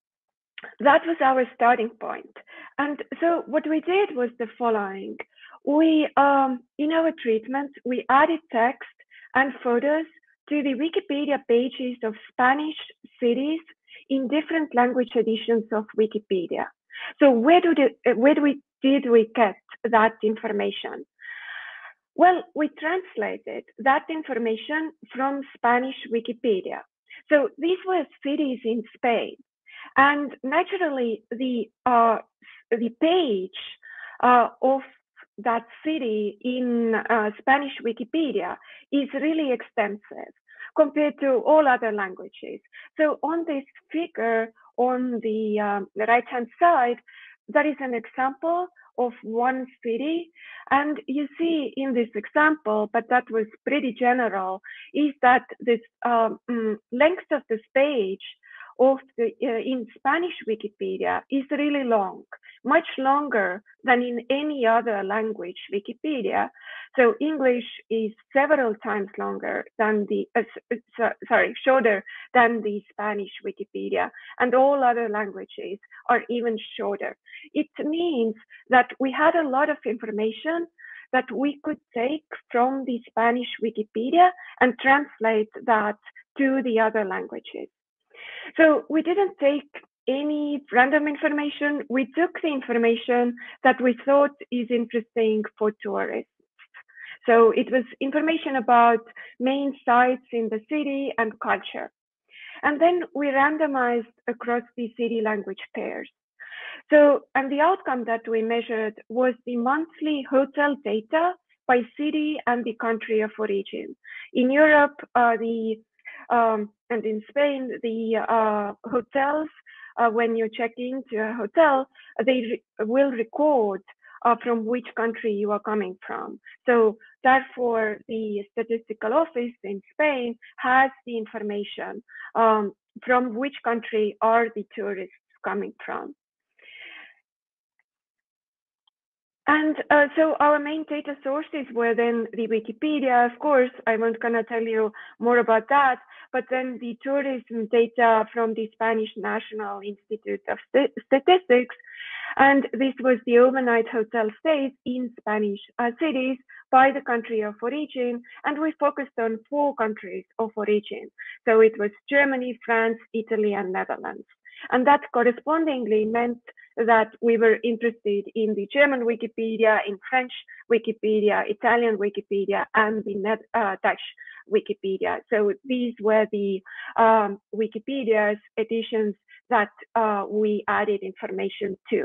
that was our starting point. And so what we did was the following. We, um, in our treatment, we added text and photos to the Wikipedia pages of Spanish cities in different language editions of Wikipedia. So where, do the, where do we, did we get that information? Well, we translated that information from Spanish Wikipedia. So these were cities in Spain. And naturally, the, uh, the page uh, of that city in uh, Spanish Wikipedia is really extensive compared to all other languages. So on this figure on the, um, the right-hand side, there is an example of one city. And you see in this example, but that was pretty general, is that this um, length of this page of the, uh, in Spanish Wikipedia is really long, much longer than in any other language Wikipedia. So English is several times longer than the, uh, so, sorry, shorter than the Spanish Wikipedia, and all other languages are even shorter. It means that we had a lot of information that we could take from the Spanish Wikipedia and translate that to the other languages. So we didn't take any random information. We took the information that we thought is interesting for tourists. So it was information about main sites in the city and culture. And then we randomized across the city language pairs. So, and the outcome that we measured was the monthly hotel data by city and the country of origin. In Europe, uh, the Um, and in Spain, the uh, hotels, uh, when you check into a hotel, they re will record uh, from which country you are coming from. So therefore, the statistical office in Spain has the information um, from which country are the tourists coming from. And uh, so our main data sources were then the Wikipedia, of course. I won't gonna tell you more about that, but then the tourism data from the Spanish National Institute of St Statistics. And this was the overnight hotel stays in Spanish uh, cities by the country of origin. And we focused on four countries of origin. So it was Germany, France, Italy, and Netherlands. And that correspondingly meant that we were interested in the German Wikipedia, in French Wikipedia, Italian Wikipedia, and the Net, uh, Dutch Wikipedia. So these were the um, Wikipedia's editions that uh, we added information to.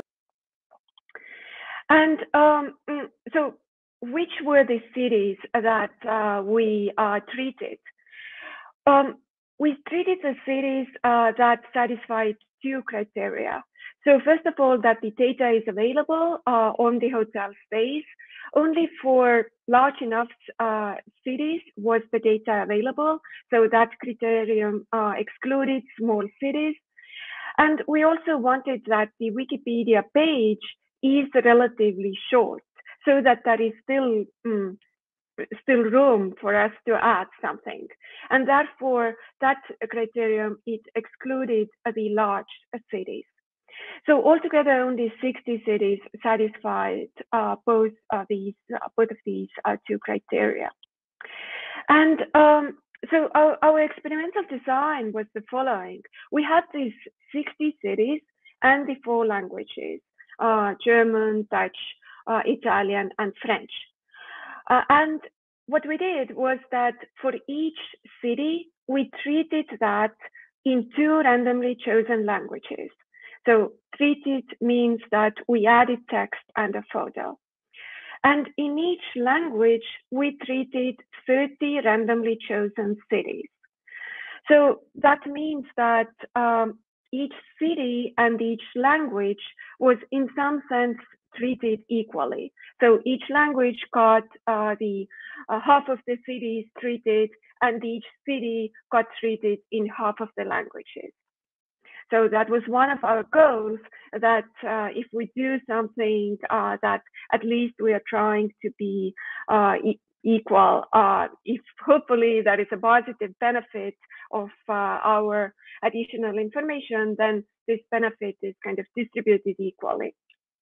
And um, so which were the cities that uh, we uh, treated? Um, we treated the cities uh, that satisfied two criteria. So first of all, that the data is available uh, on the hotel stays. Only for large enough uh, cities was the data available. So that criterion uh, excluded small cities. And we also wanted that the Wikipedia page is relatively short, so that there is still mm, still room for us to add something. And therefore, that criterion, it excluded the large cities. So altogether, only sixty cities satisfied uh, both of these, uh, both of these uh, two criteria. And um, so our, our experimental design was the following. We had these sixty cities and the four languages, uh, German, Dutch, uh, Italian, and French. Uh, and what we did was that for each city, we treated that in two randomly chosen languages. So treated means that we added text and a photo. And in each language, we treated thirty randomly chosen cities. So that means that um, each city and each language was in some sense treated equally. So each language got uh, the uh, half of the cities treated, and each city got treated in half of the languages. So that was one of our goals, that uh, if we do something uh, that at least we are trying to be uh, e equal, uh, if hopefully that is a positive benefit of uh, our additional information, then this benefit is kind of distributed equally.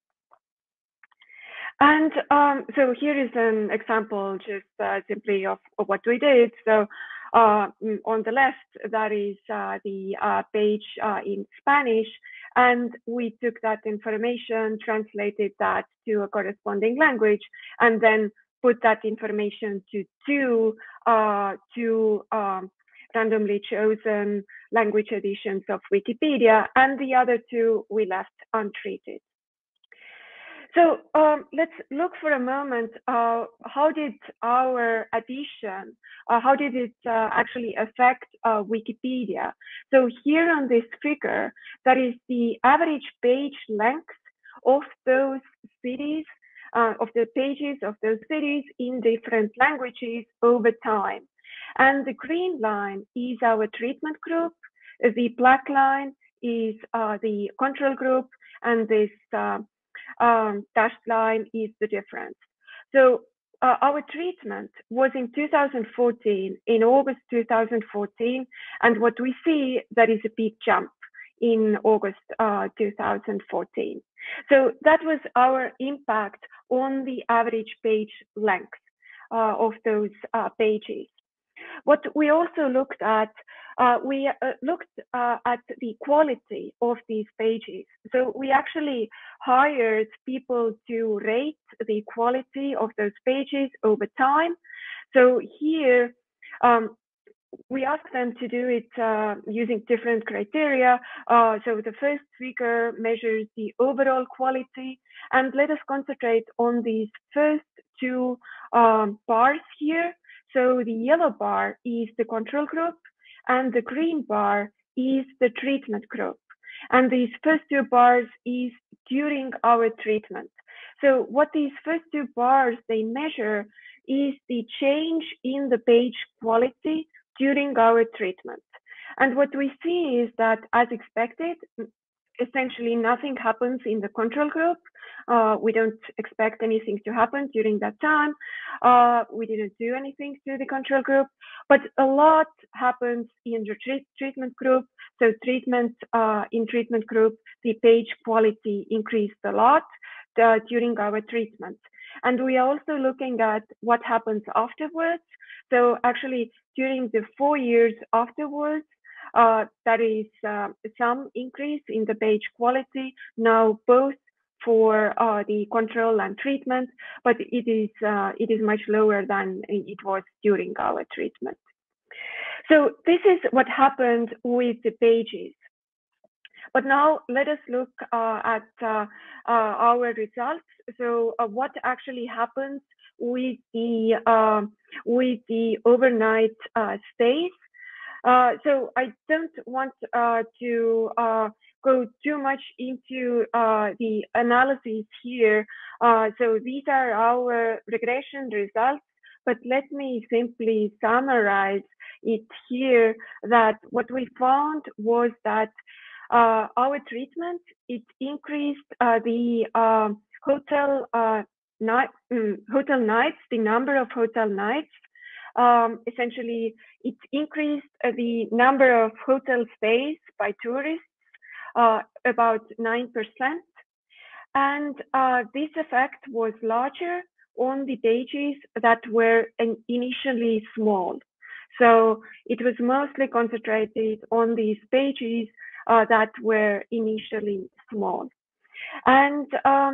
And um, so here is an example just uh, simply of, of what we did. So uh, on the left, that is uh, the uh, page uh, in Spanish, and we took that information, translated that to a corresponding language, and then put that information to two, uh, two um, randomly chosen language editions of Wikipedia, and the other two we left untreated. So um, let's look for a moment, uh, how did our addition, uh, how did it uh, actually affect uh, Wikipedia? So here on this figure, that is the average page length of those cities, uh, of the pages of those cities in different languages over time. And the green line is our treatment group, the black line is uh, the control group, and this uh, Um, dashed line is the difference. So uh, our treatment was in two thousand fourteen, in August two thousand fourteen, and what we see, that is a big jump in August uh, two thousand fourteen. So that was our impact on the average page length uh, of those uh, pages. What we also looked at, uh, we uh, looked uh, at the quality of these pages. So we actually hired people to rate the quality of those pages over time. So here, um, we asked them to do it uh, using different criteria. Uh, so the first figure measures the overall quality, and let us concentrate on these first two um, bars here. So the yellow bar is the control group, and the green bar is the treatment group. And these first two bars is during our treatment. So what these first two bars, they measure is the change in the page quality during our treatment. And what we see is that, as expected, essentially nothing happens in the control group. Uh, we don't expect anything to happen during that time. Uh, we didn't do anything to the control group, but a lot happens in the treat treatment group. So treatment, uh, in treatment group, the page quality increased a lot uh, during our treatment. And we are also looking at what happens afterwards. So actually during the four years afterwards, Uh, that is uh, some increase in the page quality, now both for uh, the control and treatment, but it is, uh, it is much lower than it was during our treatment. So this is what happened with the pages. But now let us look uh, at uh, uh, our results. So uh, what actually happens with the, uh, with the overnight uh, stays. Uh, so I don't want uh, to uh, go too much into uh, the analysis here. Uh, so these are our regression results, but let me simply summarize it here, that what we found was that uh, our treatment, it increased uh, the uh, hotel, uh, night, um, hotel nights, the number of hotel nights. Um, essentially, it increased uh, the number of hotel stays by tourists uh, about nine percent. And uh, this effect was larger on the pages that were initially small. So it was mostly concentrated on these pages uh, that were initially small. And um,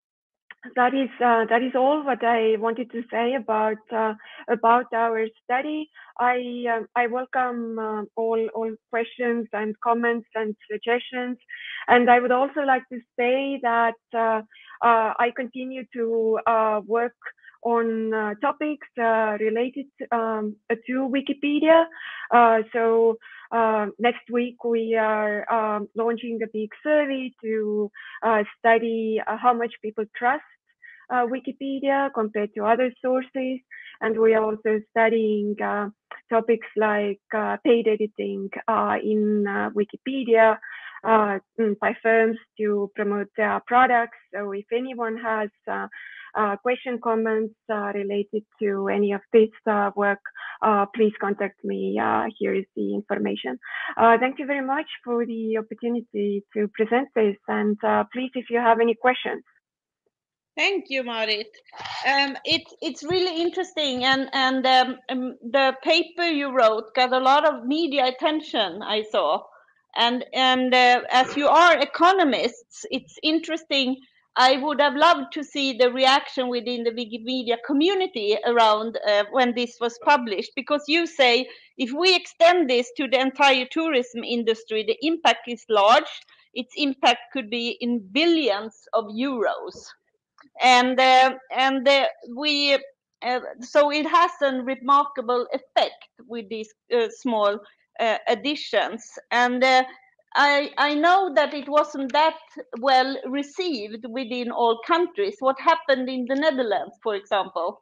That is uh, that is all what I wanted to say about uh, about our study. I uh, I welcome uh, all all questions and comments and suggestions, and I would also like to say that uh, uh, I continue to uh, work on uh, topics uh, related um, to Wikipedia. Uh, so uh, next week we are um, launching a big survey to uh, study uh, how much people trust uh, Wikipedia compared to other sources. And we are also studying uh, topics like uh, paid editing uh, in uh, Wikipedia uh, by firms to promote their products. So if anyone has uh, uh, question, comments uh, related to any of this uh, work, uh, please contact me. Uh, here is the information. Uh, thank you very much for the opportunity to present this. And uh, please, if you have any questions. Thank you, Marit. Um, it, it's really interesting, and, and um, um, the paper you wrote got a lot of media attention, I saw. And, and uh, as you are economists, it's interesting. I would have loved to see the reaction within the Wikimedia community around uh, when this was published, because you say if we extend this to the entire tourism industry, the impact is large. Its impact could be in billions of euros. And uh, and uh, we uh, so it has a remarkable effect with these uh, small uh, additions. And uh, I I know that it wasn't that well received within all countries. What happened in the Netherlands, for example?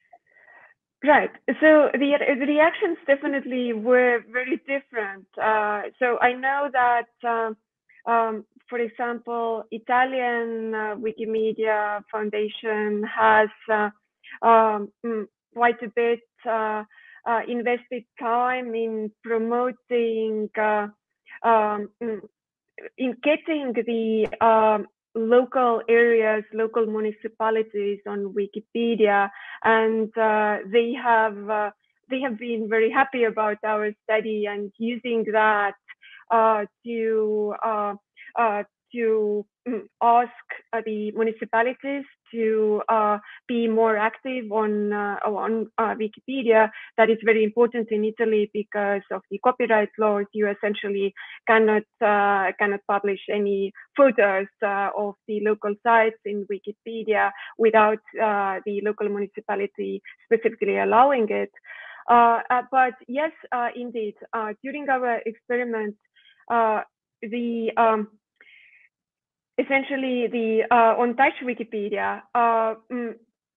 Right. So the, the reactions definitely were very different. Uh, so I know that. Uh, Um, for example, Italian uh, Wikimedia Foundation has uh, um, quite a bit uh, uh, invested time in promoting, uh, um, in getting the um, local areas, local municipalities on Wikipedia, and uh, they have uh, they have been very happy about our study and using that Uh, to uh, uh, to ask uh, the municipalities to uh, be more active on uh, on uh, Wikipedia. That is very important in Italy because of the copyright laws. You essentially cannot uh, cannot publish any photos uh, of the local sites in Wikipedia without uh, the local municipality specifically allowing it. Uh, uh, but yes, uh, indeed, uh, during our experiment, Uh, the um, essentially the uh, on Dutch Wikipedia, uh, mm,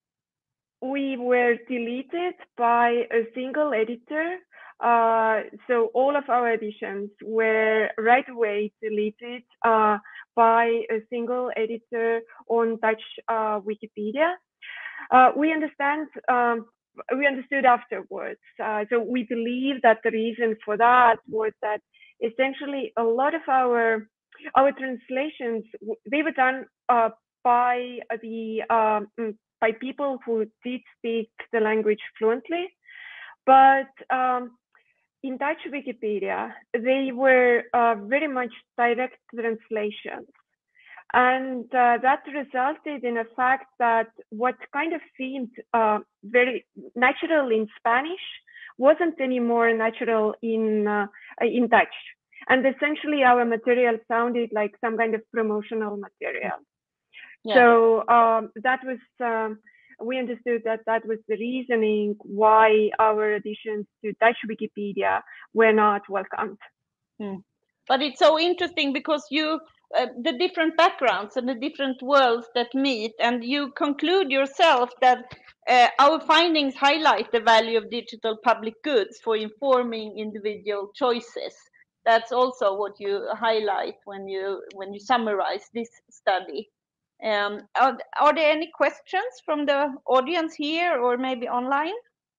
we were deleted by a single editor. Uh, so all of our editions were right away deleted uh, by a single editor on Dutch uh, Wikipedia. Uh, we understand. Um, we understood afterwards. Uh, so we believe that the reason for that was that essentially a lot of our our translations, they were done uh, by the um, by people who did speak the language fluently, but um, in Dutch Wikipedia they were uh, very much direct translations, and uh, that resulted in a fact that what kind of seemed uh, very natural in Spanish wasn't anymore natural in uh, in Dutch, and essentially our material sounded like some kind of promotional material. Yeah. So um, that was um, we understood that that was the reasoning why our additions to Dutch Wikipedia were not welcomed. Hmm. But it's so interesting because you uh, the different backgrounds and the different worlds that meet, and you conclude yourself that uh, our findings highlight the value of digital public goods for informing individual choices. That's also what you highlight when you when you summarize this study. Um, are, are there any questions from the audience here or maybe online?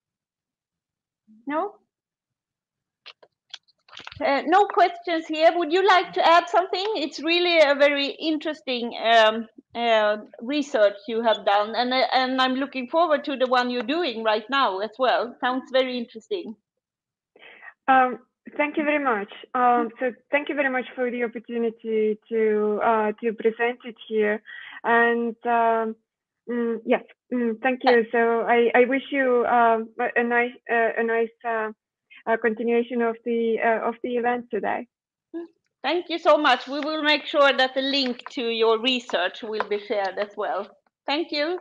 No? Uh, no questions here. Would you like to add something? It's really a very interesting um, uh, research you have done, and uh, and I'm looking forward to the one you're doing right now as well. Sounds very interesting. Um, thank you very much. Um, so thank you very much for the opportunity to uh, to present it here, and um, mm, yes, mm, thank you. So I, I wish you um, a nice uh, a nice. Uh, Uh, continuation of the uh, of the event today. Thank you so much. We will make sure that the link to your research will be shared as well. Thank you.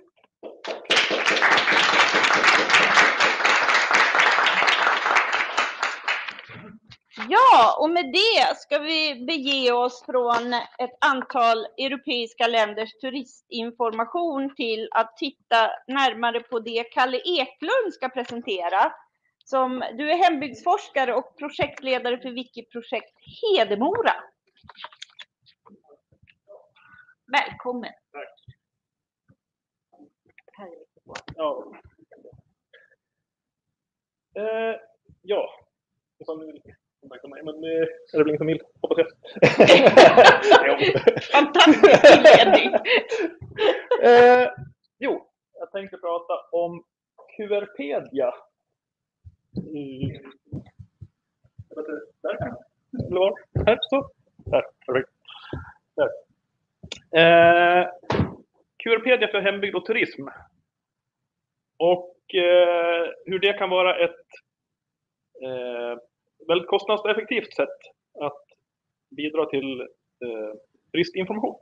Ja, och med det ska vi bege oss från ett antal europeiska länders turistinformation till att titta närmare på det Kalle Eklund ska presentera. Som du är hembygdsforskare och projektledare för Wikiprojekt Hedemora. Välkommen. Tack. Ja. Eh, ja. Men eh, är det väl ingen som vill? Hoppas jag. Fantastisk inledning. eh, jo, jag tänkte prata om QRpedia. Mm. Där. Eller var? Här, så. Där, perfekt. Där. Eh, QRpedia för hembygd och turism. Och eh, hur det kan vara ett eh, väldigt kostnadseffektivt sätt att bidra till eh, turistinformation.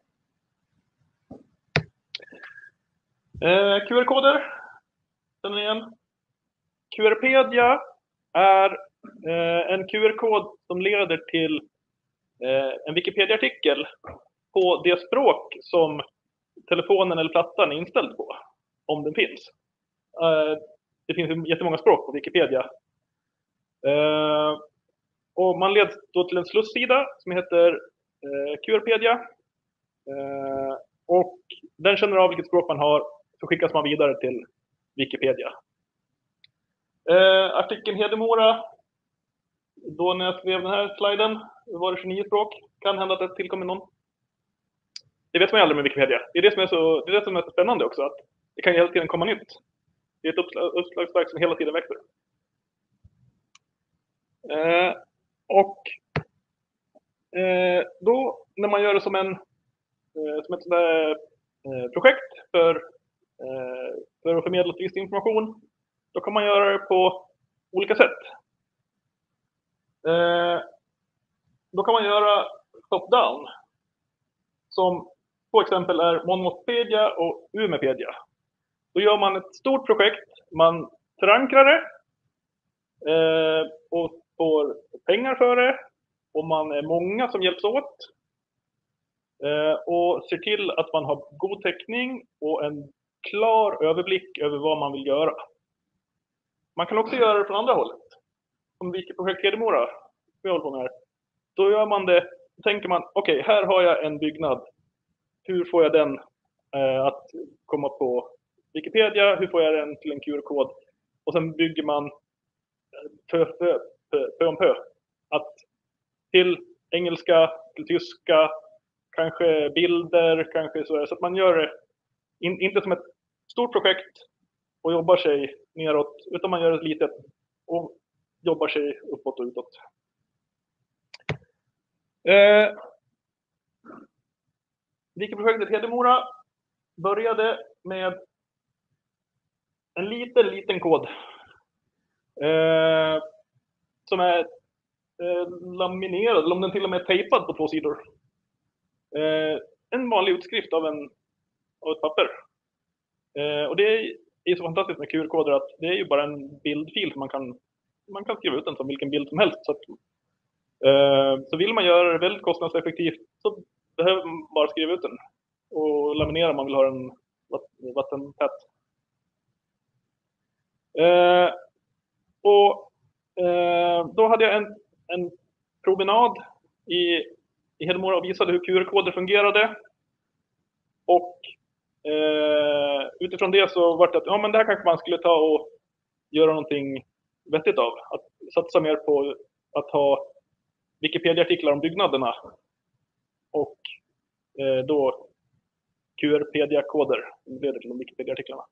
Eh, Q R-koder. Den igen. QRpedia är eh, en Q R-kod som leder till eh, en Wikipedia-artikel på det språk som telefonen eller plattan är inställd på, om den finns. Uh, det finns jättemånga språk på Wikipedia. Uh, och man leds då till en slussida som heter uh, QRpedia. Uh, och den känner av vilket språk man har, så skickas man vidare till Wikipedia. Uh, artikeln Hedemora, då när jag skrev den här sliden, var det tjugonio språk. Kan hända att det tillkommer någon. Det vet man ju aldrig med Wikipedia. Det är det som är så, det är det som är så spännande också, att det kan hela tiden komma nytt. Det är ett uppslag, uppslagsverk som hela tiden växer. Eh, och eh, då när man gör det som, en, eh, som ett sånt där, eh, projekt för, eh, för att förmedla turistinformation, då kan man göra det på olika sätt. Eh, då kan man göra top-down, som på exempel är Monmouthpedia och Umepedia. Då gör man ett stort projekt, man förankrar det eh, och får pengar för det, och man är många som hjälps åt eh, och ser till att man har god täckning och en klar överblick över vad man vill göra. Man kan också göra det från andra hållet, som Wikiprojekt Hedemora, som jag håller på med här. Då gör man det, då tänker man, okej, okay, här har jag en byggnad. Hur får jag den eh, att komma på Wikipedia? Hur får jag den till en Q R-kod? Och sen bygger man pö, pö, pö, pö om pö. Att till engelska, till tyska, kanske bilder, kanske så. Så att man gör det in, inte som ett stort projekt och jobbar sig neråt, utan man gör det litet och jobbar sig uppåt och utåt. Eh, Wikiprojektet Hedemora började med en liten, liten kod eh, som är eh, laminerad, eller om den till och med är tejpad på två sidor. Eh, en vanlig utskrift av, en, av ett papper. Eh, och det är, är så fantastiskt med Q R-koder att det är ju bara en bildfil som man kan, man kan skriva ut den som vilken bild som helst. Så, att, eh, så vill man göra det väldigt kostnadseffektivt så behöver man bara skriva ut den och laminera om man vill ha den vattentät. Eh, och eh, då hade jag en, en promenad i, i Hedemora och visade hur Q R-koder fungerade. Och eh, utifrån det så var det att ja, men det här kanske man skulle ta och göra någonting vettigt av. Att satsa mer på att ha Wikipedia-artiklar om byggnaderna. Och eh, då QRpedia-koder leder till de Wikipedia-artiklarna.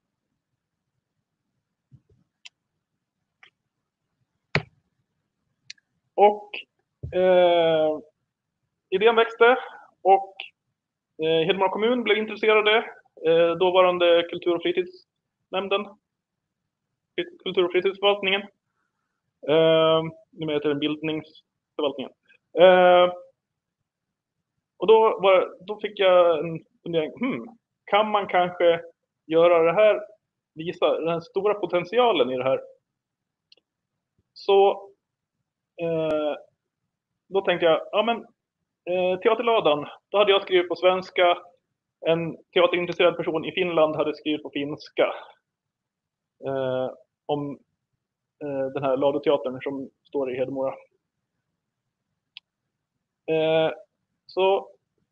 Och eh, idén växte och eh, Hedemora kommun blev intresserade. Eh, dåvarande kultur- och fritidsnämnden, kultur- och fritidsförvaltningen. Eh, nu heter det bildningsförvaltningen. Eh, och då, var, då fick jag en fundering, hmm, kan man kanske göra det här, visa den stora potentialen i det här. Så eh, då tänkte jag, ja men eh, Teaterladan, då hade jag skrivit på svenska. En teaterintresserad person i Finland hade skrivit på finska. Eh, om eh, den här Ladoteatern som står i Hedemora. Eh, så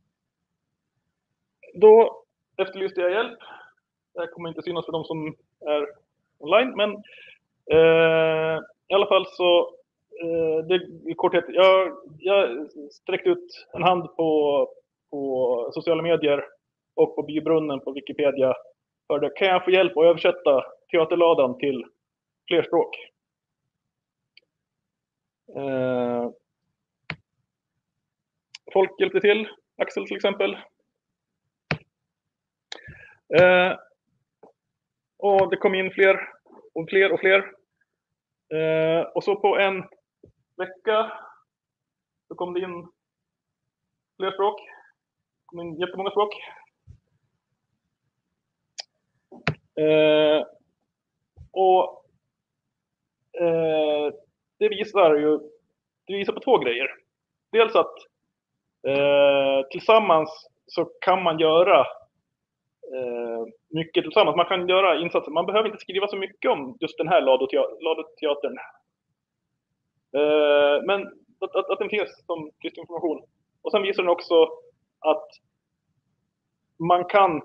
då efterlyste jag hjälp. Det här kommer inte synas för de som är online, men eh, i alla fall så eh, det, i korthet, jag, jag sträckte ut en hand på, på sociala medier och på Bybrunnen på Wikipedia. Hörde, kan jag få hjälp att översätta Teaterladan till fler språk? Eh, folk hjälpte till, Axel till exempel. Eh, och det kom in fler och fler och fler. Eh, och så på en vecka så kom det in fler språk. Det kom in jättemånga språk. Eh, och eh, det visar ju det visar på två grejer. Dels att eh, tillsammans så kan man göra eh, mycket tillsammans. Man kan göra insatser. Man behöver inte skriva så mycket om just den här Ladoteatern. Eh, men att, att, att den finns som just information. Och sen visar den också att man kan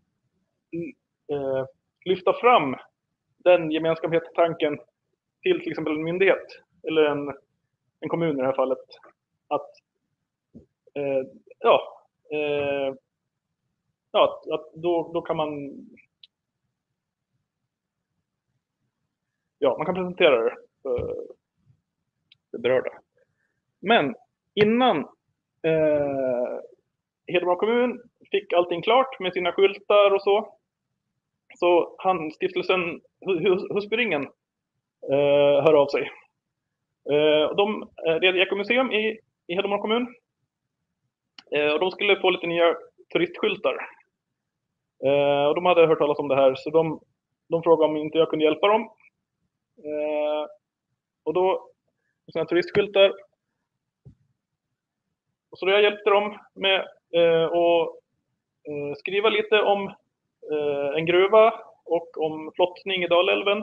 eh, lyfta fram den gemenskaphetstanken till till exempel en myndighet eller en, en kommun i det här fallet. Att eh, ja, eh, ja att då, då kan man ja, man kan presentera det för det berörda. Men innan eh, Hedemora kommun fick allting klart med sina skyltar och så, så han stiftelsen Husbyringen eh, hör av sig. Eh, de är ekomuseum i, i Hedemora kommun. Eh, och de skulle få lite nya turistskyltar. Eh, och de hade hört talas om det här, så de, de frågade om inte jag kunde hjälpa dem. Eh, och då sina turistskyltar. Och så då jag hjälpte dem med eh, att eh, skriva lite om eh, en gruva och om flottning i Dalälven.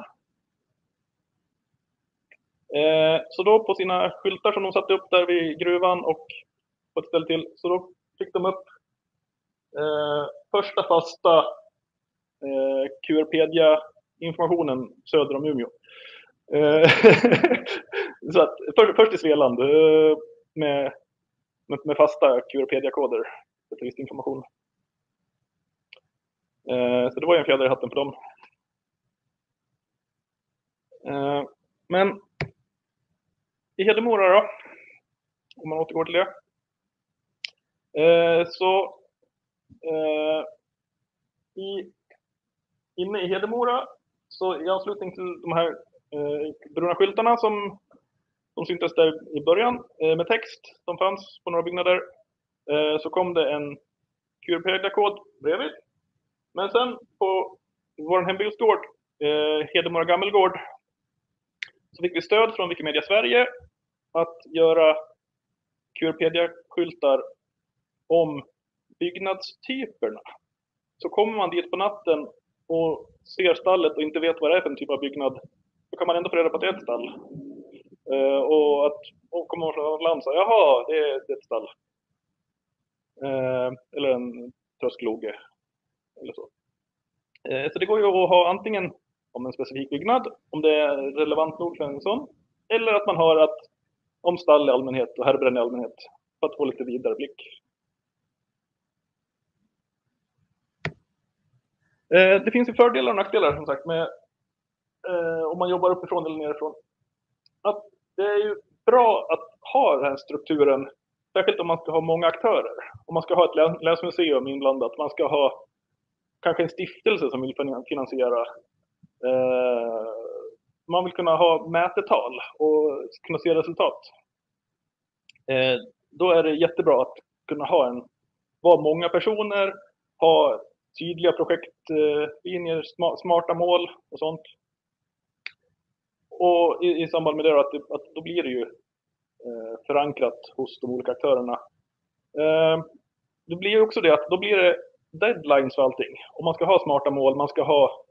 Eh, så då på sina skyltar som de satte upp där vid gruvan och på ett ställe till, så då fick de upp eh, första fasta eh, Kurpedia-informationen söder om Umeå. Eh, så att, för, först i Svealand eh, med, med, med fasta Kurpedia-koder för turistinformation. Eh, så det var ju en fjäder i hatten för dem. Eh, men i Hedemora då, om man återgår till det, eh, så eh, i, inne i Hedemora, så i anslutning till de här eh, bruna skyltarna som de syntes där i början eh, med text som fanns på några byggnader, eh, så kom det en Kurpedia-kod bredvid. Men sen på vår hembygdsgård, eh, Hedemora Gammelgård, så fick vi stöd från Wikimedia Sverige att göra Kurpedia-skyltar om byggnadstyperna. Så kommer man dit på natten och ser stallet och inte vet vad det är för en typ av byggnad, då kan man ändå få reda på att det är ett stall. Uh, och att och kommer man från ett land så jaha, det är, det är ett stall. Uh, eller en tröskloge. Eller så. Uh, så det går ju att ha antingen om en specifik byggnad, om det är relevant nog för en sån, eller att man har att om stall i allmänhet och härbränn i allmänhet, för att få lite vidare blick. Uh, det finns ju fördelar och nackdelar som sagt med uh, om man jobbar uppifrån eller nerifrån. Att det är ju bra att ha den här strukturen, särskilt om man ska ha många aktörer. Om man ska ha ett länsmuseum inblandat, man ska ha kanske en stiftelse som vill finansiera. Eh, man vill kunna ha mätetal och kunna se resultat. Eh, då är det jättebra att kunna ha en, vara många personer, ha tydliga projektlinjer, smarta mål och sånt. Och i, i samband med det, att, det, att då blir det ju eh, förankrat hos de olika aktörerna. Eh, det blir ju också det att då blir det deadlines för allting. Om man ska ha smarta mål, man ska ha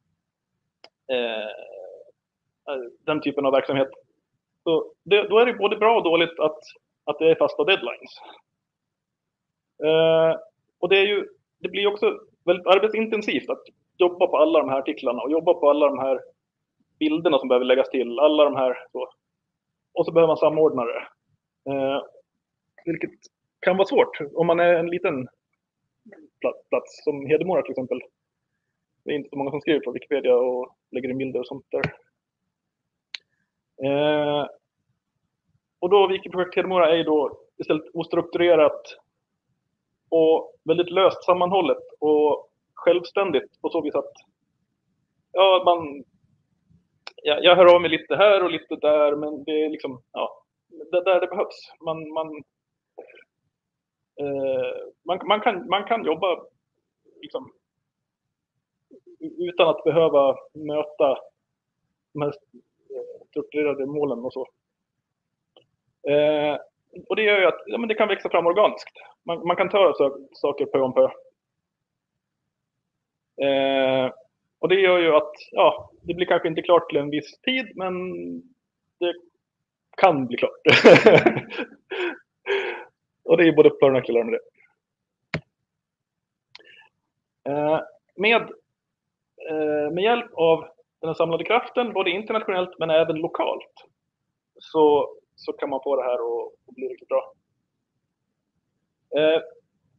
eh, den typen av verksamhet. Så det, då är det både bra och dåligt att, att det är fasta deadlines. Eh, och det, är ju, det blir också väldigt arbetsintensivt att jobba på alla de här artiklarna och jobba på alla de här bilderna som behöver läggas till. Alla de här, så. Och så behöver man samordna det. Eh, vilket kan vara svårt om man är en liten plats som Hedemora till exempel. Det är inte så många som skriver på Wikipedia och lägger in bilder och sånt där. Eh, och då Wikiprojekt Hedemora är ju då istället ostrukturerat och väldigt löst sammanhållet och självständigt på så vis att ja, man, ja, jag hör av mig lite här och lite där, men det är liksom, ja, det där det behövs. Man, man, eh, man, man, kan, man kan jobba liksom, utan att behöva möta de här strukturerade målen och så. Eh, och det gör ju att ja, men det kan växa fram organiskt. Man, man kan ta saker på om på. Eh, och det gör ju att ja, det blir kanske inte klart till en viss tid, men det kan bli klart. Och det är både för och nackdelar med det. Eh, med, eh, med hjälp av den här samlade kraften, både internationellt men även lokalt, så, så kan man få det här att, att bli riktigt bra. Eh,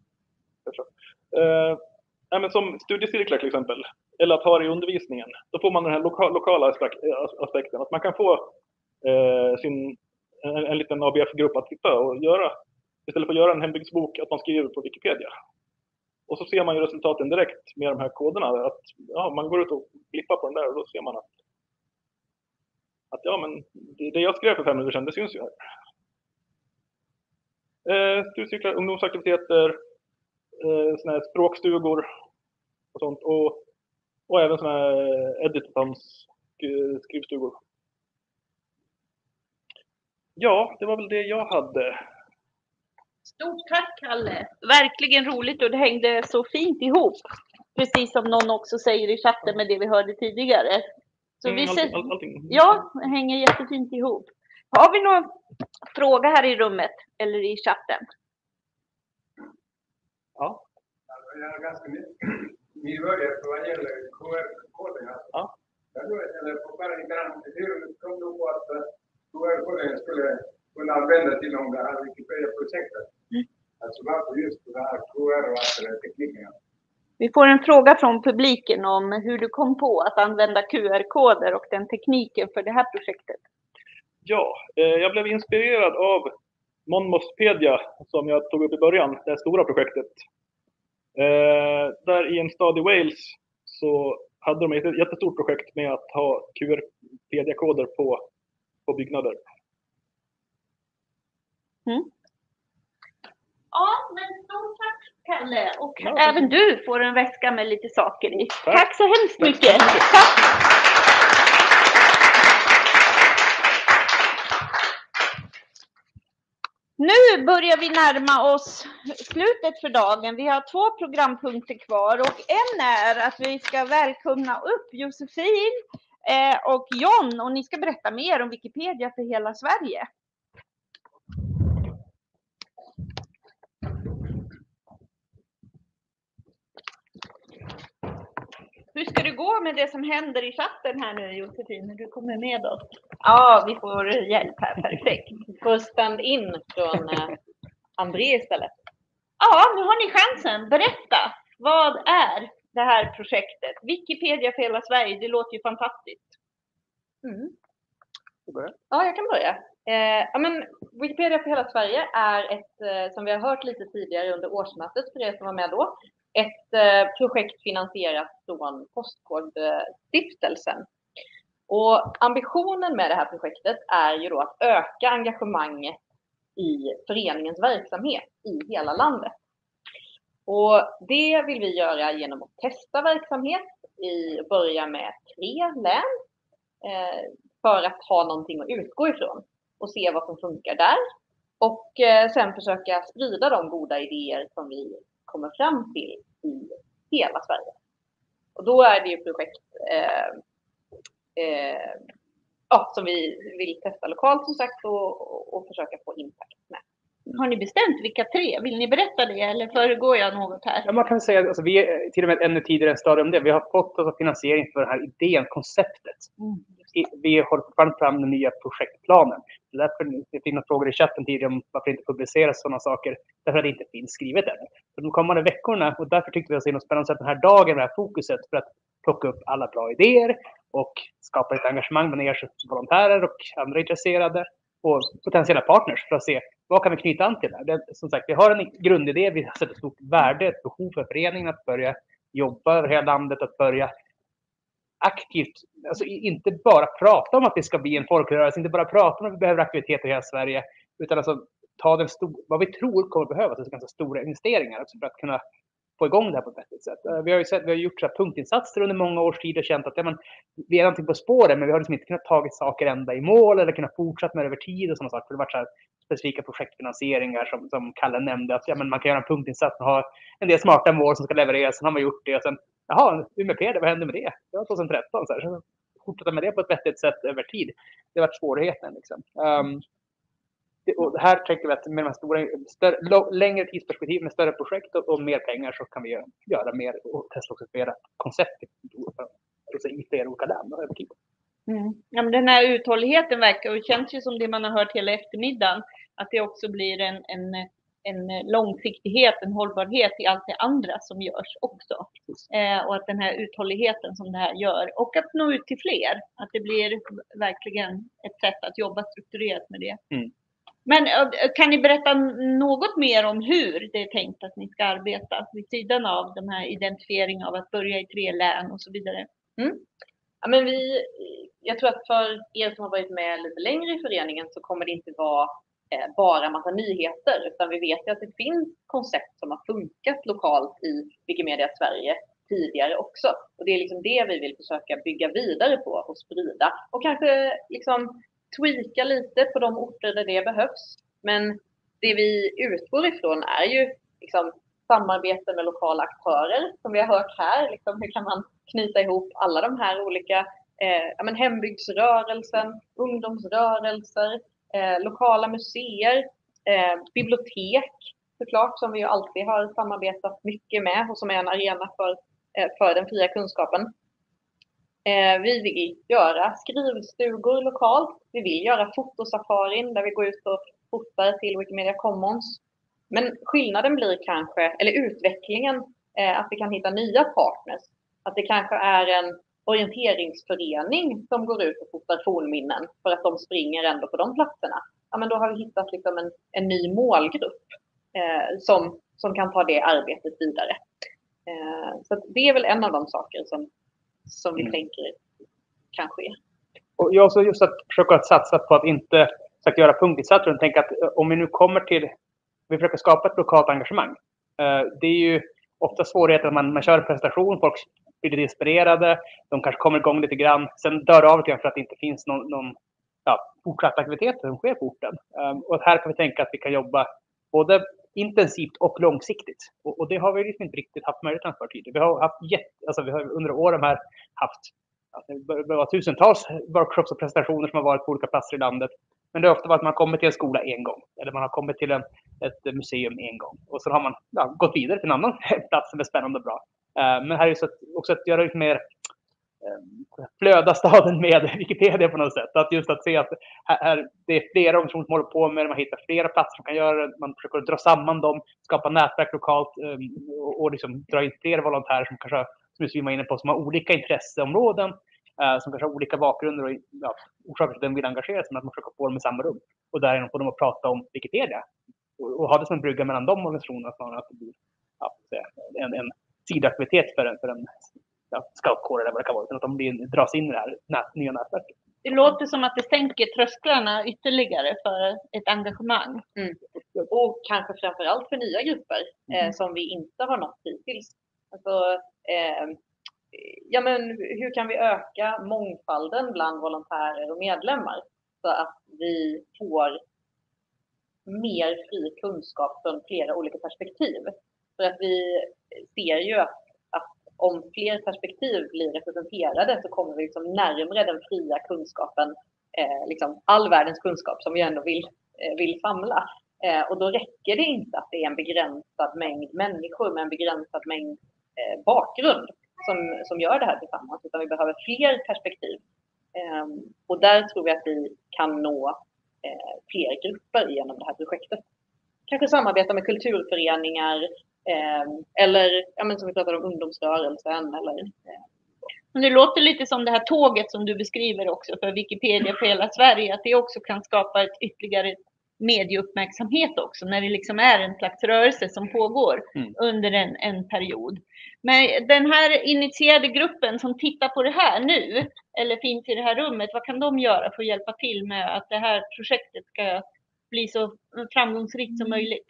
eh, ja, men som studiecirklar till exempel, eller att ha det i undervisningen, då får man den här loka, lokala aspekten, att man kan få eh, sin, en, en liten A B F-grupp att titta och göra, istället för att göra en hembygdsbok, att man skriver på Wikipedia. Och så ser man ju resultaten direkt med de här koderna, att ja, man går ut och klippar på den där och då ser man att, att ja, men det, det jag skrev för fem minuter sedan, det syns ju här. Eh, studiecirklar, ungdomsaktiviteter, eh, såna här språkstugor och sånt. Och, och även såna här editams skrivstugor. Ja, det var väl det jag hade. Stort tack, Kalle. Verkligen roligt och det hängde så fint ihop. Precis som någon också säger i chatten med det vi hörde tidigare. Så Mm, vi allting, ser... allting. Ja, det hänger jättefint ihop. Har vi någon fråga här i rummet eller i chatten? Ja. Jag är ganska nybörjare vad gäller Q R-koden. Ja. Jag får bara lite grann, hur kom du på att Q R-koden skulle kunna användas inom det här Wikipedia-projektet? Mm. Alltså varför just det här Q R och allt det där tekniken? Vi får en fråga från publiken om hur du kom på att använda Q R-koder och den tekniken för det här projektet. Ja, eh, jag blev inspirerad av Monmouthpedia som jag tog upp i början, det här stora projektet. Eh, där i en stad i Wales så hade de ett jättestort projekt med att ha Q R-pedia-koder på, på byggnader. Mm. Ja, men stort tack Kalle. Och ja, även du får en väska med lite saker i. Tack, tack så hemskt tack mycket. Så mycket. Tack. Nu börjar vi närma oss slutet för dagen. Vi har två programpunkter kvar och en är att vi ska välkomna upp Josefin eh, och John och ni ska berätta mer om Wikipedia för hela Sverige. Hur ska det gå med det som händer i chatten här nu, Josefin, när du kommer med oss? Ja, vi får hjälp här, perfekt. Får stand-in från eh, André istället. Ja, nu har ni chansen. Berätta, vad är det här projektet? Wikipedia för hela Sverige, det låter ju fantastiskt. Mm. Ja, jag kan börja. Eh, ja, men Wikipedia för hela Sverige är ett, eh, som vi har hört lite tidigare under årsmötet för er som var med då, ett eh, projekt finansierat från Postkodstiftelsen. Och ambitionen med det här projektet är ju då att öka engagemanget i föreningens verksamhet i hela landet. Och det vill vi göra genom att testa verksamhet i börja med tre län eh, för att ha någonting att utgå ifrån. och se vad som funkar där. Och eh, sen försöka sprida de goda idéer som vi kommer fram till i hela Sverige. Och då är det ju projekt eh, eh, ja, som vi vill testa lokalt som sagt och, och försöka få impact med. Har ni bestämt vilka tre? Vill ni berätta det eller föregår jag något här? Ja, man kan säga att alltså, vi är till och med ännu tidigare än stadium det. Vi har fått alltså, finansiering för den här idén, konceptet. Mm. Vi har fortfarande fram den nya projektplanen. Därför det finns frågor i chatten tidigare om varför inte publiceras sådana saker. Därför att det inte finns skrivet än. För de kommande veckorna, och därför tyckte vi att det var spännande att den här dagen, det här fokuset för att plocka upp alla bra idéer och skapa ett engagemang med er som volontärer och andra intresserade och potentiella partners för att se vad kan vi knyta an till det. det som sagt, vi har en grundidé, vi har sett ett stort värde, ett behov för föreningen att börja jobba över hela landet, att börja aktivt, alltså inte bara prata om att det ska bli en folkrörelse, inte bara prata om att vi behöver aktiviteter i hela Sverige, utan alltså ta den stor, vad vi tror kommer behövas, alltså ganska stora investeringar också för att kunna få igång det här på ett vettigt sätt. Vi har ju sett, vi har gjort så här punktinsatser under många års tid och känt att ja, men, vi är någonting på spåren, men vi har liksom inte kunnat tagit saker ända i mål eller kunnat fortsätta med det över tid och sådana saker. För det har varit så här specifika projektfinansieringar som, som Kalle nämnde, att ja, men man kan göra en punktinsats och ha en del smarta mål som ska levereras, sen har man gjort det och sen, jaha, U M P, vad hände med det? Det var tjugohundratretton, så här, så fortsätta med det på ett vettigt sätt över tid. Det har varit svårigheten liksom. Um, det, och här tänker vi att med de här stora, större, längre tidsperspektiv med större projekt och, och mer pengar så kan vi göra, göra mer och testa också flera koncept i flera olika länder över tid. Mm. Ja, men den här uthålligheten verkar, och det känns ju som det man har hört hela eftermiddagen, att det också blir en, en, en långsiktighet, en hållbarhet i allt det andra som görs också. Eh, och att den här uthålligheten som det här gör, och att nå ut till fler, att det blir verkligen ett sätt att jobba strukturerat med det. Mm. Men kan ni berätta något mer om hur det är tänkt att ni ska arbeta vid sidan av den här identifieringen av att börja i tre län och så vidare? Mm. Ja, men vi, jag tror att för er som har varit med lite längre i föreningen så kommer det inte vara eh, bara massa nyheter, utan vi vet ju att det finns koncept som har funkat lokalt i Wikimedia Sverige tidigare också. Och det är liksom det vi vill försöka bygga vidare på och sprida. Och kanske liksom tweaka lite på de orter där det behövs. Men det vi utgår ifrån är ju liksom samarbete med lokala aktörer, som vi har hört här. Liksom, hur kan man knyta ihop alla de här olika eh, ja, men hembygdsrörelsen, ungdomsrörelser, eh, lokala museer, eh, bibliotek såklart, som vi ju alltid har samarbetat mycket med och som är en arena för, eh, för den fria kunskapen. Eh, vi vill göra skrivstugor lokalt. Vi vill göra fotosafarin där vi går ut och fotar till Wikimedia Commons. Men skillnaden blir kanske, eller utvecklingen, eh, att vi kan hitta nya partners. Att det kanske är en orienteringsförening som går ut och fotar fornminnen för att de springer ändå på de platserna. Ja, men då har vi hittat liksom en, en ny målgrupp eh, som, som kan ta det arbetet vidare. Eh, så det är väl en av de saker som, som vi mm. tänker kan ske. Och jag också just att försöka satsa på att inte sagt, göra punktinsatser, utan tänka att om vi nu kommer till, vi försöker skapa ett lokalt engagemang. Eh, det är ju ofta svårigheter att man, man kör en presentation, folk blir lite inspirerade, de kanske kommer igång lite grann, sen dör det av lite grann för att det inte finns någon, någon ja, fortsatt aktivitet som sker på orten. Um, och här kan vi tänka att vi kan jobba både intensivt och långsiktigt. Och, och det har vi liksom inte riktigt haft möjlighet för tidigare. Vi har haft jätte, alltså vi har under åren här haft alltså, det var tusentals workshops och presentationer som har varit på olika platser i landet. Men det har ofta varit att man kommer till en skola en gång. Eller man har kommit till en, ett museum en gång. Och så har man ja, gått vidare till en annan plats som är spännande och bra. Uh, men här är det så att, också att göra lite mer uh, flöda staden med Wikipedia på något sätt. Att just att se att här, här, det är flera organisationer som håller på med det. Man hittar flera platser som kan göra det. Man försöker dra samman dem. Skapa nätverk lokalt. Um, och, och liksom dra in fler volontärer som kanske, som vi var inne på, som har olika intresseområden. Uh, som kanske har olika bakgrunder och ja, orsaker till att de vill engagera sig, men att man försöker få dem i samma rum. Och därigenom får de att prata om Wikipedia. Och, och ha det som en brygga mellan de organisationerna snarare att det blir ja, en, en sidoaktivitet för en, för en ja, scoutkår eller vad det kan vara. Utan att de blir, dras in i det här nät, nya nätverket. Det låter som att det sänker trösklarna ytterligare för ett engagemang. Mm. Och kanske framförallt för nya grupper mm. eh, som vi inte har nått hittills. Alltså, eh, ja, men hur kan vi öka mångfalden bland volontärer och medlemmar så att vi får mer fri kunskap från flera olika perspektiv. För att vi ser ju att, att om fler perspektiv blir representerade så kommer vi liksom närmare den fria kunskapen, eh, liksom all världens kunskap som vi ändå vill, eh, vill samla. Eh, och då räcker det inte att det är en begränsad mängd människor med en begränsad mängd eh, bakgrund som, som gör det här tillsammans, utan vi behöver fler perspektiv. Eh, och där tror vi att vi kan nå eh, fler grupper genom det här projektet. Kanske samarbeta med kulturföreningar eh, eller ja, men som vi pratade om ungdomsrörelsen. Eller, eh. Men det låter lite som det här tåget som du beskriver också för Wikipedia för hela Sverige, att det också kan skapa ett ytterligare medieuppmärksamhet också när det liksom är en slags rörelse som pågår mm. under en, en period. Men den här initierade gruppen som tittar på det här nu eller finns i det här rummet, vad kan de göra för att hjälpa till med att det här projektet ska bli så framgångsrikt som möjligt?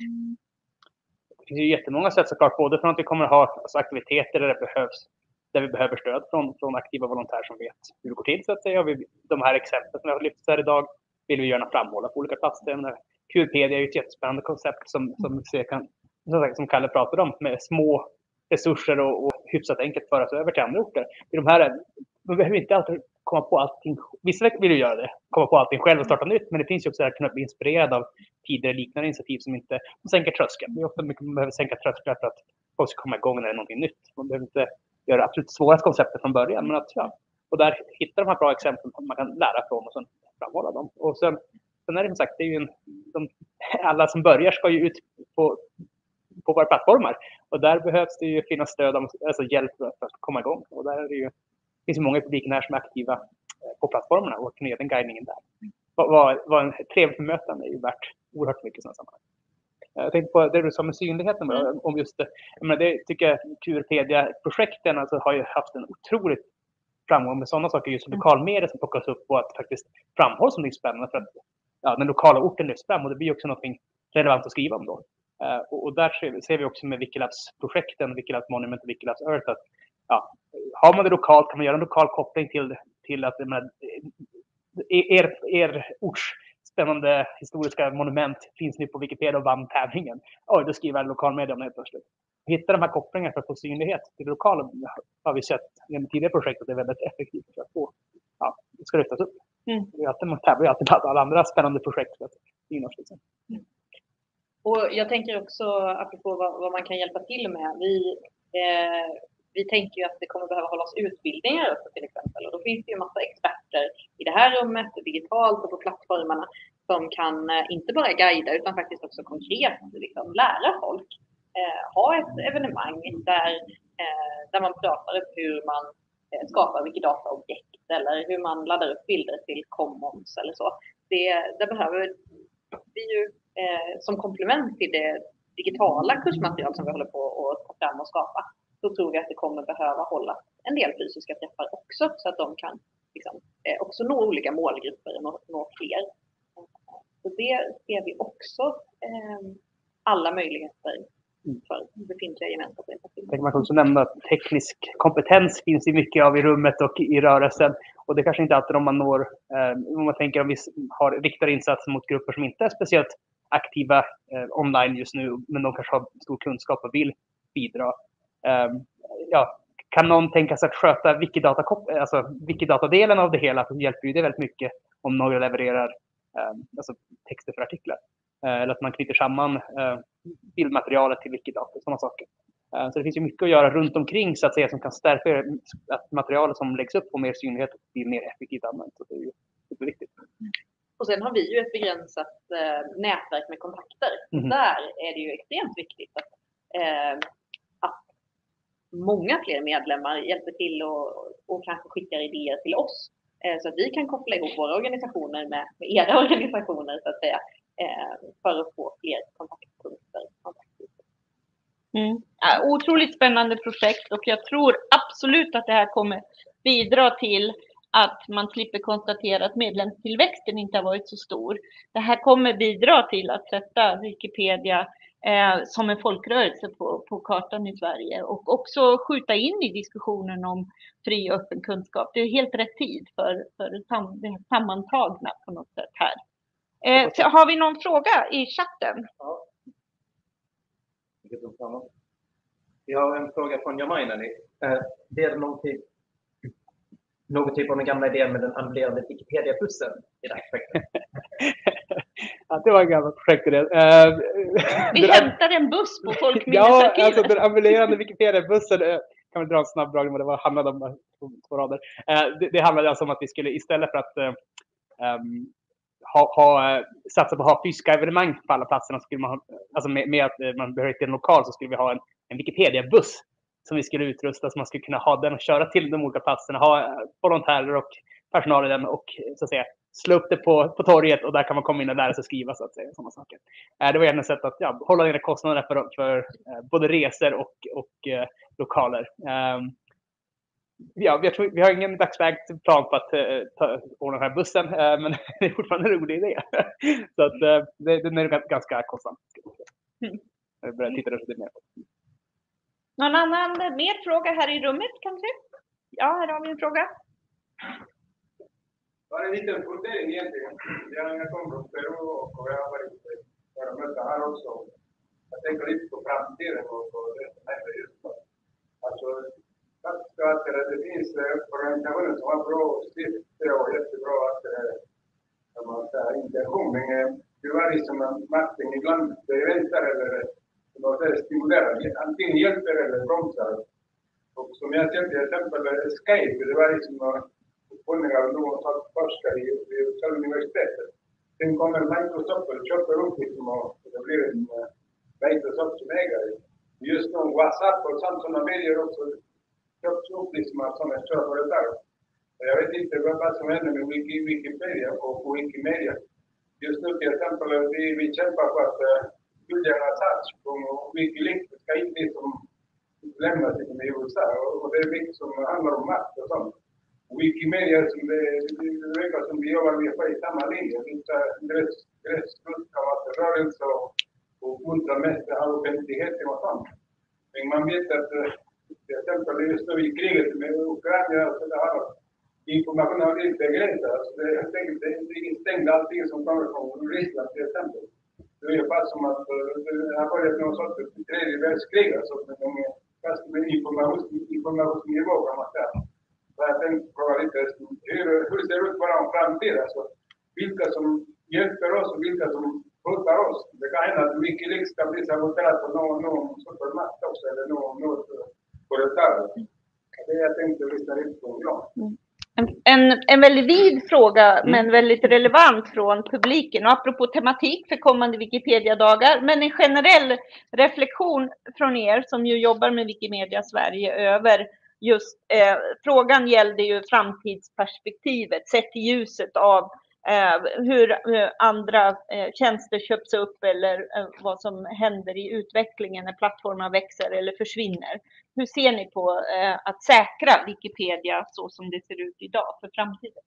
Det finns ju jättemånga sätt såklart, både från att vi kommer att ha alltså, aktiviteter där det behövs, där vi behöver stöd från, från aktiva volontärer som vet hur det går till så att säga. Vi, de här exemplen som jag har lyft här idag vill vi gärna framhålla på olika platser. Qpedia är ju ett jättespännande koncept som, som, kan, som Kalle pratade om, med små resurser och, och hyfsat enkelt föras över till andra orter. I de här, man behöver inte alltid komma på allting. Vissa vill ju göra det, komma på allting själv och starta nytt, men det finns ju också att kunna bli inspirerad av tidigare liknande initiativ som inte sänker tröskeln. Det är ofta mycket man behöver sänka trösklar för att folk ska komma igång när det är någonting nytt. Man behöver inte göra det absolut svåraste konceptet från början, men att ja, och där hittar de här bra exemplen som man kan lära från och sen framhålla dem. Och sen, sen är det som sagt, det är ju en, de, alla som börjar ska ju ut på, på våra plattformar. Och där behövs det ju finnas stöd, alltså hjälp för att komma igång. Och där är det ju, det finns många i publiken här som är aktiva på plattformarna och kan göra den guidningen där. Vad, vad, vad en trevlig bemötande är ju värt oerhört mycket i sådana sammanhang. Jag tänkte på det du sa med synligheten, mm. om just det. Men det tycker jag Qpedia-projekten alltså, har ju haft en otroligt framgång med sådana saker, just lokalmedia som plockas upp och att faktiskt framhålls som det är spännande för att ja, den lokala orten lyfts fram och det blir också något relevant att skriva om då. Uh, och, och där ser, ser vi också med Wikilabs-projekten, Wikilabs Monument och Wikilabs Earth att ja, har man det lokalt kan man göra en lokal koppling till, till att men, er, er orts spännande historiska monument finns nu på Wikipedia och vann tävlingen. Oj, då skriver jag lokalmedia om det helt plötsligt. Hitta de här kopplingarna för att få synlighet till det lokala har vi sett i det tidigare projektet är väldigt effektivt för att få, ja, det ska lyftas upp. Mm. Det är alltid, man tävlar ju alltid på alla andra spännande projekt för att synas liksom. Mm. Och jag tänker också, apropå vad, vad man kan hjälpa till med, vi, eh, vi tänker ju att det kommer behöva hållas utbildningar också till exempel. Och då finns det ju en massa experter i det här rummet, digitalt och på plattformarna som kan eh, inte bara guida utan faktiskt också konkret liksom, lära folk. Eh, ha ett evenemang där, eh, där man pratar om hur man eh, skapar Wikidata-objekt eller hur man laddar upp bilder till Commons eller så. Det, det behöver vi ju eh, som komplement till det digitala kursmaterial som vi håller på att ta fram och skapa. Så tror vi att det kommer behöva hålla en del fysiska träffar också så att de kan liksom, eh, också nå olika målgrupper och nå, nå fler. Så det ser vi också eh, alla möjligheter för befintliga gemenskaper. Man kan också nämna att teknisk kompetens finns i mycket av i rummet och i rörelsen. Och det kanske inte alltid om man når, eh, om man tänker om vi har riktade insatser mot grupper som inte är speciellt aktiva eh, online just nu, men de kanske har stor kunskap och vill bidra. Eh, ja, kan någon tänka sig att sköta Wikidata, alltså Wikidata-delen av det hela, så hjälper ju det väldigt mycket om några levererar eh, alltså texter för artiklar. Eller att man knyter samman eh, bildmaterialet till Wikidata och sådana saker. Eh, så det finns ju mycket att göra runt omkring så att säga som kan stärka att materialet som läggs upp får mer synlighet och blir mer effektivt använt. Så det är ju superviktigt. Och sen har vi ju ett begränsat eh, nätverk med kontakter. Mm. Där är det ju extremt viktigt att, eh, att många fler medlemmar hjälper till och, och kanske skickar idéer till oss. Eh, så att vi kan koppla ihop våra organisationer med, med era organisationer så att säga. För att få fler kontaktpunkter. Mm. Ja, otroligt spännande projekt och jag tror absolut att det här kommer bidra till att man slipper konstatera att medlemstillväxten inte har varit så stor. Det här kommer bidra till att sätta Wikipedia eh, som en folkrörelse på, på kartan i Sverige och också skjuta in i diskussionen om fri och öppen kunskap. Det är helt rätt tid för, för sam, det sammantagna på något sätt här. Eh, så har vi någon fråga i chatten? Ja. Vi har en fråga från Jamainani. Eh, det är någonting, någon typ av den gamla idén med den ambulerande Wikipedia-bussen i det här projektet. Ja, det var en gammal projektidé. Uh, vi hämtar en buss på Folkminnesarkivet. Ja, alltså den ambulerande Wikipedia-bussen, uh, kan vi dra en snabb dragning vad det var, handlade om uh, två rader. Uh, det, det handlade alltså om att vi skulle istället för att uh, um, ha, ha, uh, satsa på att ha fysiska evenemang på alla platserna, så skulle man ha, alltså med, med att uh, man behöver till en lokal, så skulle vi ha en, en Wikipedia-buss som vi skulle utrusta, så man skulle kunna ha den och köra till de olika platserna, ha uh, volontärer och personal i den och så att säga slå upp det på, på torget, och där kan man komma in och lära sig skriva, så att säga, sådana saker. Eh, det var ett sätt att ja, hålla ner kostnaderna för, för eh, både resor och, och eh, lokaler. Eh, ja, vi, tror, vi har ingen dagsväg plan på att eh, ta, ordna den här bussen, eh, men det är fortfarande en rolig idé. Så att eh, det, den är ganska kostsam. Jag börjar titta lite mer. Någon annan mer fråga här i rummet kanske? Ja, här har vi en fråga. Jag har en liten fundering egentligen. Jag kommer från Peru och jag har varit några möten här också. Jag tänker lite på framtiden och på det som händer just nu. Alltså, att det finns organisationer som har bra syfte och jättebra att man säger intention. Men tyvärr är som makten ibland begränsar eller stimulerar. Antingen hjälper eller bromsar. Och som jag ser till exempel Skype, det var liksom uppföljningar av någon slags forskare i Uppsala universitetet. Sen kommer Microsoft och köper upp liksom och det blir en Microsoft som ägare. Just nu WhatsApp och sånt som medier också köps upp liksom av sådana stora företag. Jag vet inte vad som händer med Wikipedia och Wikimedia. Just nu till exempel vi, vi kämpar på att Julian Assange och Wikileaks ska inte liksom lämnas till U S A. Och det är mycket som handlar om makt och sånt. Wikimedia som det, det verkar som vi jobbar med på i samma linje. Vissa gräsrotsrörelser och uppmuntrar mest att ha offentligheten och sånt. Men man vet att till exempel just nu i kriget med Ukraina så det har informationen har blivit begränsad. Så det är helt enkelt det är stängt allting som kommer från Ryssland till exempel. Det är ju bara som att det har börjat någon sorts tredje världskrig. Alltså med informationsnivå kan man säga. Jag tänkte fråga lite, hur, hur ser det ut bara om framtiden? Alltså, vilka som hjälper oss och vilka som hotar oss? Det kan hända att Wikileaks ska bli saboterat på någon, någon supermakt också, eller någon, något företag. Det jag tänkte lyssna lite på. Ja. En, en, en väldigt vid fråga, mm. men väldigt relevant från publiken. Och apropå tematik för kommande Wikipedia-dagar, men en generell reflektion från er som ju jobbar med Wikimedia Sverige över just eh, frågan gällde ju framtidsperspektivet sett i ljuset av eh, hur eh, andra eh, tjänster köps upp eller eh, vad som händer i utvecklingen när plattformar växer eller försvinner. Hur ser ni på eh, att säkra Wikipedia så som det ser ut idag för framtiden?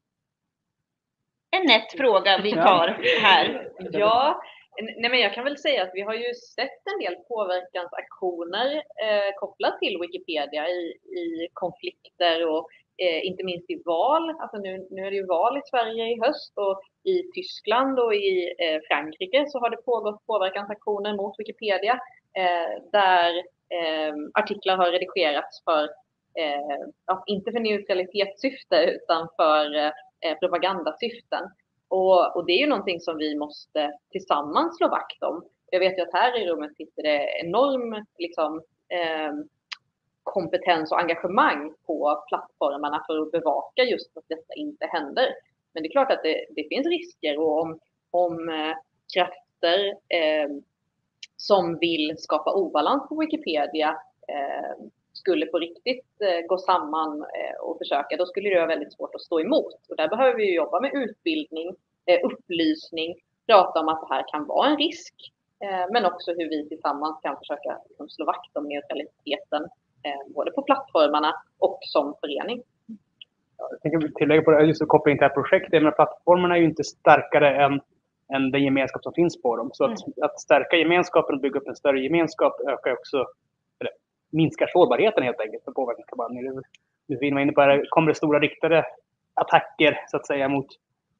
En nätt fråga vi tar här. Ja. Nej, men jag kan väl säga att vi har ju sett en del påverkansaktioner eh, kopplat till Wikipedia i, i konflikter och eh, inte minst i val. Alltså nu, nu är det ju val i Sverige i höst och i Tyskland och i eh, Frankrike så har det pågått påverkansaktioner mot Wikipedia eh, där eh, artiklar har redigerats för, eh, ja, inte för neutralitetssyfte utan för eh, propagandasyften. Och, och det är ju någonting som vi måste tillsammans slå vakt om. Jag vet ju att här i rummet sitter det enorm liksom, eh, kompetens och engagemang på plattformarna för att bevaka just att detta inte händer. Men det är klart att det, det finns risker och om, om eh, krafter eh, som vill skapa obalans på Wikipedia eh, skulle på riktigt eh, gå samman eh, och försöka, då skulle det vara väldigt svårt att stå emot. Och där behöver vi jobba med utbildning, eh, upplysning, prata om att det här kan vara en risk, eh, men också hur vi tillsammans kan försöka liksom, slå vakt om neutraliteten, eh, både på plattformarna och som förening. Jag tänker tillägga på det, just att koppla in till det här projektet, men plattformarna är ju inte starkare än, än den gemenskap som finns på dem. Så att, mm. att stärka gemenskapen och bygga upp en större gemenskap ökar också, eller minskar sårbarheten helt enkelt för påverkanskampanjer. Nu var inne på det, kommer det stora riktade attacker så att säga mot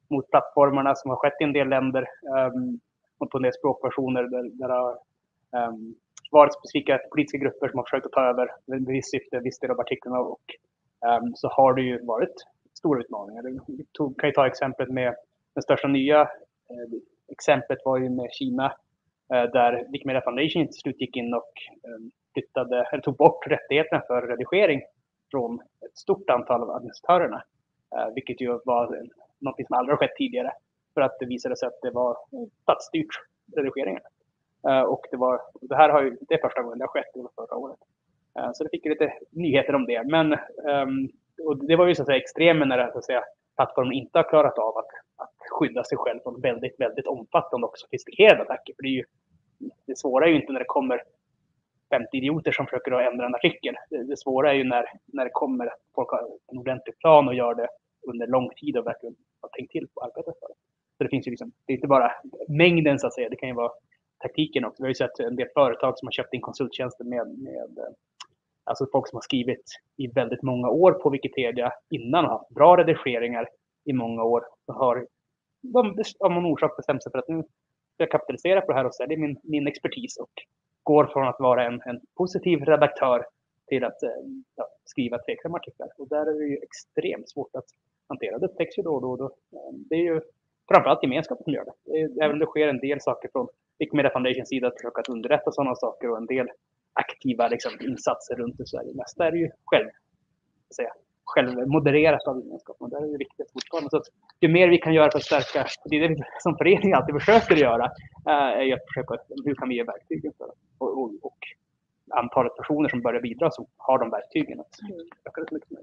mot plattformarna som har skett i en del länder um, och på en del språkversioner där, där har um, varit specifika politiska grupper som har försökt att ta över med viss syfte, viss del av artiklarna och um, så har det ju varit stora utmaningar. Vi tog, kan ju ta exemplet med den största nya eh, exemplet var ju med Kina eh, där Wikimedia Foundation till slut gick in och eh, flyttade, eller tog bort rättigheterna för redigering från ett stort antal av administratörerna. Eh, vilket ju var något som aldrig har skett tidigare för att det visade sig att det var statsstyrt redigeringar. Uh, och det, var, det här har ju, det är första gången det har skett, det var förra året. Uh, så det fick lite nyheter om det. Men um, och det var ju så att säga extremen när så att säga, plattformen inte har klarat av att, att skydda sig själv från väldigt, väldigt omfattande och sofistikerade attacker. För det, är ju, det svåra är ju inte när det kommer femtio idioter som försöker att ändra en artikel. Det, det svåra är ju när, när det kommer att folk har en ordentlig plan och gör det under lång tid och verkligen har tänkt till på arbetet för det. Så det finns ju liksom, det är inte bara mängden så att säga, det kan ju vara taktiken också. Vi har ju sett en del företag som har köpt in konsulttjänster med, med alltså folk som har skrivit i väldigt många år på Wikipedia innan och haft bra redigeringar i många år. Så har de av någon orsak bestämt sig för att nu ska jag kapitalisera på det här och sälja min, min expertis och går från att vara en, en positiv redaktör till att ja, skriva tveksamma artiklar. Och där är det ju extremt svårt att hantera. Det upptäcks ju då och då, då. Det är ju framförallt gemenskapen som gör det. det är, även om det sker en del saker från Wikimedia Foundations sida att försöka att underrätta sådana saker och en del aktiva liksom, insatser runt i Sverige. Mest är det ju själv, säga, själv modererat av gemenskapen. Och där är det viktigt fortfarande. Så att ju mer vi kan göra för att stärka, det är det vi som förening alltid försöker göra, är ju att försöka, hur kan vi ge verktygen för och, och, och antalet personer som börjar bidra som har de verktygen att öka det mycket mer.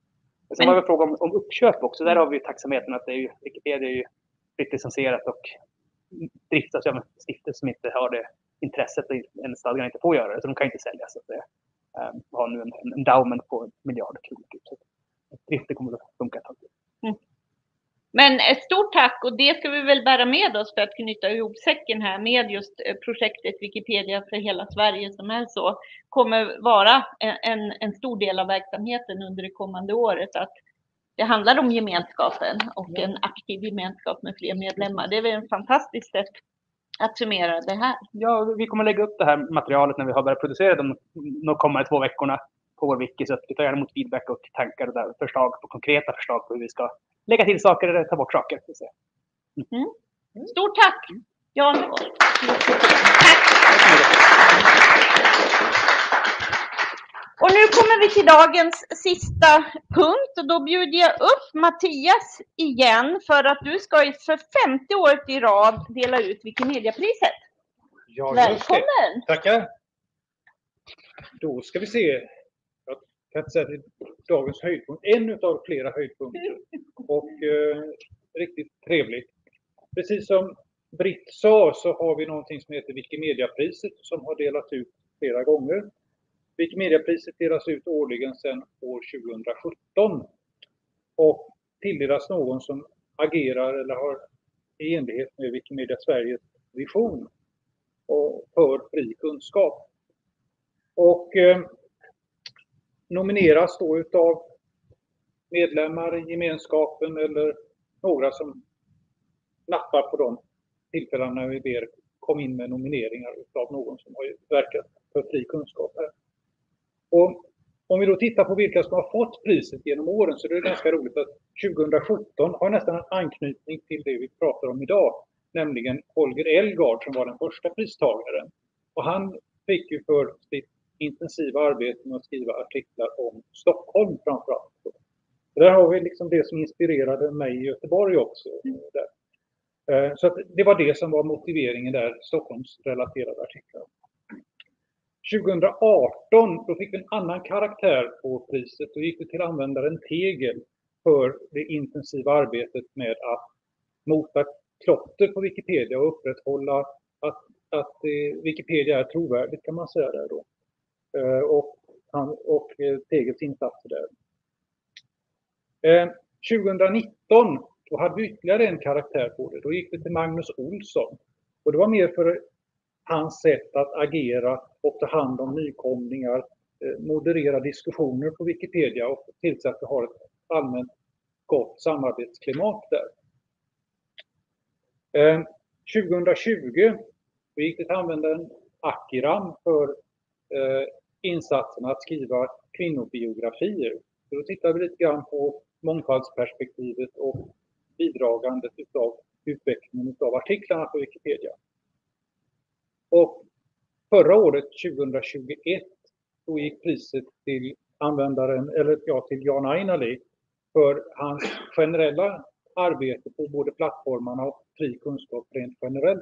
Sen var det fråga om, om uppköp också. Där har vi tacksamheten att det är ju, Wikipedia är ju fritt licensierat och driftas av stiftelser som inte har det intresset och en stadgan inte får göra det. Så de kan inte sälja. Så att det um, har nu en, en endowment på en miljard kronor. Så driften kommer att funka. Mm. Men ett stort tack, och det ska vi väl bära med oss för att knyta ihop säcken här med just projektet Wikipedia för hela Sverige som är så, kommer vara en, en stor del av verksamheten under det kommande året. Att det handlar om gemenskapen och en aktiv gemenskap med fler medlemmar. Det är väl en fantastiskt sätt att summera det här. Ja, vi kommer lägga upp det här materialet när vi har börjat producera de, de kommande två veckorna på vår wiki, så att vi tar gärna emot feedback och tankar och där, förslag på konkreta förslag på hur vi ska lägga till saker eller ta bort saker. Mm. Stort tack, Jan. Och nu kommer vi till dagens sista punkt, och då bjuder jag upp Mattias igen för att du ska för femte året i rad dela ut Wikimediapriset. Ja, välkommen! Tackar! Då ska vi se. Jag kan inte säga att det är dagens höjdpunkt. En av flera höjdpunkter. Och eh, riktigt trevligt. Precis som Britt sa så har vi någonting som heter Wikimediapriset som har delats ut flera gånger. Wikimediapriset delas ut årligen sedan år tjugohundrasjutton och tilldelas någon som agerar eller har i enlighet med Wikimedia Sveriges vision och för fri kunskap. Och eh, nomineras då utav medlemmar i gemenskapen eller några som nappar på de tillfällen när vi ber kom in med nomineringar utav någon som har verkat för fri kunskap här. Och om vi då tittar på vilka som har fått priset genom åren, så är det ganska roligt att tjugohundrasjutton har nästan en anknytning till det vi pratar om idag, nämligen Holger Elgard som var den första pristagaren. Och han fick ju för sitt intensiva arbete med att skriva artiklar om Stockholm framförallt. Så där har vi liksom det som inspirerade mig i Göteborg också. Där. Så att det var det som var motiveringen där, Stockholmsrelaterade artiklar. tjugohundraarton då fick vi en annan karaktär på priset. Då gick det till användaren Tegel för det intensiva arbetet med att mota klotter på Wikipedia och upprätthålla att, att eh, Wikipedia är trovärdigt, kan man säga där då. Eh, och, han, och eh, Tegels insatser där. Eh, tjugohundranitton då hade vi ytterligare en karaktär på det. Då gick det till Magnus Olsson. Och det var mer för hans sätt att agera och ta hand om nykomlingar, moderera diskussioner på Wikipedia och tillse att vi har ett allmänt gott samarbetsklimat där. Eh, tjugohundratjugo vi gick till användaren Akiram för eh, insatsen att skriva kvinnobiografier. Så då tittar vi lite grann på mångfaldsperspektivet och bidragandet utav utvecklingen av artiklarna på Wikipedia. Och förra året, tjugohundratjugoett, då gick priset till användaren, eller ja, till Jan Ainali för hans generella arbete på både plattformarna och fri kunskap rent generellt.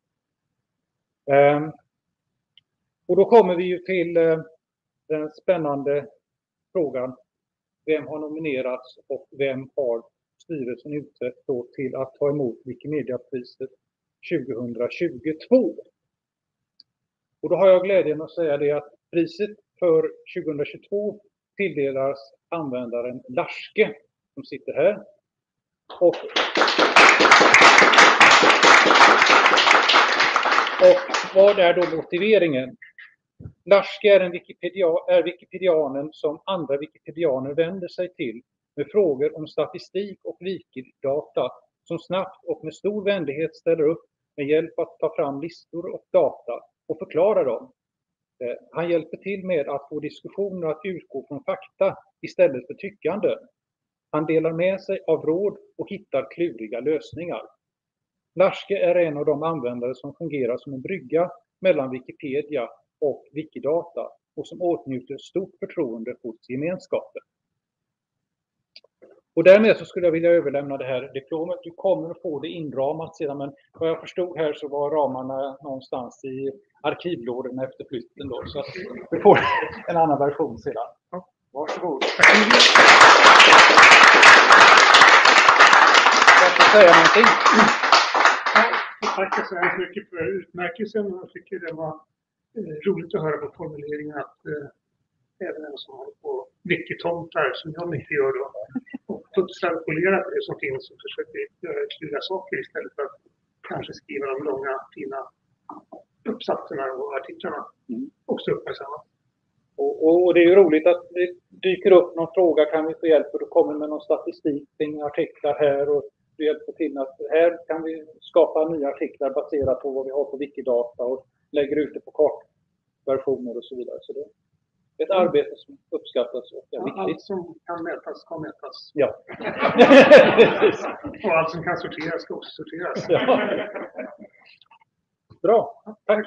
Um, och då kommer vi ju till uh, den spännande frågan: vem har nominerats och vem har styrelsen utsett då till att ta emot Wikimedia-priset tjugohundratjugotvå? Och då har jag glädjen att säga det att priset för tjugohundratjugotvå tilldelas användaren Larske som sitter här. Och, och vad är då motiveringen? Larske är, en Wikipedia, är wikipedianen som andra wikipedianer vänder sig till med frågor om statistik och wikidata, som snabbt och med stor vänlighet ställer upp med hjälp att ta fram listor och data och förklara dem. Han hjälper till med att få diskussioner att utgå från fakta istället för tyckande. Han delar med sig av råd och hittar kluriga lösningar. Larske är en av de användare som fungerar som en brygga mellan Wikipedia och Wikidata och som åtnjuter stort förtroende hos gemenskapen. Och därmed så skulle jag vilja överlämna det här diplomet. Du kommer att få det inramat sedan, men vad jag förstod här så var ramarna någonstans i arkivlådorna efter flytten då, så att vi får en annan version sedan. Varsågod. Jag ska säga någonting. Jag tackar så hemskt mycket för utmärkelsen. Jag tycker det var eh, roligt att höra på formuleringen att eh, även den som håller på wikitomtar, som jag mycket gör då, och putsar och polerar på det som finns och försöker göra klura saker istället för att kanske skriva de långa, fina uppsatserna och artiklarna också uppmärksamma. Och, och det är ju roligt att det dyker upp någon fråga, kan vi få hjälp, och du kommer med någon statistik kring artiklar här och du hjälper till att här kan vi skapa nya artiklar baserat på vad vi har på Wikidata och lägger ut det på kortversioner och så vidare. Så det är ett arbete som uppskattas och är ja, viktigt. allt som kan mätas ska mätas. Ja. Och allt som kan sorteras ska också sorteras. Ja. Bra, tack.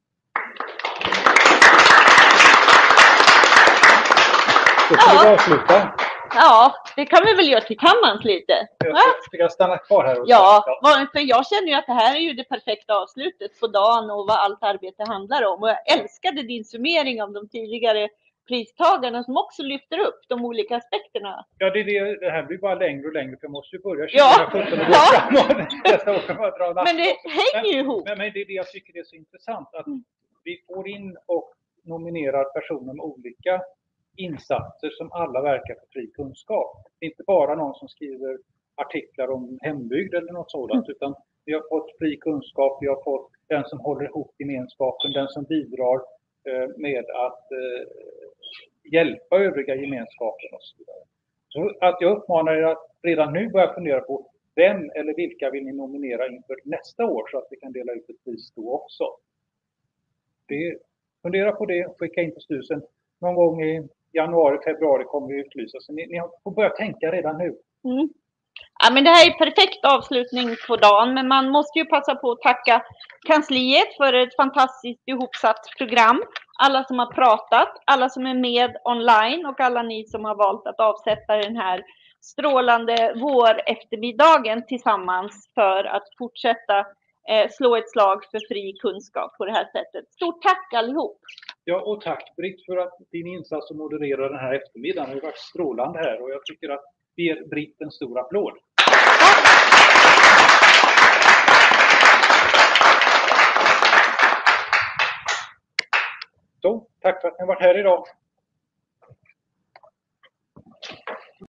Då ska vi avsluta. Ja, det kan vi väl göra tillsammans lite. Jag ska jag stanna kvar här? Och ja, för jag känner ju att det här är ju det perfekta avslutet på dagen och vad allt arbete handlar om. Och jag älskade din summering av de tidigare pristagarna som också lyfter upp de olika aspekterna. Ja, det, det, det här blir bara längre och längre, för jag måste ju börja tjugohundrasjutton och gå framåt. Men det hänger ju ihop. Men, men det är det jag tycker är så intressant, att mm. vi får in och nominerar personer med olika insatser som alla verkar för fri kunskap. Det är inte bara någon som skriver artiklar om hembygd eller något sådant, mm. utan vi har fått fri kunskap, vi har fått den som håller ihop gemenskapen, den som bidrar eh, med att eh, hjälpa övriga gemenskapen och så vidare. Så att jag uppmanar er att redan nu börja fundera på vem eller vilka vill ni nominera inför nästa år, så att vi kan dela ut ett pris då också. Det, fundera på det, skicka in på styrelsen. Någon gång i januari, februari kommer vi utlysa. Så ni, ni får börja tänka redan nu. Mm. Ja, men det här är perfekt avslutning på dagen. Men man måste ju passa på att tacka kansliet för ett fantastiskt ihopsatt program. Alla som har pratat, alla som är med online och alla ni som har valt att avsätta den här strålande vår eftermiddagen tillsammans för att fortsätta eh, slå ett slag för fri kunskap på det här sättet. Stort tack allihop! Ja, och tack Britt för att din insats att moderera den här eftermiddagen har varit strålande här, och jag tycker att vi ger Britt en stor applåd. Så, tack för att ni har varit här idag.